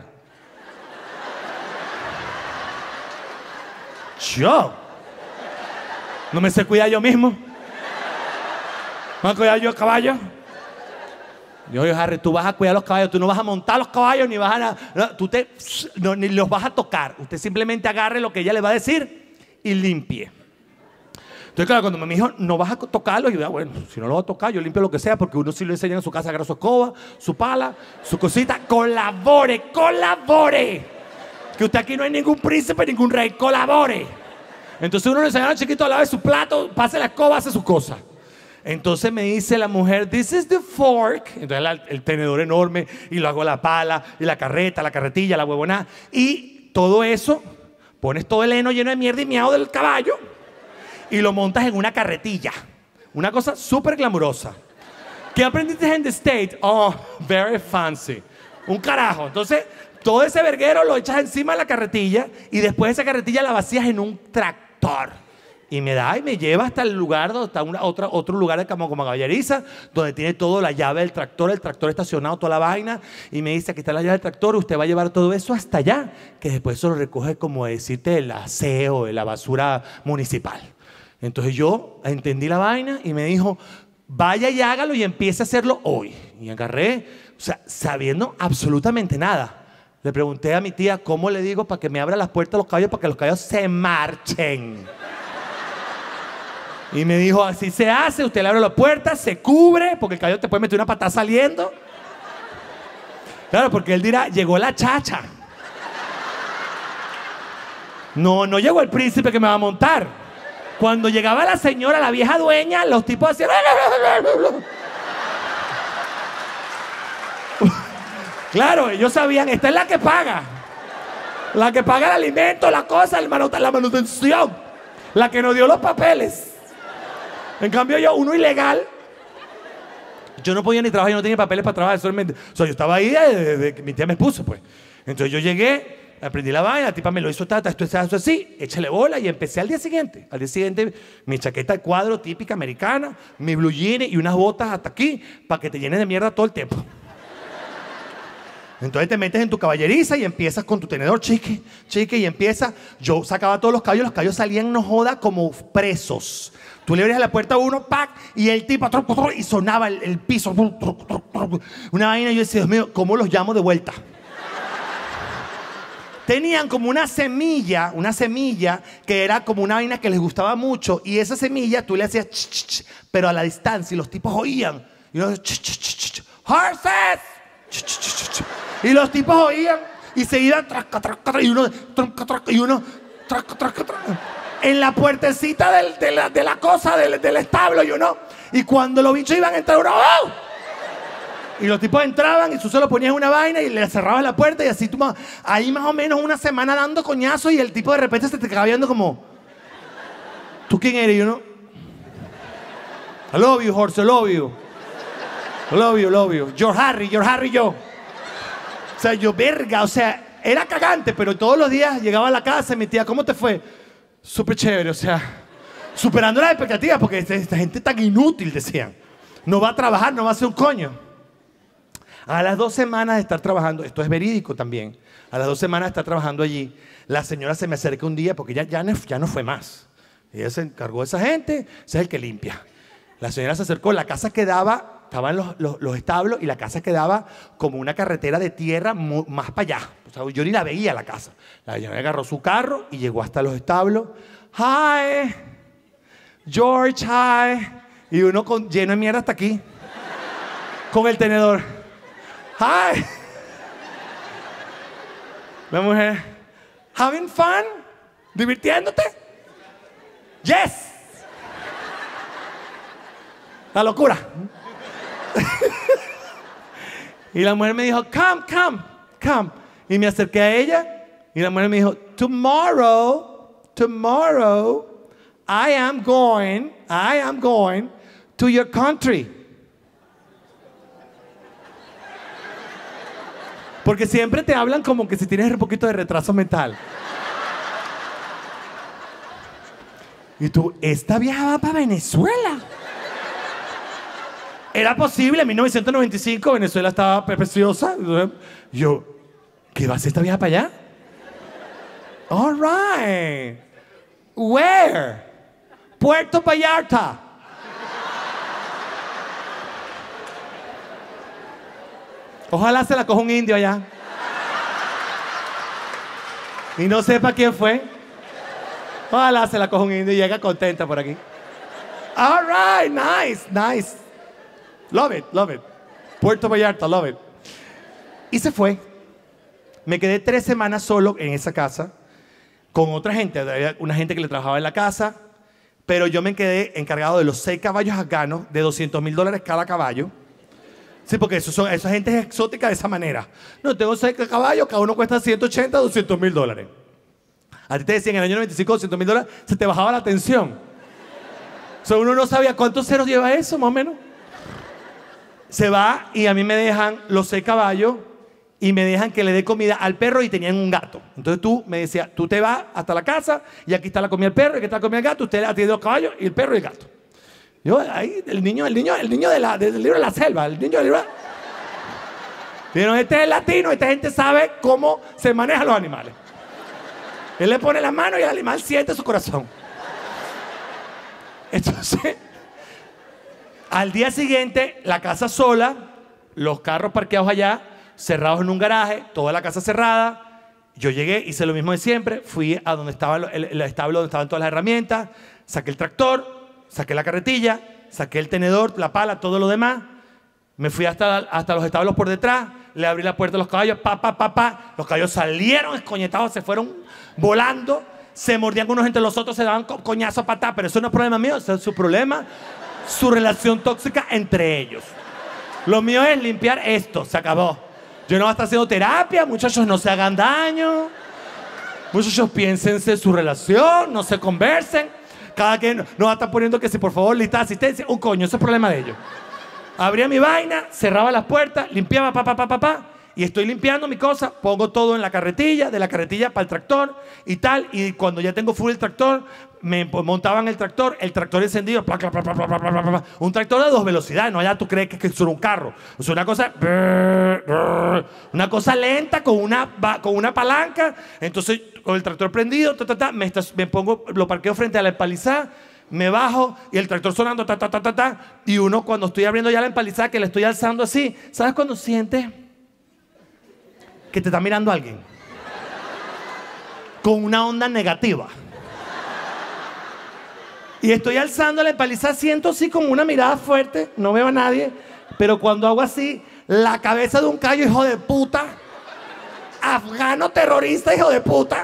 Yo. No me sé cuidar yo mismo. ¿Me voy a cuidar yo el caballo? Yo, Harry, tú vas a cuidar los caballos, tú no vas a montar los caballos, ni vas a... ni los vas a tocar. Usted simplemente agarre lo que ella le va a decir y limpie. Entonces, claro, cuando me dijo, no vas a tocarlos, yo, bueno, si no lo voy a tocar, yo limpio lo que sea, porque uno sí lo enseña en su casa, agarra su escoba, su pala, su cosita. ¡Colabore! Que usted aquí no hay ningún príncipe, ningún rey. ¡Colabore! Entonces uno le enseña al chiquito a lavar su plato, pase la escoba, hace sus cosas. Entonces me dice la mujer, this is the fork. Entonces el tenedor enorme, y lo hago la pala, y la carreta, la carretilla, la huevonada. Y todo eso, pones todo el heno lleno de mierda y miado del caballo, y lo montas en una carretilla. Una cosa súper glamurosa. ¿Qué aprendiste en The State? Oh, very fancy. Un carajo. Entonces, todo ese verguero lo echas encima de la carretilla, y después esa carretilla la vacías en un tractor. Y me da y me lleva hasta el lugar donde está otro lugar de como caballeriza, donde tiene todo, la llave del tractor, el tractor estacionado, toda la vaina. Y me dice, aquí está la llave del tractor, usted va a llevar todo eso hasta allá, que después eso lo recoge, como decirte, el aseo, de la basura municipal. Entonces yo entendí la vaina y me dijo, vaya y hágalo y empiece a hacerlo hoy. Y agarré, o sea, sabiendo absolutamente nada. Le pregunté a mi tía, ¿cómo le digo para que me abra las puertas a los caballos para que los caballos se marchen? Y me dijo, así se hace, usted le abre la puerta, se cubre, porque el caballo te puede meter una patada saliendo. Claro, porque él dirá, llegó la chacha. No llegó el príncipe que me va a montar. Cuando llegaba la señora, la vieja dueña, los tipos hacían... Claro, ellos sabían, esta es la que paga. La que paga el alimento, la cosa, la manutención. La que nos dio los papeles. En cambio yo, uno ilegal, yo no podía ni trabajar, yo no tenía papeles para trabajar solamente. O sea, yo estaba ahí desde que mi tía me puso, pues. Entonces yo llegué, aprendí la vaina, la tipa me lo hizo, esto así, échale bola, y empecé al día siguiente. Al día siguiente, mi chaqueta de cuadro típica americana, mi blue jean y unas botas hasta aquí, para que te llenes de mierda todo el tiempo. Entonces te metes en tu caballeriza y empiezas con tu tenedor chique, y empiezas. Yo sacaba todos los caballos salían, no joda, como presos. Tú le abrías la puerta a uno, ¡pac! Y el tipo, y sonaba el piso. Una vaina, y yo decía, Dios mío, ¿cómo los llamo de vuelta? Tenían como una semilla que era como una vaina que les gustaba mucho, y esa semilla tú le hacías ch, ch, ch, pero a la distancia, y los tipos oían. Y uno, ch, ch, ch, ch, ¡horses! Ch, ch, ch, ch. Y los tipos oían y se iban y uno en la puertecita de la cosa del establo, y cuando los bichos iban a entrar, uno ¡oh! Y los tipos entraban y tú solo ponías una vaina y le cerrabas la puerta, y así tú ahí más o menos una semana dando coñazos, y el tipo de repente se te quedaba viendo como, ¿tú quién eres? Y uno, I love you, horse, I love you. Love you. You're Harry, yo. O sea, yo, verga, o sea, era cagante, pero todos los días llegaba a la casa y mi tía, ¿cómo te fue? Súper chévere, o sea, superando las expectativas, porque esta gente tan inútil, decían. No va a trabajar, no va a hacer un coño. A las 2 semanas de estar trabajando, esto es verídico también, a las 2 semanas de estar trabajando allí, la señora se me acerca un día, porque ya no fue más. Ella se encargó de esa gente, ese es el que limpia. La señora se acercó, la casa quedaba estaban los establos y la casa quedaba como una carretera de tierra más para allá. O sea, yo ni la veía la casa. La señora agarró su carro y llegó hasta los establos. Hi, George, hi. Y uno lleno de mierda hasta aquí. Con el tenedor. Hi. La mujer, having fun? ¿Divirtiéndote? Yes. La locura. Y la mujer me dijo, come. Y me acerqué a ella y la mujer me dijo, tomorrow, I am going to your country. Porque siempre te hablan como que si tienes un poquito de retraso mental. Y tú, esta vieja va para Venezuela. Era posible, en 1995 Venezuela estaba preciosa. Yo, ¿qué va a hacer esta vieja para allá? All right. Where? Puerto Vallarta. Ojalá se la coja un indio allá. Y no sepa quién fue. Ojalá se la coja un indio y llega contenta por aquí. All right, nice. Love it. Puerto Vallarta, love it. Y se fue. Me quedé 3 semanas solo en esa casa con otra gente. Había una gente que le trabajaba en la casa, pero yo me quedé encargado de los 6 caballos afganos de $200,000 cada caballo. Sí, porque esa gente es exótica de esa manera. No, tengo 6 caballos, cada uno cuesta 180, $200,000. A ti te decían en el año 95, $200,000, se te bajaba la tensión. O sea, uno no sabía cuántos ceros lleva eso, más o menos. Se va y a mí me dejan los 6 caballos y me dejan que le dé comida al perro y tenían un gato. Entonces tú me decías, tú te vas hasta la casa y aquí está la comida del perro y aquí está la comida del gato. Usted atiende los caballos y el perro y el gato. Yo, ahí, el niño del libro de la selva, el niño del libro. Pero este es el latino, esta gente sabe cómo se manejan los animales. Él le pone la mano y el animal siente su corazón. Entonces, al día siguiente, la casa sola, los carros parqueados allá, cerrados en un garaje, toda la casa cerrada. Yo llegué, hice lo mismo de siempre, fui a donde estaba el establo donde estaban todas las herramientas, saqué el tractor, saqué la carretilla, saqué el tenedor, la pala, todo lo demás. Me fui hasta los establos por detrás, le abrí la puerta a los caballos, Los caballos salieron escoñetados, se fueron volando, se mordían unos entre los otros, se daban coñazos a patar, pero eso no es problema mío, eso es su problema, su relación tóxica entre ellos. Lo mío es limpiar esto, se acabó. Yo no voy a estar haciendo terapia, muchachos, no se hagan daño. Muchachos, piénsense su relación, no se conversen. Cada quien no va a estar poniendo que si por favor lista de asistencia. Un coño, ese es el problema de ellos. Abría mi vaina, cerraba las puertas, limpiaba, y estoy limpiando mi cosa, pongo todo en la carretilla, de la carretilla para el tractor y tal. Y cuando ya tengo full el tractor, me montaban el tractor encendido, un tractor de 2 velocidades, no, ya tú crees que es un carro. O sea, una cosa lenta con una palanca. Entonces, con el tractor prendido, me pongo, lo parqueo frente a la empalizada, me bajo y el tractor sonando, y uno cuando estoy abriendo ya la empalizada, que le estoy alzando así, ¿sabes cuando sientes que te está mirando alguien? Con una onda negativa. Y estoy alzando la empalizada, siento así como una mirada fuerte, no veo a nadie, pero cuando hago así, la cabeza de un callo, hijo de puta, afgano terrorista, hijo de puta,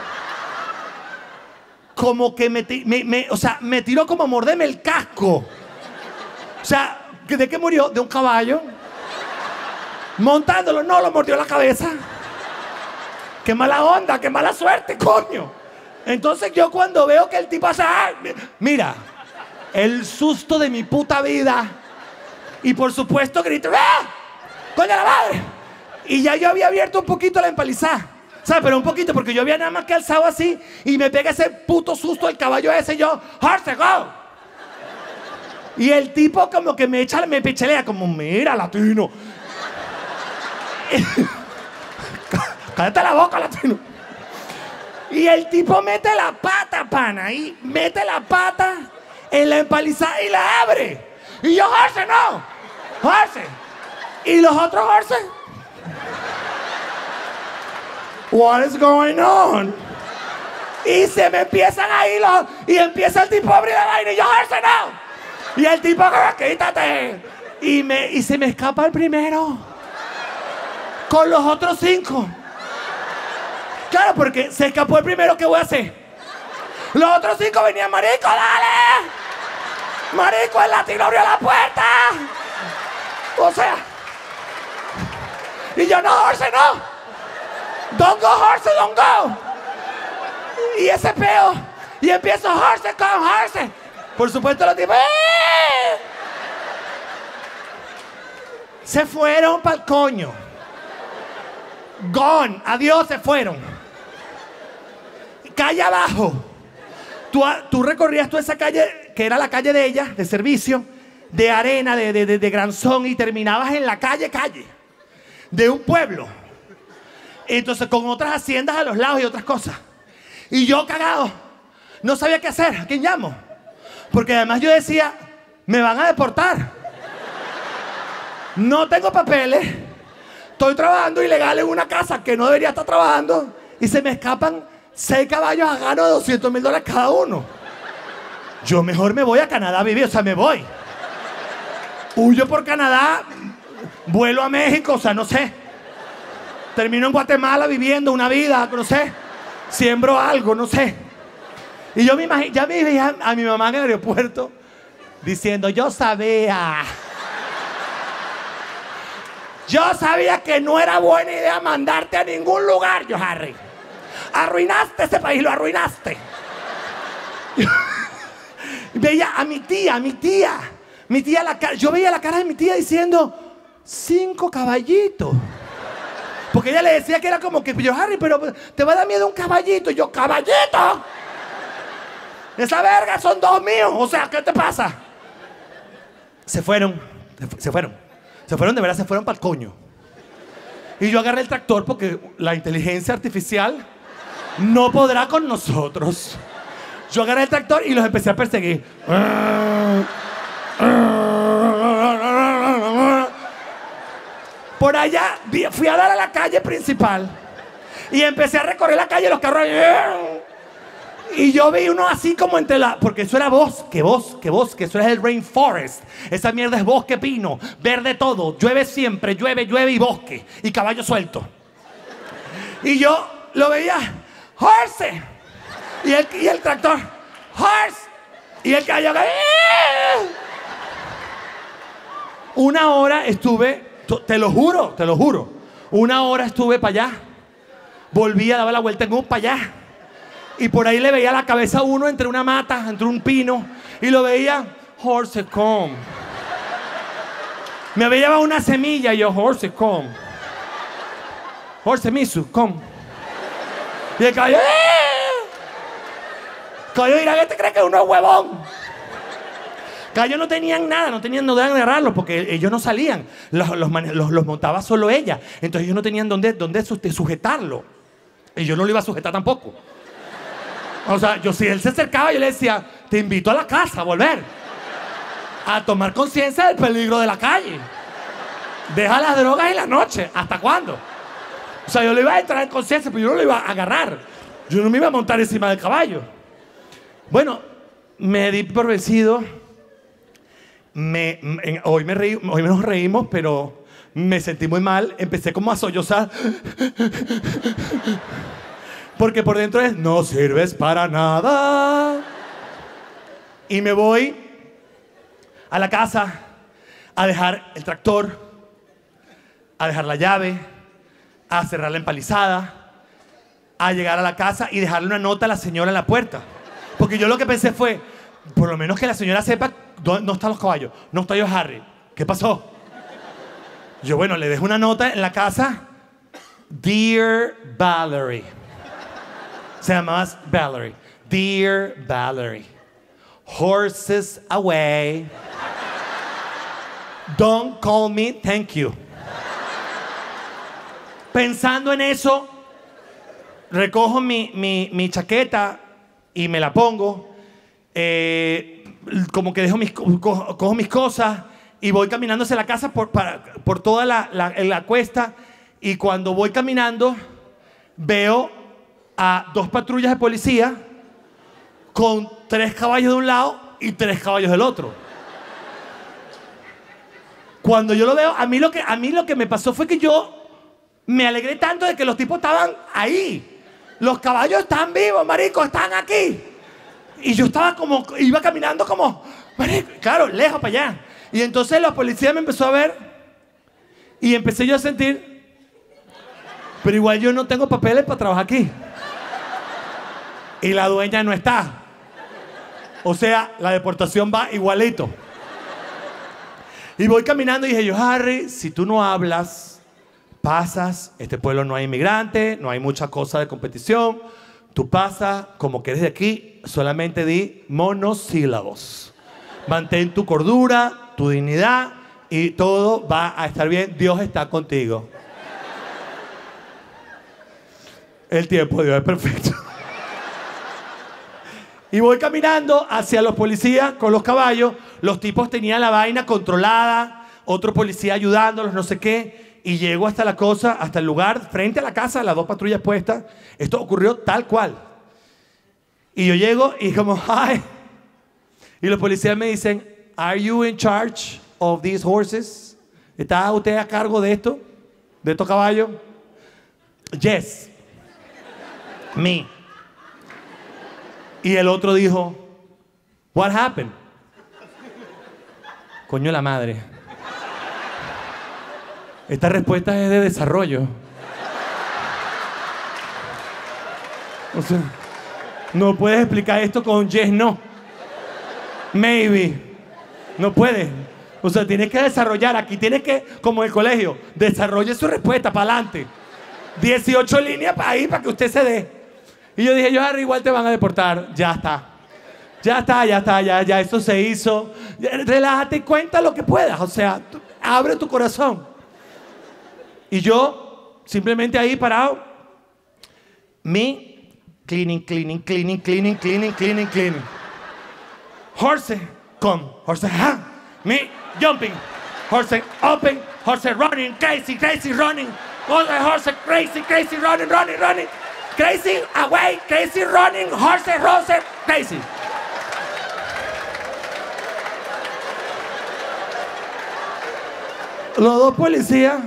como que me tiró como a morderme el casco. O sea, ¿de qué murió? De un caballo. Montándolo, no, lo mordió la cabeza. Qué mala onda, qué mala suerte, coño. Entonces yo cuando veo que el tipo hace, mira, el susto de mi puta vida. Y por supuesto grito, ¡ah! ¡Coño la madre! Y ya yo había abierto un poquito la empalizada. ¿Sabes? Pero un poquito, porque yo había nada más que alzado así y me pega ese puto susto del caballo ese y yo, ¡horse, go! Y el tipo como que me pichelea como, mira, latino. Cállate la boca, latino. Y el tipo mete la pata, pana, y mete la pata en la empalizada y la abre. Y yo, ¡horse, no! horses. ¿Y los otros horses? What is going on? Y se me empiezan a ir y empieza el tipo a abrir la vaina y yo, horse no. Y el tipo, quítate. Y se me escapa el primero. Con los otros 5. Claro, porque se escapó el primero, ¿qué voy a hacer? Los otros 5 venían, marico, dale. Marico, el latino abrió la puerta. O sea. Y yo, no, horse, no. Don't go, horse, don't go. Y ese peo. Y empiezo, horse, con horse. Por supuesto, los tipos. Se fueron pa'l coño. Gone. Adiós, se fueron. Calle abajo. Tú recorrías toda esa calle, que era la calle de ella, de servicio, de arena, de granzón, y terminabas en la calle de un pueblo. Entonces, con otras haciendas a los lados y otras cosas. Y yo cagado, no sabía qué hacer. ¿A quién llamo? Porque además yo decía, me van a deportar. No tengo papeles. Estoy trabajando ilegal en una casa que no debería estar trabajando. Y se me escapan 6 caballos a gano de $200,000 cada uno. Yo mejor me voy a Canadá a vivir. O sea, me voy. Huyo por Canadá. Vuelo a México. O sea, no sé. Termino en Guatemala viviendo una vida. No sé. Siembro algo. No sé. Y yo me imagino, ya me veía a mi mamá en el aeropuerto diciendo, yo sabía que no era buena idea mandarte a ningún lugar, yo, Harry. Arruinaste ese país, lo arruinaste. Veía a mi tía, yo veía la cara de mi tía diciendo, 5 caballitos. Porque ella le decía que era como que, yo, Harry, pero te va a dar miedo un caballito. Y yo, ¿caballito? Esa verga son 2 míos. O sea, ¿qué te pasa? Se fueron, de verdad, se fueron para el coño. Y yo agarré el tractor porque la inteligencia artificial no podrá con nosotros. Yo agarré el tractor y los empecé a perseguir. Por allá fui a dar a la calle principal y empecé a recorrer la calle, los carros. Y yo vi uno así como entre la... Porque eso era bosque. Eso es el rainforest. Esa mierda es bosque pino, verde todo. Llueve siempre, llueve y bosque. Y caballo suelto. Y yo lo veía, horse. Y el tractor, horse. Y el caballo... Una hora estuve, te lo juro. 1 hora estuve para allá. Volví a dar la vuelta en un para allá. Y por ahí le veía la cabeza a uno entre una mata, entre un pino. Y lo veía, horse come. Me había llevado una semilla y yo, horse come. Horse misu, come. Y el caballo, caballo dirá, ¿qué te crees que uno es huevón? Caballos no tenían nada, no tenían dónde agarrarlos porque ellos no salían. Los montaba solo ella. Entonces ellos no tenían dónde sujetarlo. Y yo no lo iba a sujetar tampoco. O sea, si él se acercaba, yo le decía, te invito a la casa a volver. A tomar conciencia del peligro de la calle. Deja las drogas en la noche. ¿Hasta cuándo? O sea, yo le iba a entrar en conciencia, pero yo no lo iba a agarrar. Yo no me iba a montar encima del caballo. Bueno, me di por vencido. Hoy nos reímos, pero me sentí muy mal. Empecé como a sollozar. Porque por dentro es, no sirves para nada. Y me voy a la casa a dejar el tractor, a dejar la llave, a cerrar la empalizada, a llegar a la casa y dejarle una nota a la señora en la puerta. Porque yo lo que pensé fue, por lo menos que la señora sepa dónde no están los caballos, no está yo, Harry. ¿Qué pasó? Yo, bueno, le dejo una nota en la casa. Dear Valerie. Se llamaba Valerie. Dear Valerie. Horses away. Don't call me, thank you. Pensando en eso, recojo mi chaqueta y me la pongo. Como que cojo mis cosas y voy caminando hacia la casa por toda la cuesta, y cuando voy caminando veo a 2 patrullas de policía con 3 caballos de un lado y 3 caballos del otro. Cuando yo lo veo, a mí lo que me pasó fue que yo me alegré tanto de que los tipos estaban ahí. Los caballos están vivos, marico, están aquí. Y yo iba caminando como, marico, claro, lejos para allá. Y entonces la policía me empezó a ver y empecé yo a sentir, pero igual yo no tengo papeles para trabajar aquí. Y la dueña no está. O sea, la deportación va igualito. Y voy caminando y dije yo, Harry, si tú no hablas, pasas, este pueblo no hay inmigrantes, no hay mucha cosa de competición, tú pasas como que eres de aquí, solamente di monosílabos. Mantén tu cordura, tu dignidad y todo va a estar bien, Dios está contigo. El tiempo de Dios es perfecto. Y voy caminando hacia los policías con los caballos. Los tipos tenían la vaina controlada, otro policía ayudándolos, no sé qué. Y llego hasta la cosa, hasta el lugar, frente a la casa, las 2 patrullas puestas. Esto ocurrió tal cual. Y yo llego y como, ¡ay! Y los policías me dicen, ¿Are you in charge of these horses? ¿Está usted a cargo de esto? ¿De estos caballos? Yes. Me. Y el otro dijo, What happened? Coño la madre. Esta respuesta es de desarrollo. O sea, no puedes explicar esto con yes, no. Maybe. No puedes. O sea, tienes que desarrollar. Aquí tienes que, como en el colegio, desarrolle su respuesta para adelante. 18 líneas para ahí para que usted se dé. Y yo dije, Harry, igual te van a deportar. Ya está. Ya eso se hizo. Relájate y cuenta lo que puedas. O sea, abre tu corazón. Y yo, simplemente ahí parado, me cleaning. Horse, come. Horse, ha. Me jumping. Horse, open. Horse, running. Crazy running. Horse, crazy, running. Crazy, away, crazy, running, horse, crazy. Los 2 policías.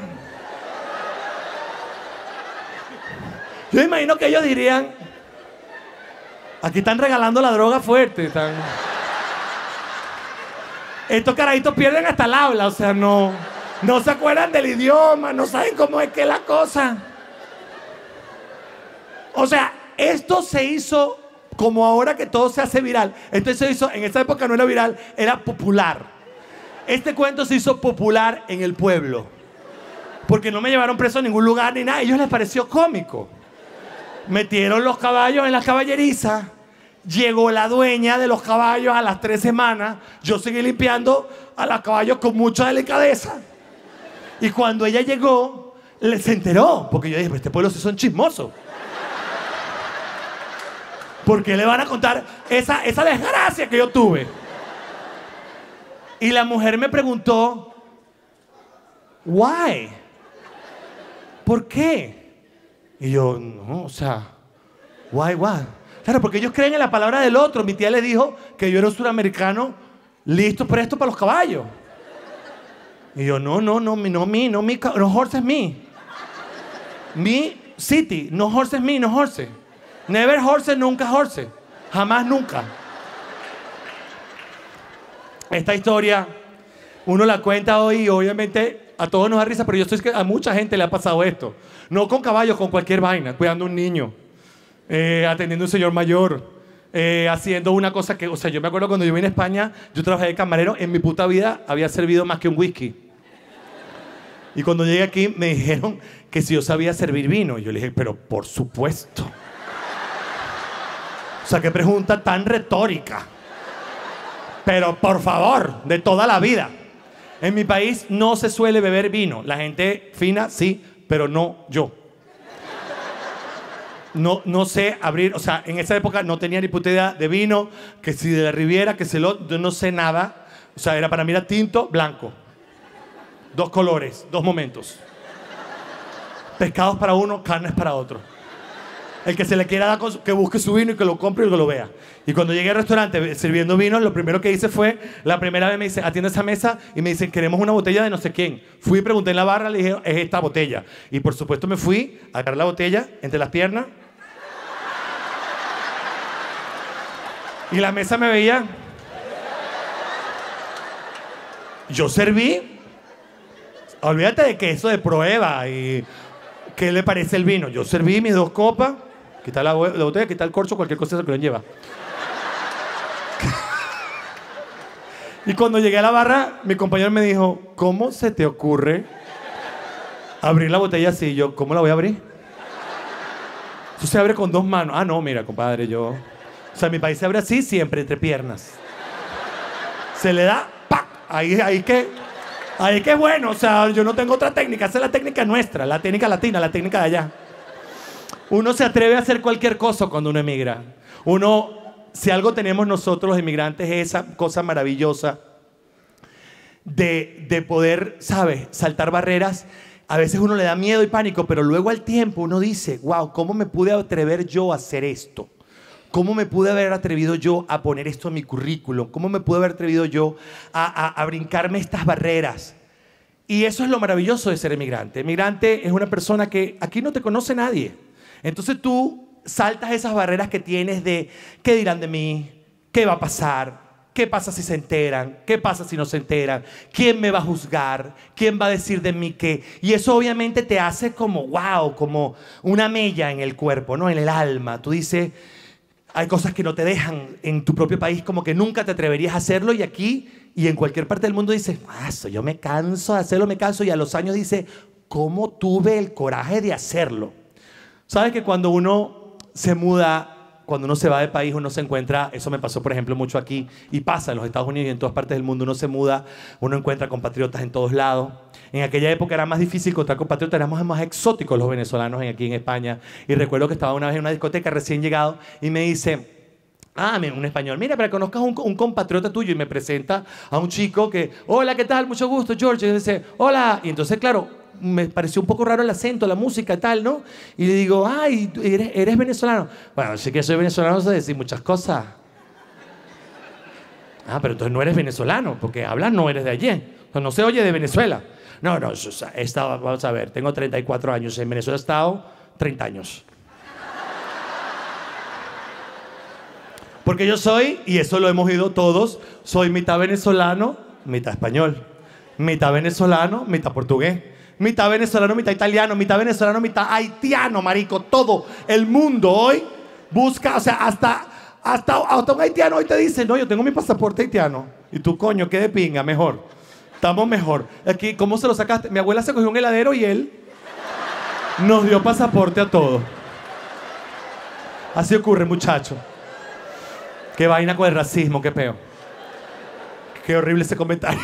Yo imagino que ellos dirían, aquí están regalando la droga fuerte. Estos carajitos pierden hasta el habla, o sea, no se acuerdan del idioma, no saben cómo es que es la cosa. O sea, esto se hizo como ahora que todo se hace viral. Esto se hizo, en esa época no era viral, era popular. Este cuento se hizo popular en el pueblo. Porque no me llevaron preso a ningún lugar ni nada. A ellos les pareció cómico. Metieron los caballos en la caballeriza. Llegó la dueña de los caballos a las 3 semanas. Yo seguí limpiando a los caballos con mucha delicadeza. Y cuando ella llegó, se enteró. Porque yo dije, este pueblo sí son chismosos. ¿Por qué le van a contar esa desgracia que yo tuve? Y la mujer me preguntó, ¿why? ¿Por qué? Y yo, no, o sea, ¿why what? Claro, porque ellos creen en la palabra del otro. Mi tía le dijo que yo era un suramericano listo, presto para los caballos. Y yo, no horses me. Me city, no horses me, no horses. Never horse, nunca horse. Jamás, nunca. Esta historia, uno la cuenta hoy y obviamente a todos nos da risa, pero yo sé que a mucha gente le ha pasado esto. No con caballos, con cualquier vaina. Cuidando a un niño, atendiendo a un señor mayor, haciendo una cosa que... O sea, yo me acuerdo cuando yo vine a España, yo trabajé de camarero, en mi puta vida había servido más que un whisky. Y cuando llegué aquí me dijeron que si yo sabía servir vino. Y yo le dije, pero por supuesto. O sea, qué pregunta tan retórica. Pero por favor, de toda la vida. En mi país no se suele beber vino. La gente fina sí, pero no yo. No sé abrir, o sea, en esa época no tenía ni puta idea de vino, que si de la Riviera, que si yo no sé nada. O sea, para mí era tinto, blanco. 2 colores, 2 momentos. Pescados para uno, carnes para otro. El que se le quiera dar, que busque su vino y que lo compre y que lo vea. Y cuando llegué al restaurante sirviendo vino, lo primero que hice fue, la primera vez me dice, atiende esa mesa y me dicen, queremos una botella de no sé quién. Fui y pregunté en la barra, le dije, es esta botella. Y por supuesto me fui a agarrar la botella entre las piernas. Y la mesa me veía. Yo serví. Olvídate de que eso de prueba y qué le parece el vino. Yo serví mis 2 copas. Quita la botella, quita el corcho, cualquier cosa que lo lleva. Y cuando llegué a la barra, mi compañero me dijo, ¿cómo se te ocurre abrir la botella así? Y yo, ¿cómo la voy a abrir? Eso se abre con 2 manos. Ah, no, mira, compadre, yo... O sea, en mi país se abre así, siempre, entre piernas. Se le da, ¡pac! Ahí que es bueno. O sea, yo no tengo otra técnica. Esa es la técnica nuestra, la técnica latina, la técnica de allá. Uno se atreve a hacer cualquier cosa cuando uno emigra. Si algo tenemos nosotros los inmigrantes es esa cosa maravillosa de poder, ¿sabes? Saltar barreras. A veces uno le da miedo y pánico, pero luego al tiempo uno dice, wow, ¿cómo me pude atrever yo a hacer esto? ¿Cómo me pude haber atrevido yo a poner esto en mi currículum? ¿Cómo me pude haber atrevido yo a brincarme estas barreras? Y eso es lo maravilloso de ser emigrante. Emigrante es una persona que aquí no te conoce nadie. Entonces tú saltas esas barreras que tienes de ¿qué dirán de mí? ¿Qué va a pasar? ¿Qué pasa si se enteran? ¿Qué pasa si no se enteran? ¿Quién me va a juzgar? ¿Quién va a decir de mí qué? Y eso obviamente te hace como wow, como una mella en el cuerpo, ¿no? En el alma. Tú dices, hay cosas que no te dejan en tu propio país, como que nunca te atreverías a hacerlo, y aquí y en cualquier parte del mundo dices, yo me canso de hacerlo, me canso, y a los años dices, ¿cómo tuve el coraje de hacerlo? ¿Sabes que cuando uno se muda, cuando uno se va de país, uno se encuentra, eso me pasó por ejemplo mucho aquí, y pasa en los Estados Unidos y en todas partes del mundo, uno se muda, uno encuentra compatriotas en todos lados. En aquella época era más difícil encontrar compatriotas, éramos más exóticos los venezolanos aquí en España. Y recuerdo que estaba una vez en una discoteca recién llegado y me dice, un español, mira, para que conozcas un compatriota tuyo, y me presenta a un chico que, hola, ¿qué tal? Mucho gusto, George. Y dice, hola. Y entonces, claro, me pareció un poco raro el acento, la música y tal, ¿no? Y le digo, ay, ¿eres venezolano? Bueno, sí que soy venezolano, no sé decir muchas cosas. Pero entonces no eres venezolano, porque hablas no eres de allí. Entonces no se oye de Venezuela. No, he estado, vamos a ver, tengo 34 años, en Venezuela he estado 30 años. Porque yo soy, y eso lo hemos oído todos, soy mitad venezolano, mitad español. Mitad venezolano, mitad portugués. Mitad venezolano, mitad italiano. Mitad venezolano, mitad haitiano, marico. Todo el mundo hoy busca, o sea, hasta un haitiano hoy te dice, no, yo tengo mi pasaporte haitiano. Y tú, coño, qué de pinga, mejor. Estamos mejor. Aquí, ¿cómo se lo sacaste? Mi abuela se cogió un heladero y él nos dio pasaporte a todos. Así ocurre, muchacho. Qué vaina con el racismo, qué peo. Qué horrible ese comentario.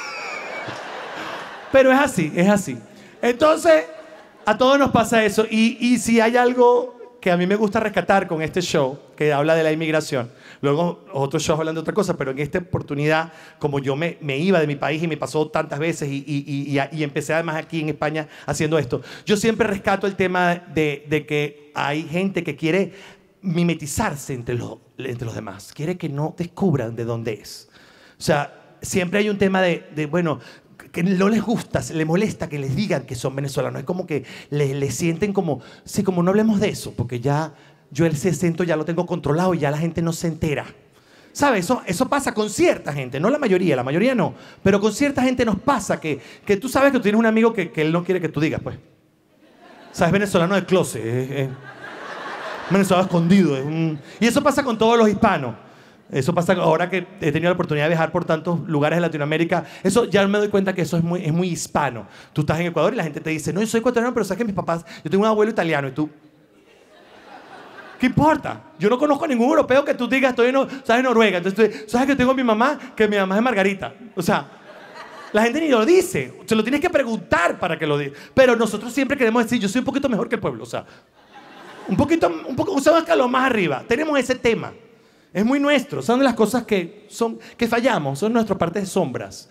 Pero es así, es así. Entonces, a todos nos pasa eso. Y si hay algo que a mí me gusta rescatar con este show, que habla de la inmigración, luego otros shows hablan de otra cosa, pero en esta oportunidad, como yo me iba de mi país y me pasó tantas veces y empecé además aquí en España haciendo esto, yo siempre rescato el tema de que hay gente que quiere mimetizarse entre los demás, quiere que no descubran de dónde es. O sea, siempre hay un tema bueno, que no les gusta, les molesta que les digan que son venezolanos. Es como que les sienten como, sí, como no hablemos de eso, porque ya yo ese acento ya lo tengo controlado y ya la gente no se entera. ¿Sabes? Eso pasa con cierta gente, no la mayoría no, pero con cierta gente nos pasa que tú sabes que tú tienes un amigo que él no quiere que tú digas, pues. ¿Sabes? Venezolano de closet, venezolano escondido. Y eso pasa con todos los hispanos. Eso pasa ahora que he tenido la oportunidad de viajar por tantos lugares de Latinoamérica. Eso ya me doy cuenta que eso es muy hispano. Tú estás en Ecuador y la gente te dice, no, yo soy ecuatoriano, pero sabes que mis papás, yo tengo un abuelo italiano. Y tú, ¿qué importa? Yo no conozco a ningún europeo que tú digas, estoy en Noruega. Entonces, ¿sabes que tengo a mi mamá? Que mi mamá es Margarita. O sea, la gente ni lo dice. Se lo tienes que preguntar para que lo diga. Pero nosotros siempre queremos decir, yo soy un poquito mejor que el pueblo. O sea, un poco, un escalón más arriba. Tenemos ese tema. Es muy nuestro, son las cosas que fallamos, son nuestras partes de sombras.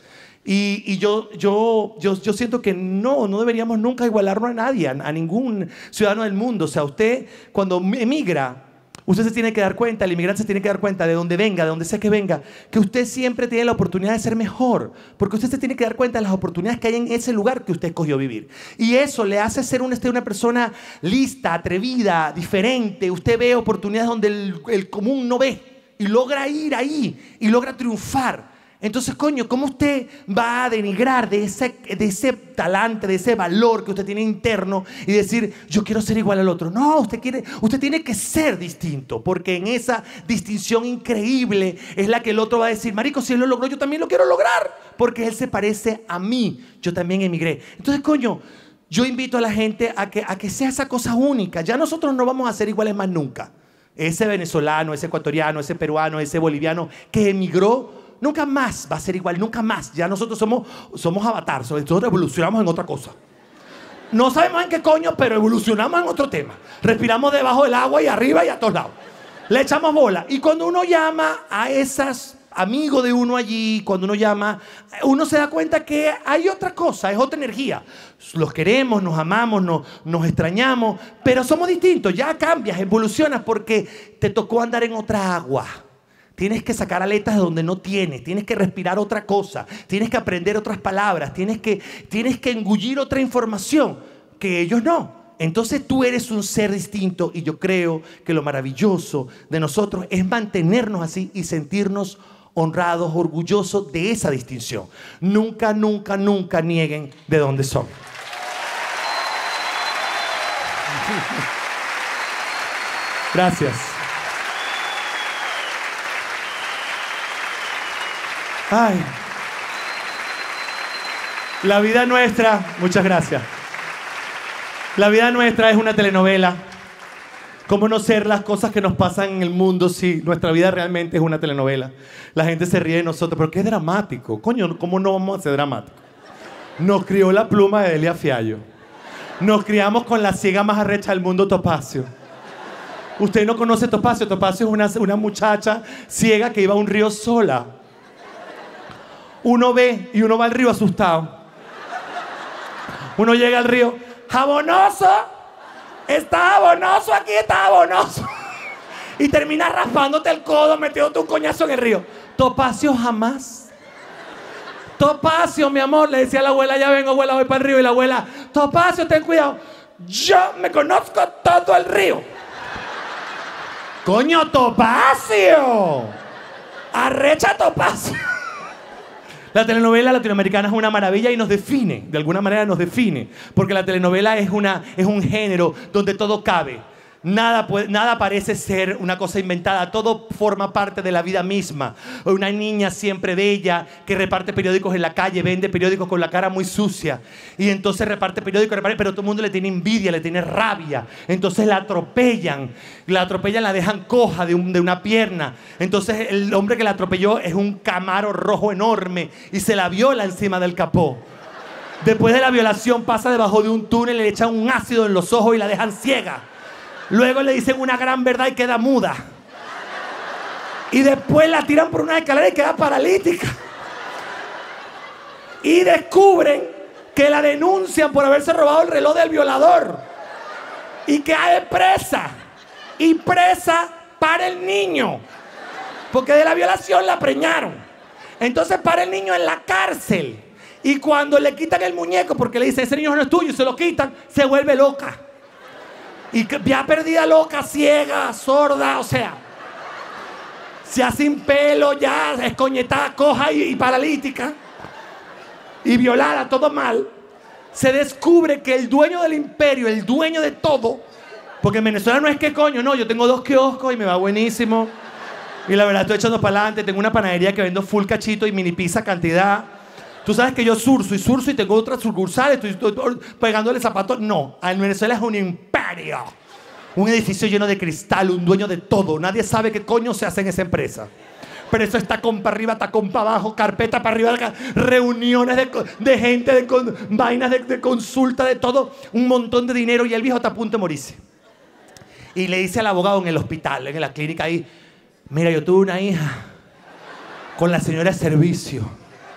Y yo siento que no deberíamos nunca igualarnos a nadie, a ningún ciudadano del mundo. O sea, usted cuando emigra, usted se tiene que dar cuenta, el inmigrante se tiene que dar cuenta de donde venga, de donde sea que venga, que usted siempre tiene la oportunidad de ser mejor, porque usted se tiene que dar cuenta de las oportunidades que hay en ese lugar que usted escogió vivir. Y eso le hace ser una persona lista, atrevida, diferente. Usted ve oportunidades donde el común no ve y logra ir ahí y logra triunfar. Entonces, coño, ¿cómo usted va a denigrar de ese talante, de ese valor que usted tiene interno y decir, yo quiero ser igual al otro? No, usted tiene que ser distinto, porque en esa distinción increíble es la que el otro va a decir, marico, si él lo logró, yo también lo quiero lograr, porque él se parece a mí, yo también emigré. Entonces, coño, yo invito a la gente a que sea esa cosa única. Ya nosotros no vamos a ser iguales más nunca. Ese venezolano, ese ecuatoriano, ese peruano, ese boliviano que emigró, nunca más va a ser igual, nunca más. Ya nosotros somos avatar, nosotros evolucionamos en otra cosa. No sabemos en qué coño, pero evolucionamos en otro tema. Respiramos debajo del agua y arriba y a todos lados. Le echamos bola. Y cuando uno llama a esos amigos de uno allí, cuando uno llama, uno se da cuenta que hay otra cosa, es otra energía. Los queremos, nos amamos, nos extrañamos, pero somos distintos. Ya cambias, evolucionas porque te tocó andar en otra agua. Tienes que sacar aletas de donde no tienes que respirar otra cosa, tienes que aprender otras palabras, tienes que engullir otra información que ellos no. Entonces tú eres un ser distinto y yo creo que lo maravilloso de nosotros es mantenernos así y sentirnos honrados, orgullosos de esa distinción. Nunca, nunca, nunca nieguen de dónde son. Gracias. Ay, la vida nuestra, muchas gracias. La vida nuestra es una telenovela. ¿Cómo no ser las cosas que nos pasan en el mundo si nuestra vida realmente es una telenovela? La gente se ríe de nosotros, pero qué dramático. Coño, ¿cómo no vamos a ser dramáticos? Nos crió la pluma de Elia Fiallo. Nos criamos con la ciega más arrecha del mundo, Topacio. Usted no conoce Topacio. Topacio es una muchacha ciega que iba a un río sola. Uno ve y uno va al río asustado. Uno llega al río, jabonoso, está jabonoso aquí, está jabonoso. Y termina raspándote el codo, metiéndote un coñazo en el río. Topacio jamás. Topacio, mi amor, le decía a la abuela, ya vengo, abuela, voy para el río. Y la abuela, Topacio, ten cuidado. Yo me conozco todo el río. Coño, Topacio. Arrecha Topacio. La telenovela latinoamericana es una maravilla y nos define, de alguna manera nos define, porque la telenovela es un género donde todo cabe. Nada parece ser una cosa inventada, todo forma parte de la vida misma. Una niña siempre bella que reparte periódicos en la calle, vende periódicos con la cara muy sucia y entonces reparte periódicos, pero todo el mundo le tiene envidia, le tiene rabia. Entonces la atropellan, la dejan coja de una pierna. Entonces el hombre que la atropelló es un Camaro rojo enorme y se la viola encima del capó. Después de la violación pasa debajo de un túnel, le echan un ácido en los ojos y la dejan ciega. Luego le dicen una gran verdad y queda muda. Y después la tiran por una escalera y queda paralítica. Y descubren que la denuncian por haberse robado el reloj del violador. Y cae presa. Y presa para el niño. Porque de la violación la preñaron. Entonces para el niño en la cárcel. Y cuando le quitan el muñeco porque le dicen ese niño no es tuyo y se lo quitan, se vuelve loca. Y ya perdida, loca, ciega, sorda, o sea, ya sin pelo, ya escoñetada, coja y paralítica, y violada, todo mal, se descubre que el dueño del imperio, el dueño de todo, porque en Venezuela no es que coño, no, yo tengo 2 kioscos y me va buenísimo, y la verdad estoy echando para adelante, tengo una panadería que vendo full cachito y mini pizza cantidad. Tú sabes que yo surso y tengo otras sucursales, estoy pegándole zapatos. No, en Venezuela es un imperio. Un edificio lleno de cristal, un dueño de todo. Nadie sabe qué coño se hace en esa empresa. Pero eso está con para arriba, tacón para abajo, carpeta para arriba, reuniones de gente, vainas de consulta, de todo. Un montón de dinero y el viejo está a punto de morirse. Y le dice al abogado en el hospital, en la clínica ahí, mira, yo tuve una hija con la señora de servicio.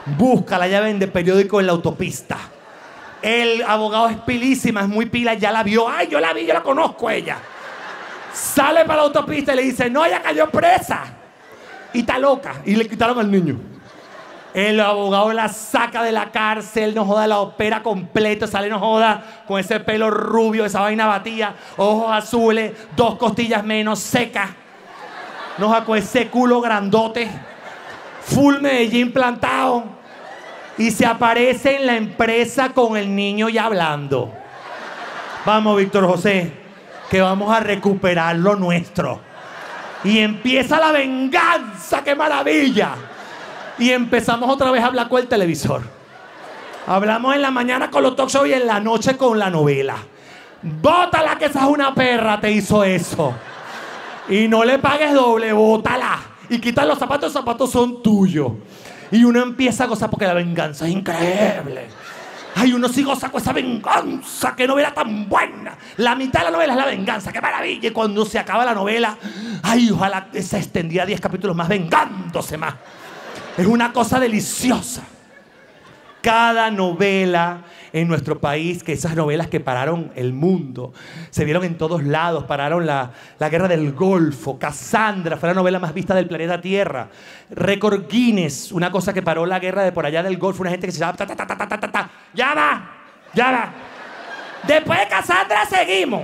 Búscala, ya vende periódico en la autopista. El abogado es pilísima, es muy pila, ya la vio. Ay, yo la vi, yo la conozco a ella. Sale para la autopista y le dice, no, ella cayó presa. Y está loca. Y le quitaron al niño. El abogado la saca de la cárcel, no joda, la opera completo, sale, no joda, con ese pelo rubio, esa vaina batida, ojos azules, 2 costillas menos, seca. No joda, con ese culo grandote, full Medellín plantado. Y se aparece en la empresa con el niño ya hablando. Vamos, Víctor José, que vamos a recuperar lo nuestro. Y empieza la venganza, qué maravilla. Y empezamos otra vez a hablar con el televisor. Hablamos en la mañana con los talk shows y en la noche con la novela. Bótala, que esa es una perra, te hizo eso. Y no le pagues doble, bótala. Y quita los zapatos son tuyos. Y uno empieza a gozar porque la venganza es increíble. Ay, uno sí goza con esa venganza, qué novela tan buena. La mitad de la novela es la venganza, qué maravilla. Y cuando se acaba la novela, ay, ojalá se extendía 10 capítulos más vengándose más. Es una cosa deliciosa. Cada novela en nuestro país, que esas novelas que pararon el mundo, se vieron en todos lados, pararon la Guerra del Golfo, Cassandra, fue la novela más vista del planeta Tierra, Récord Guinness, una cosa que paró la guerra de por allá del Golfo, una gente que se llama ya va. Después de Cassandra seguimos.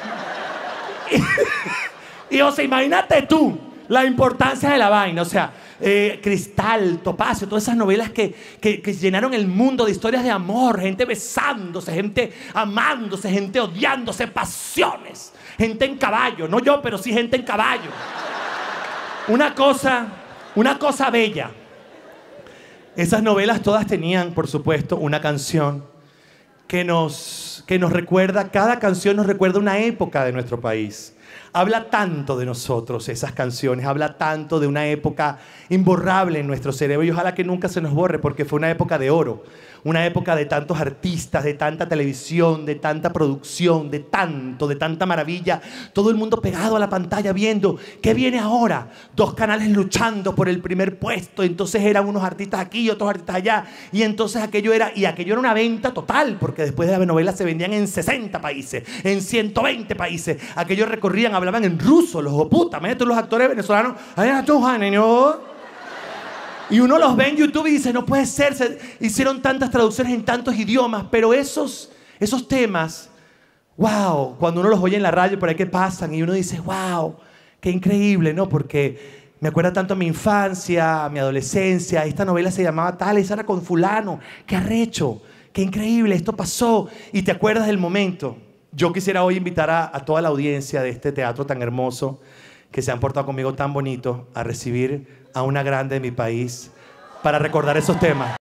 O sea, imagínate tú la importancia de la vaina, o sea, Cristal, Topacio, todas esas novelas que llenaron el mundo de historias de amor, gente besándose, gente amándose, gente odiándose, pasiones, gente en caballo, no yo, pero sí gente en caballo. Una cosa bella. Esas novelas todas tenían, por supuesto, una canción que nos recuerda, cada canción nos recuerda una época de nuestro país. Habla tanto de nosotros esas canciones, habla tanto de una época imborrable en nuestro cerebro y ojalá que nunca se nos borre porque fue una época de oro, una época de tantos artistas, de tanta televisión, de tanta producción, de tanta maravilla. Todo el mundo pegado a la pantalla viendo qué viene ahora. 2 canales luchando por el primer puesto, entonces eran unos artistas aquí y otros artistas allá y entonces aquello era una venta total porque después de la novela se vendían en 60 países, en 120 países. Aquellos recorrían, hablaban en ruso, los puta, imagínate los actores venezolanos. Y uno los ve en YouTube y dice, no puede ser, se hicieron tantas traducciones en tantos idiomas, pero esos temas, wow, cuando uno los oye en la radio por ahí que pasan y uno dice, wow, qué increíble, ¿no? Porque me acuerda tanto a mi infancia, a mi adolescencia, esta novela se llamaba tal, esa era con fulano, qué arrecho, qué increíble, esto pasó, y te acuerdas del momento. Yo quisiera hoy invitar a toda la audiencia de este teatro tan hermoso, que se han portado conmigo tan bonito, a recibir a una grande de mi país para recordar esos temas.